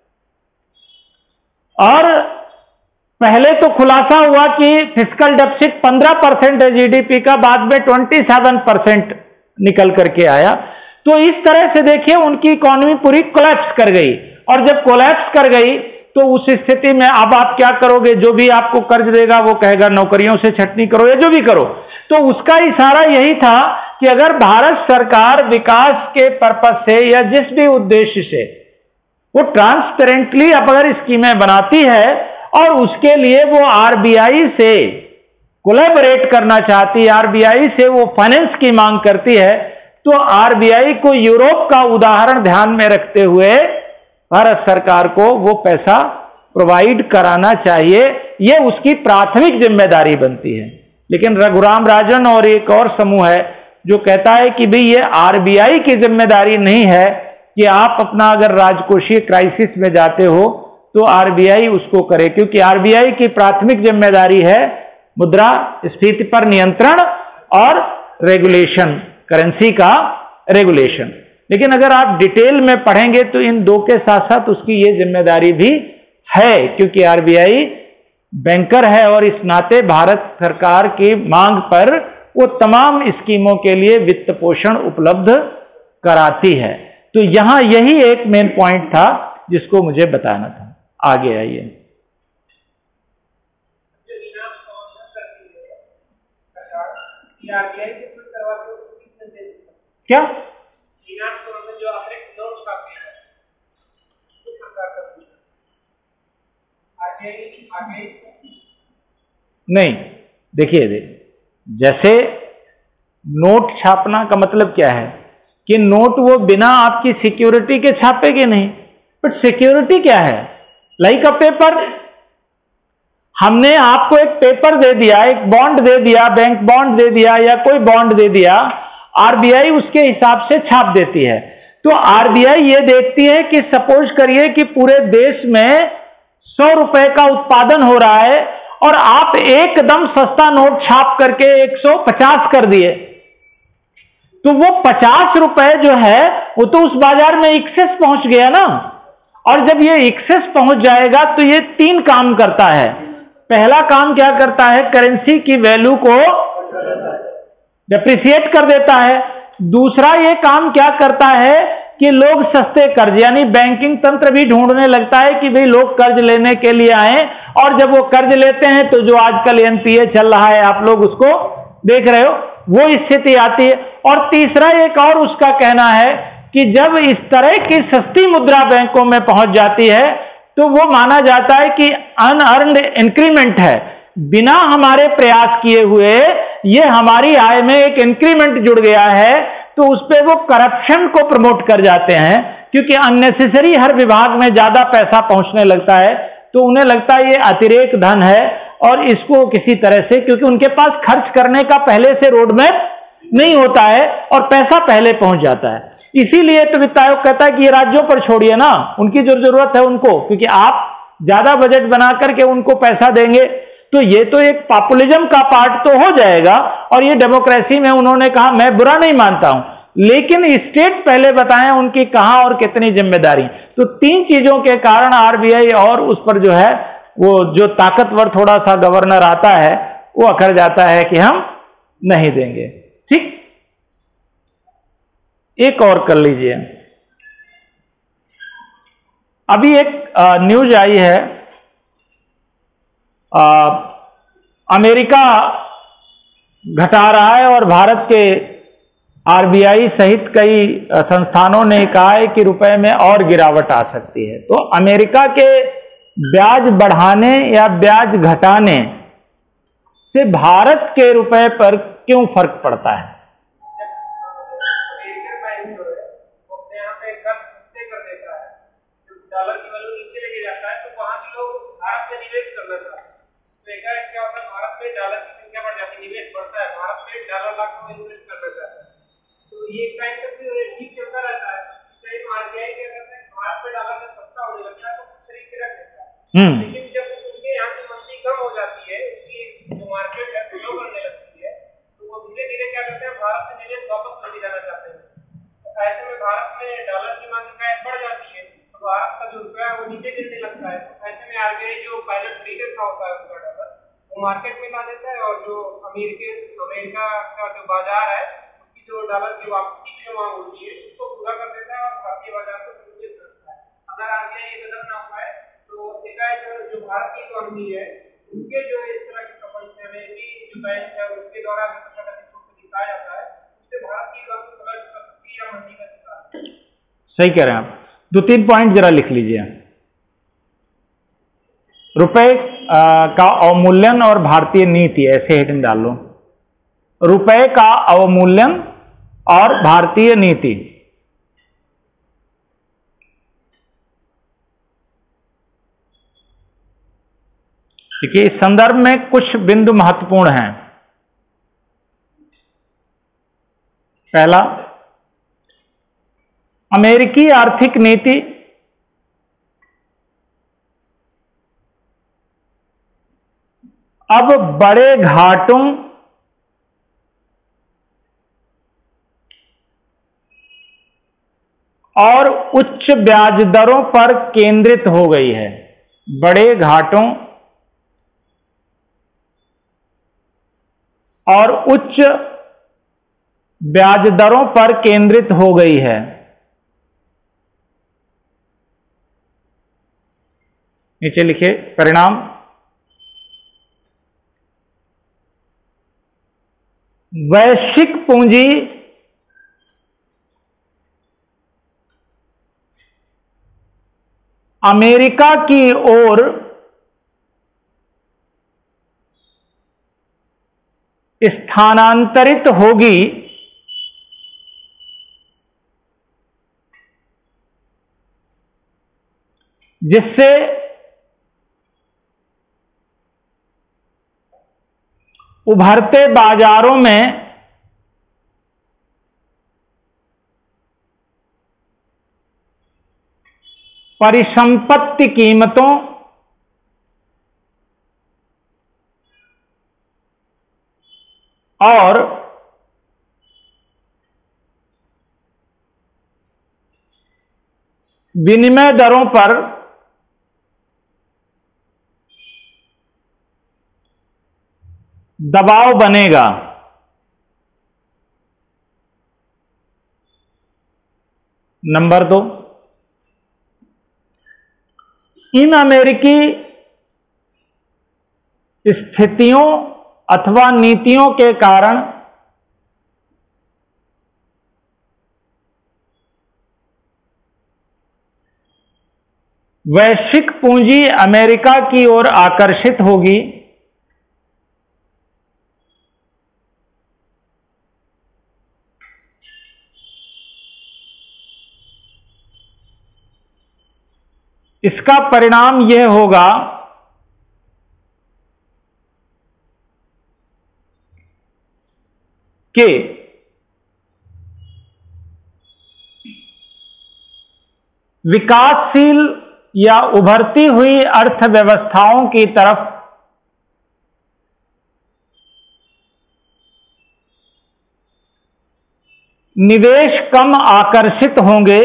और पहले तो खुलासा हुआ कि फिस्कल डेफिसिट 15% है जीडीपी का, बाद में 27% निकल करके आया। तो इस तरह से देखिए उनकी इकोनॉमी पूरी कोलैप्स कर गई, और जब कोलैप्स कर गई तो उस स्थिति में अब आप क्या करोगे? जो भी आपको कर्ज देगा वो कहेगा नौकरियों से छटनी करो या जो भी करो। तो उसका इशारा यही था कि अगर भारत सरकार विकास के पर्पस से या जिस भी उद्देश्य से वो ट्रांसपेरेंटली अब अगर स्कीमें बनाती है और उसके लिए वो आरबीआई से कोलैबोरेट करना चाहती है, आरबीआई से वो फाइनेंस की मांग करती है, तो आरबीआई को यूरोप का उदाहरण ध्यान में रखते हुए भारत सरकार को वो पैसा प्रोवाइड कराना चाहिए। ये उसकी प्राथमिक जिम्मेदारी बनती है। लेकिन रघुराम राजन और एक और समूह है जो कहता है कि भाई ये आरबीआई की जिम्मेदारी नहीं है कि आप अपना अगर राजकोषीय क्राइसिस में जाते हो तो आरबीआई उसको करे, क्योंकि आरबीआई की प्राथमिक जिम्मेदारी है मुद्रास्फीति पर नियंत्रण और रेगुलेशन, करेंसी का रेगुलेशन। लेकिन अगर आप डिटेल में पढ़ेंगे तो इन दो के साथ साथ उसकी ये जिम्मेदारी भी है, क्योंकि आरबीआई बैंकर है और इस नाते भारत सरकार की मांग पर वो तमाम स्कीमों के लिए वित्त पोषण उपलब्ध कराती है। तो यहां यही एक मेन पॉइंट था जिसको मुझे बताना था। आगे आइए। ये आरबीआई से कुछ करवा के उसको किसने दे दिया? क्या फिनांस में जो अतिरिक्त नोट छापते हैं तो सरकार का कुछ आरबीआई नहीं, देखिए जैसे नोट छापना का मतलब क्या है कि नोट वो बिना आपकी सिक्योरिटी के छापेगे नहीं, बट सिक्योरिटी क्या है? Like a paper. हमने आपको एक पेपर दे दिया, एक बॉन्ड दे दिया, बैंक बॉन्ड दे दिया या कोई बॉन्ड दे दिया, आरबीआई उसके हिसाब से छाप देती है। तो आरबीआई ये देखती है कि सपोज करिए कि पूरे देश में 100 रुपए का उत्पादन हो रहा है और आप एकदम सस्ता नोट छाप करके 150 कर दिए, तो वो 50 रुपए जो है वो तो उस बाजार में एक्सेस पहुंच गया ना। और जब ये एक्सेस पहुंच जाएगा तो ये 3 काम करता है। पहला काम क्या करता है? करेंसी की वैल्यू को डेप्रिसिएट कर देता है। दूसरा ये काम क्या करता है कि लोग सस्ते कर्ज, यानी बैंकिंग तंत्र भी ढूंढने लगता है कि भाई लोग कर्ज लेने के लिए आए, और जब वो कर्ज लेते हैं तो जो आजकल एनपीए चल रहा है, आप लोग उसको देख रहे हो, वो स्थिति आती है। और तीसरा एक और उसका कहना है कि जब इस तरह की सस्ती मुद्रा बैंकों में पहुंच जाती है तो वो माना जाता है कि अनअर्न्ड इंक्रीमेंट है, बिना हमारे प्रयास किए हुए ये हमारी आय में एक इंक्रीमेंट जुड़ गया है, तो उस पर वो करप्शन को प्रमोट कर जाते हैं। क्योंकि अननेसेसरी हर विभाग में ज्यादा पैसा पहुंचने लगता है, तो उन्हें लगता है ये अतिरेक धन है और इसको किसी तरह से, क्योंकि उनके पास खर्च करने का पहले से रोड मैप नहीं होता है और पैसा पहले पहुंच जाता है। इसीलिए तो वित्त आयोग कहता है कि ये राज्यों पर छोड़िए ना, उनकी जो जरूरत है उनको, क्योंकि आप ज्यादा बजट बना करके उनको पैसा देंगे तो ये तो एक पॉपुलिज्म का पार्ट तो हो जाएगा। और ये डेमोक्रेसी में उन्होंने कहा, मैं बुरा नहीं मानता हूं, लेकिन स्टेट पहले बताएं उनकी कहां और कितनी जिम्मेदारी। तो 3 चीजों के कारण आरबीआई और उस पर जो है वो जो ताकतवर थोड़ा सा गवर्नर आता है वो अखर जाता है कि हम नहीं देंगे। ठीक, एक और कर लीजिए। अभी एक न्यूज आई है, अमेरिका घटा रहा है और भारत के आरबीआई सहित कई संस्थानों ने कहा है कि रुपए में और गिरावट आ सकती है। तो अमेरिका के ब्याज बढ़ाने या ब्याज घटाने से भारत के रुपए पर क्यों फर्क पड़ता है? अमेरिकन बैंक जो है वो अपने यहाँ पे कर्ज सस्ते कर देता है, जब डॉलर की वैल्यू नीचे लेके जाता है तो वहाँ के लोग भारत में निवेश करना चाहते हैं। तो एकाएक क्या होता है, भारत में डॉलर की संख्या बढ़ जाती है, निवेश बढ़ता है, भारत में डॉलर लाखों में इन्वेस्ट करना चाहता है। तो ये एक टाइम तक ठीक चलता रहता है। टाइम आरबीआई क्या करता है, भारत में डॉलर जब सस्ता होने लगता है तो कुछ खरीद के रख देता है, लेकिन जब उनके यहाँ की मंदी कम हो जाती है, उसकी जो मार्केट है फ्लो करने लगती है, तो वो धीरे धीरे क्या करते हैं, भारत से निवेश वापस लेके जाना चाहते हैं। तो ऐसे में भारत में डॉलर की मांग बढ़ जाती है, तो भारत का जो रुपया है वो नीचे गिरने लगता है। तो ऐसे में आरबीआई जो पहले खरीदे था होता है उनका डॉलर, वो मार्केट में ला देता है, और जो अमेरिका का जो बाजार है उसकी जो डॉलर की वापसी की जो मांग होती है उसको पूरा कर देता है और भारतीय बाजार को सुरक्षित रखता है। अगर आरबीआई ये कदम ना उठाए तो एकाएक जो भारत की इकोनॉमी है उनके जो इस तरह की समस्या में भी जो बैंक है उसके द्वारा दिखाया जाता है, उससे भारत की इकोनॉमी पलट सकती है या मंदी का शिकार है। सही कह रहे हैं आप। 2-3 पॉइंट जरा लिख लीजिए। रुपए का अवमूल्यन और भारतीय नीति, ऐसे हेडिंग डाल लो। रुपए का अवमूल्यन और भारतीय नीति। देखिए, इस संदर्भ में कुछ बिंदु महत्वपूर्ण हैं। पहला, अमेरिकी आर्थिक नीति अब बड़े घाटों और उच्च ब्याज दरों पर केंद्रित हो गई है। बड़े घाटों और उच्च ब्याज दरों पर केंद्रित हो गई है। नीचे लिखे परिणाम, वैश्विक पूंजी अमेरिका की ओर स्थानांतरित होगी, जिससे उभरते बाजारों में परिसंपत्ति कीमतों और विनिमय दरों पर दबाव बनेगा। नंबर 2, इन अमेरिकी स्थितियों अथवा नीतियों के कारण वैश्विक पूंजी अमेरिका की ओर आकर्षित होगी, इसका परिणाम यह होगा कि विकासशील या उभरती हुई अर्थव्यवस्थाओं की तरफ निवेश कम आकर्षित होंगे,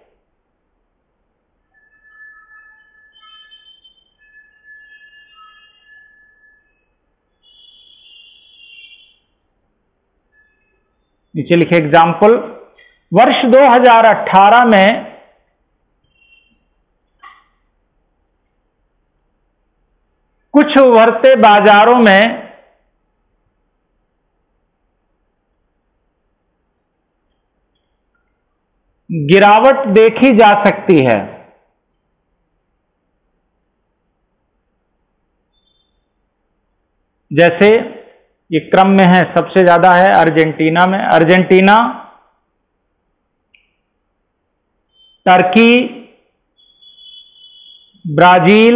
नीचे लिखे एग्जाम्पल। वर्ष 2018 में कुछ उभरते बाजारों में गिरावट देखी जा सकती है। जैसे ये क्रम में है, सबसे ज्यादा है अर्जेंटीना में। अर्जेंटीना, टर्की, ब्राजील,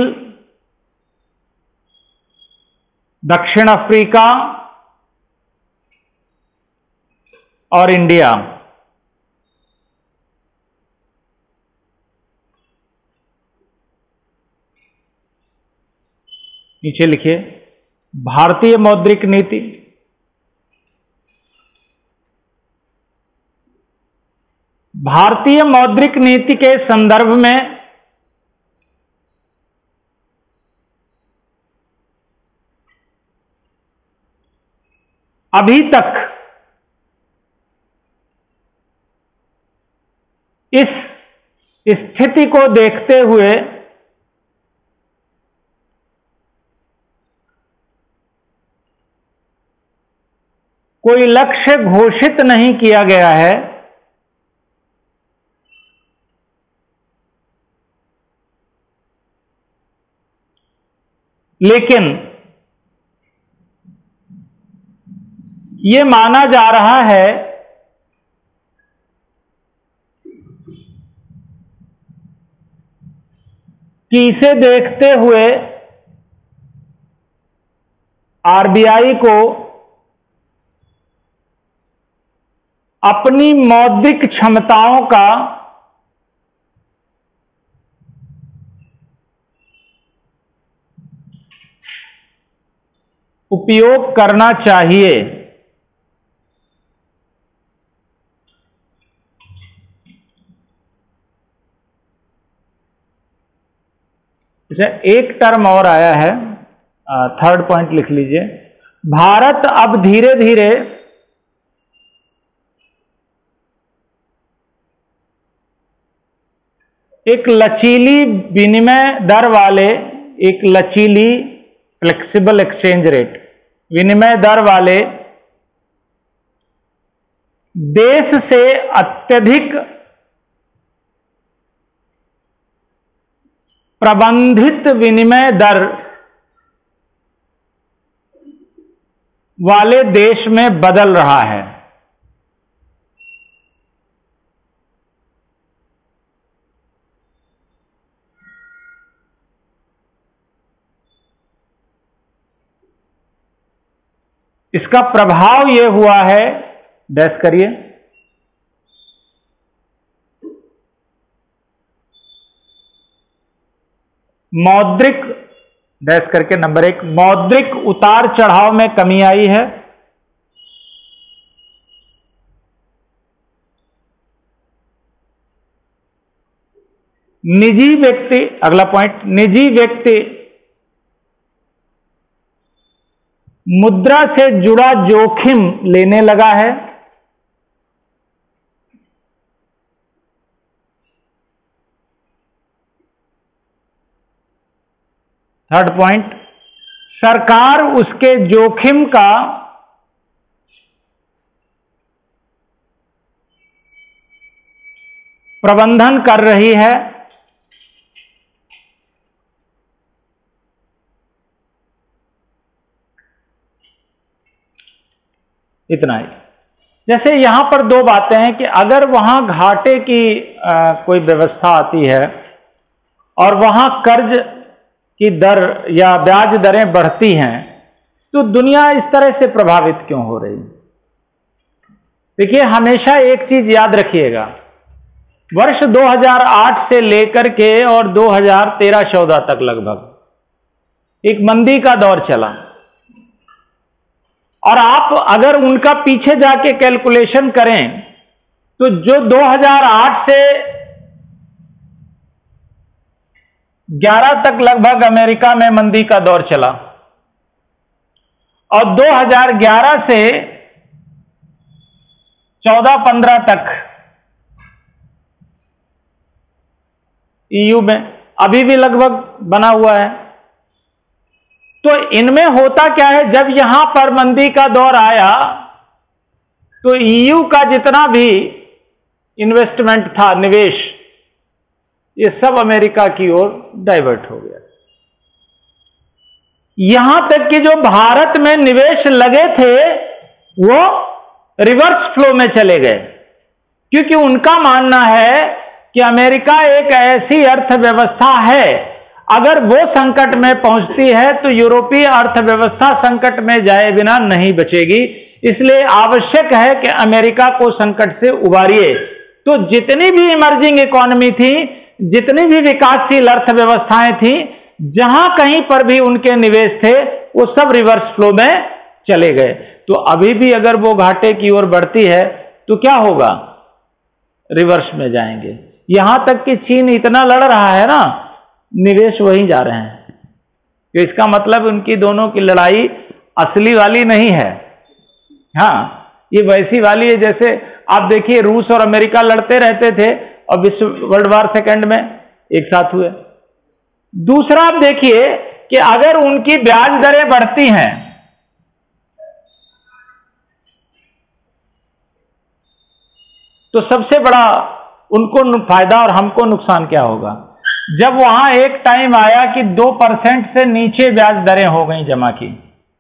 दक्षिण अफ्रीका और इंडिया। नीचे लिखिए भारतीय मौद्रिक नीति। भारतीय मौद्रिक नीति के संदर्भ में अभी तक इस स्थिति को देखते हुए कोई लक्ष्य घोषित नहीं किया गया है, लेकिन ये माना जा रहा है कि इसे देखते हुए आरबीआई को अपनी मौद्रिक क्षमताओं का उपयोग करना चाहिए। एक टर्म और आया है, थर्ड पॉइंट लिख लीजिए। भारत अब धीरे धीरे एक लचीली विनिमय दर वाले, एक लचीली फ्लेक्सिबल एक्सचेंज रेट विनिमय दर वाले देश से अत्यधिक प्रबंधित विनिमय दर वाले देश में बदल रहा है। इसका प्रभाव यह हुआ है, डैश करिए, मौद्रिक, डैश करके नंबर 1, मौद्रिक उतार चढ़ाव में कमी आई है। निजी व्यक्ति, अगला पॉइंट, निजी व्यक्ति मुद्रा से जुड़ा जोखिम लेने लगा है। थर्ड पॉइंट, सरकार उसके जोखिम का प्रबंधन कर रही है। इतना ही। जैसे यहां पर दो बातें हैं कि अगर वहां घाटे की कोई व्यवस्था आती है और वहां कर्ज की दर या ब्याज दरें बढ़ती हैं, तो दुनिया इस तरह से प्रभावित क्यों हो रही? देखिए, हमेशा एक चीज याद रखिएगा, वर्ष 2008 से लेकर के और 2013-14 तक लगभग एक मंदी का दौर चला, और आप अगर उनका पीछे जाके कैलकुलेशन करें तो जो 2008 से 11 तक लगभग अमेरिका में मंदी का दौर चला, और 2011 से 14-15 तक ईयू में अभी भी लगभग बना हुआ है। तो इनमें होता क्या है, जब यहां पर मंदी का दौर आया तो ईयू का जितना भी इन्वेस्टमेंट था, निवेश, ये सब अमेरिका की ओर डाइवर्ट हो गया। यहां तक कि जो भारत में निवेश लगे थे वो रिवर्स फ्लो में चले गए, क्योंकि उनका मानना है कि अमेरिका एक ऐसी अर्थव्यवस्था है, अगर वो संकट में पहुंचती है तो यूरोपीय अर्थव्यवस्था संकट में जाए बिना नहीं बचेगी, इसलिए आवश्यक है कि अमेरिका को संकट से उबारिए। तो जितनी भी इमर्जिंग इकोनॉमी थी, जितनी भी विकासशील अर्थव्यवस्थाएं थी, जहां कहीं पर भी उनके निवेश थे वो सब रिवर्स फ्लो में चले गए। तो अभी भी अगर वो घाटे की ओर बढ़ती है तो क्या होगा, रिवर्स में जाएंगे। यहां तक कि चीन इतना लड़ रहा है ना, निवेश वहीं जा रहे हैं, तो इसका मतलब उनकी दोनों की लड़ाई असली वाली नहीं है। हाँ, ये वैसी वाली है जैसे आप देखिए रूस और अमेरिका लड़ते रहते थे और विश्व वर्ल्ड वार सेकेंड में एक साथ हुए। दूसरा आप देखिए कि अगर उनकी ब्याज दरें बढ़ती हैं तो सबसे बड़ा उनको फायदा और हमको नुकसान क्या होगा। जब वहां एक टाइम आया कि 2% से नीचे ब्याज दरें हो गई जमा की,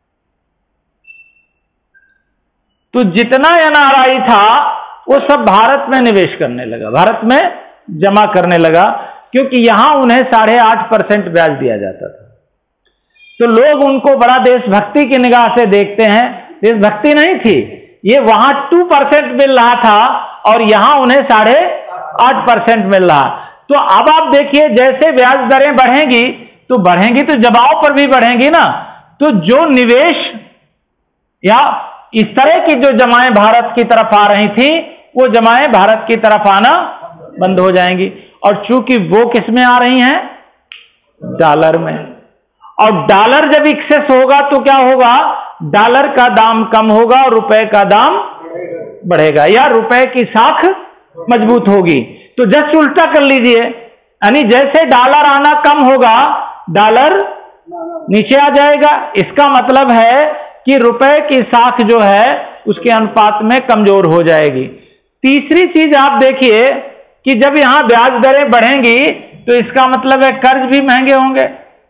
तो जितना एनआरआई था वो सब भारत में निवेश करने लगा, भारत में जमा करने लगा, क्योंकि यहां उन्हें 8.5% ब्याज दिया जाता था। तो लोग उनको बड़ा देशभक्ति की निगाह से देखते हैं। देशभक्ति नहीं थी, ये वहां 2% मिल रहा था और यहां उन्हें 8.5% मिल रहा। तो अब आप देखिए, जैसे ब्याज दरें बढ़ेंगी तो जमाओं पर भी बढ़ेंगी ना, तो जो निवेश या इस तरह की जो जमाएं भारत की तरफ आ रही थी वो जमाएं भारत की तरफ आना बंद हो जाएंगी। और चूंकि वो किस में आ रही हैं, डॉलर में, और डॉलर जब एक्सेस होगा तो क्या होगा, डॉलर का दाम कम होगा और रुपए का दाम बढ़ेगा, या रुपए की साख मजबूत होगी। तो जस्ट उल्टा कर लीजिए, यानी जैसे डॉलर आना कम होगा डॉलर नीचे आ जाएगा। इसका मतलब है कि रुपए की साख जो है उसके अनुपात में कमजोर हो जाएगी। तीसरी चीज आप देखिए कि जब यहां ब्याज दरें बढ़ेंगी तो इसका मतलब है कर्ज भी महंगे होंगे।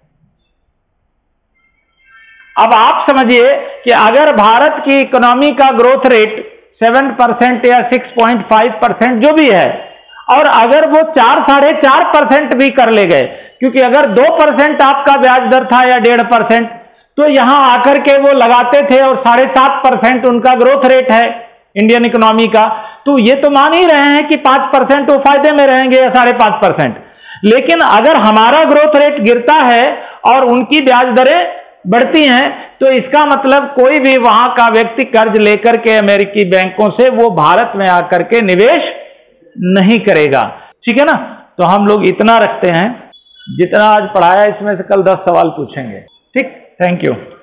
अब आप समझिए कि अगर भारत की इकोनॉमी का ग्रोथ रेट 7% या 6.5% जो भी है, और अगर वो 4-4.5% भी कर ले गए, क्योंकि अगर 2% आपका ब्याज दर था या 1.5%, तो यहां आकर के वो लगाते थे और 7.5% उनका ग्रोथ रेट है इंडियन इकोनॉमी का, तो ये तो मान ही रहे हैं कि 5% वो फायदे में रहेंगे या 5.5%। लेकिन अगर हमारा ग्रोथ रेट गिरता है और उनकी ब्याज दरें बढ़ती हैं, तो इसका मतलब कोई भी वहां का व्यक्ति कर्ज लेकर के अमेरिकी बैंकों से वो भारत में आकर के निवेश नहीं करेगा। ठीक है ना? तो हम लोग इतना रखते हैं, जितना आज पढ़ाया इसमें से कल 10 सवाल पूछेंगे। ठीक, थैंक यू।